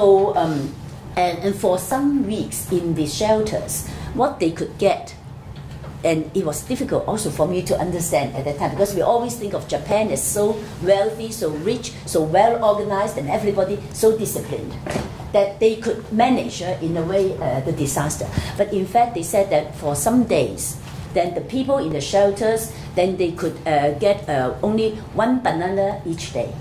for some weeks in the shelters, what they could get, and it was difficult also for me to understand at that time, because we always think of Japan as so wealthy, so rich, so well organized, and everybody so disciplined, that they could manage in a way the disaster. But in fact, they said that for some days, then the people in the shelters, then they could get only 1 banana each day.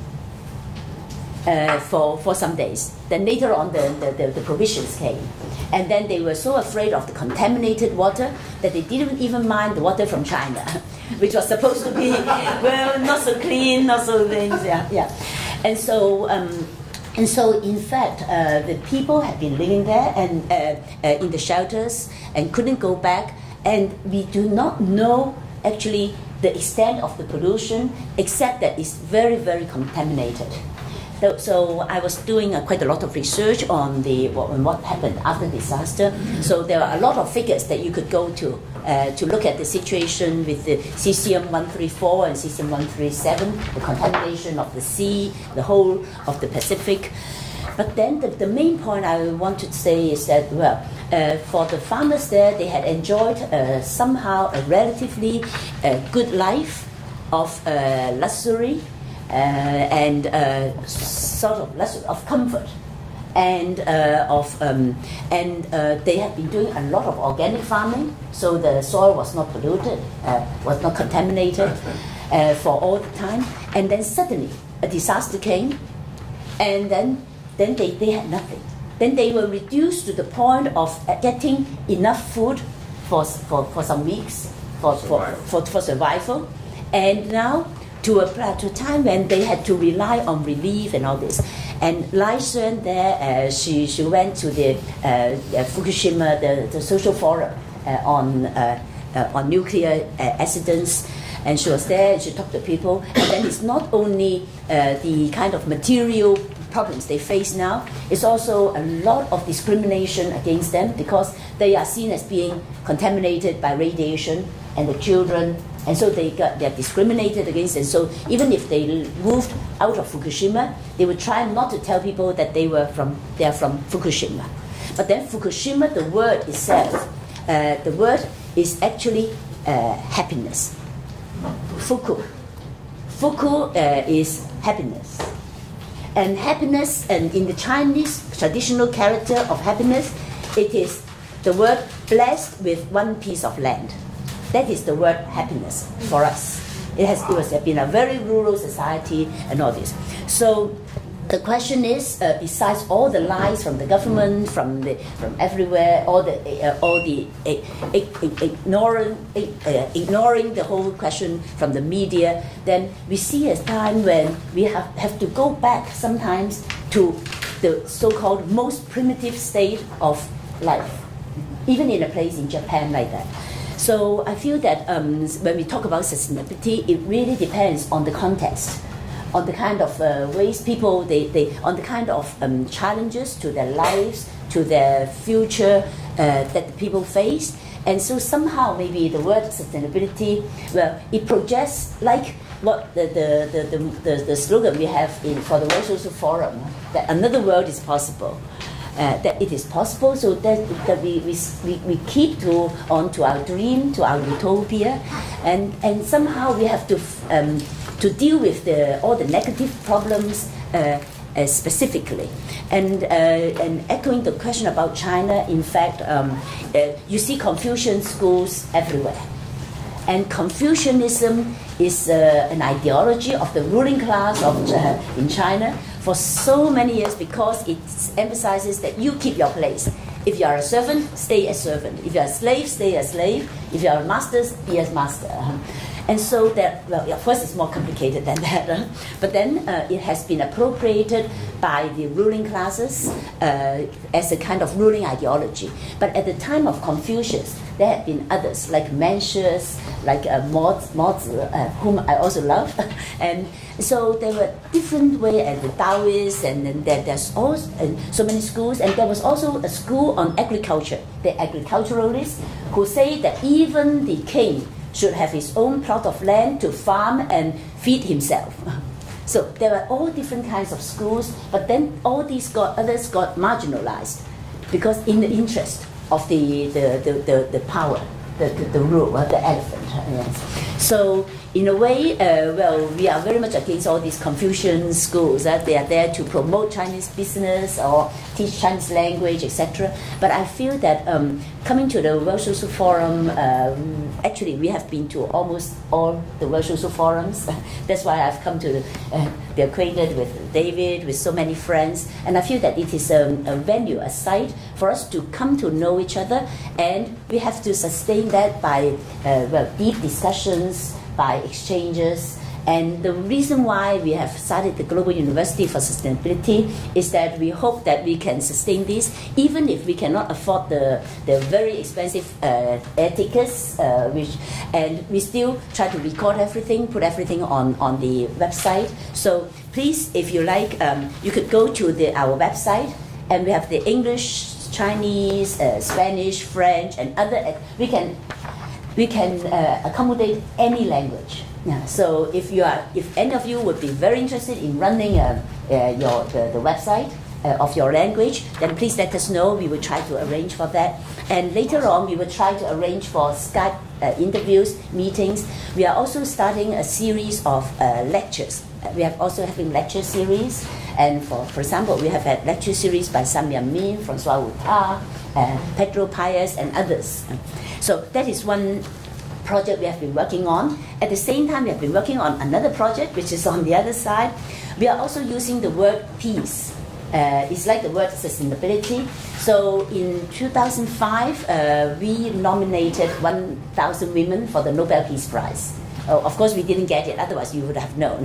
For some days. Then later on the provisions came. And then they were so afraid of the contaminated water that they didn't even mind the water from China, which was supposed to be, well, not so clean, not so things, yeah. And so in fact, the people had been living there and in the shelters and couldn't go back. And we do not know actually the extent of the pollution, except that it's very, very contaminated. So I was doing quite a lot of research on what happened after the disaster. So there are a lot of figures that you could go to look at the situation with the cesium-134 and cesium-137, the contamination of the sea, the whole of the Pacific. But then the main point I want to say is that, well, for the farmers there, they had enjoyed somehow a relatively good life of luxury, and sort of comfort, and they have been doing a lot of organic farming, so the soil was not polluted, was not contaminated for all the time. And then suddenly a disaster came, and then they had nothing. Then they were reduced to the point of getting enough food for some weeks for survival, and now to a time when they had to rely on relief and all this. And Lai Shun there, she went to the Fukushima, the social forum on nuclear accidents, and she was there and she talked to people. And then it's not only the kind of material problems they face now, it's also a lot of discrimination against them because they are seen as being contaminated by radiation, and the children. And so they're discriminated against, and so even if they moved out of Fukushima, they would try not to tell people that they're from Fukushima. But then Fukushima, the word itself, the word is actually happiness. Fuku is happiness, and happiness, and in the Chinese traditional character of happiness, it is the word blessed with one piece of land. That is the word happiness for us. It has been a very rural society and all this. So the question is, besides all the lies from the government, from everywhere, ignoring the whole question from the media, then we see a time when we have to go back sometimes to the so-called most primitive state of life, even in a place in Japan like that. So I feel that when we talk about sustainability, it really depends on the context, on the kind of ways people, on the kind of challenges to their lives, to their future that the people face. And so somehow maybe the word sustainability, well, it projects like what the slogan we have for the World Social Forum, that another world is possible. That it is possible, so that we keep on to our dream, to our utopia, and somehow we have to deal with all the negative problems specifically. And echoing the question about China, in fact, you see Confucian schools everywhere. And Confucianism is an ideology of the ruling class in China for so many years, because it emphasizes that you keep your place. If you are a servant, stay a servant. If you are a slave, stay a slave. If you are a master, be a master. And so that, well, of course it's more complicated than that, but then it has been appropriated by the ruling classes as a kind of ruling ideology. But at the time of Confucius, there had been others, like Mencius, like Mozi, whom I also love. And so there were different ways, and the Taoists, and then there's also so many schools, and there was also a school on agriculture, the agriculturalists, who say that even the king should have his own plot of land to farm and feed himself. So there were all different kinds of schools, but then all these others got marginalized, because in the interest of the power, the rule, the elephant. Yes. So in a way, well, we are very much against all these Confucian schools. They are there to promote Chinese business or teach Chinese language, etc. But I feel that coming to the World Social Forum, actually we have been to almost all the World Social Forums. That's why I've come to be acquainted with David, with so many friends. And I feel that it is a venue, a site for us to come to know each other, and we have to sustain that by well, deep discussions, by exchanges. And the reason why we have started the Global University for Sustainability is that we hope that we can sustain this, even if we cannot afford the very expensive air tickets, and we still try to record everything, put everything on the website. So please, if you like, you could go to our website, and we have the English, Chinese, Spanish, French, and other. We can accommodate any language. Yeah. So if any of you would be very interested in running the website of your language, then please let us know. We will try to arrange for that. And later on, we will try to arrange for Skype interviews, meetings. We are also starting a series of lectures. We are also having lecture series. And for example, we have had lecture series by Samyang Min, Francois Woutard, Pedro Paez, and others. So that is one project we have been working on. At the same time, we have been working on another project, which is on the other side. We are also using the word peace. It's like the word sustainability. So in 2005, we nominated 1,000 women for the Nobel Peace Prize. Oh, of course, we didn't get it, otherwise you would have known.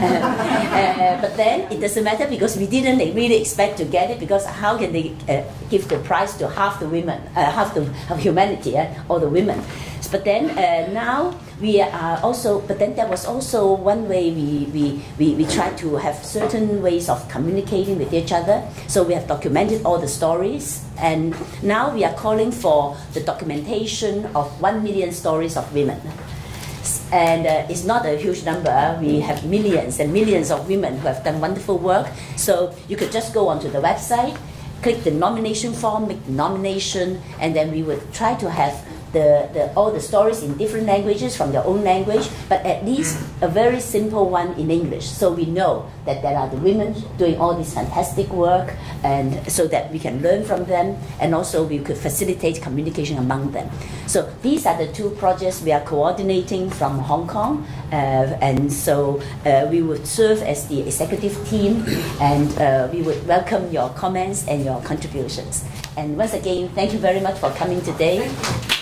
But then it doesn't matter, because we didn't really expect to get it, because how can they give the prize to half the women, half of humanity, all the women? But then now we are also, but then there was also one way we try to have certain ways of communicating with each other. So we have documented all the stories, and now we are calling for the documentation of 1 million stories of women. And it's not a huge number. We have millions and millions of women who have done wonderful work. So you could just go onto the website, click the nomination form, make the nomination, and then we would try to have all the stories in different languages from their own language, but at least a very simple one in English, so we know that there are the women doing all this fantastic work, and so that we can learn from them, and also we could facilitate communication among them. So these are the two projects we are coordinating from Hong Kong, and so we would serve as the executive team, and we would welcome your comments and your contributions. And once again, thank you very much for coming today.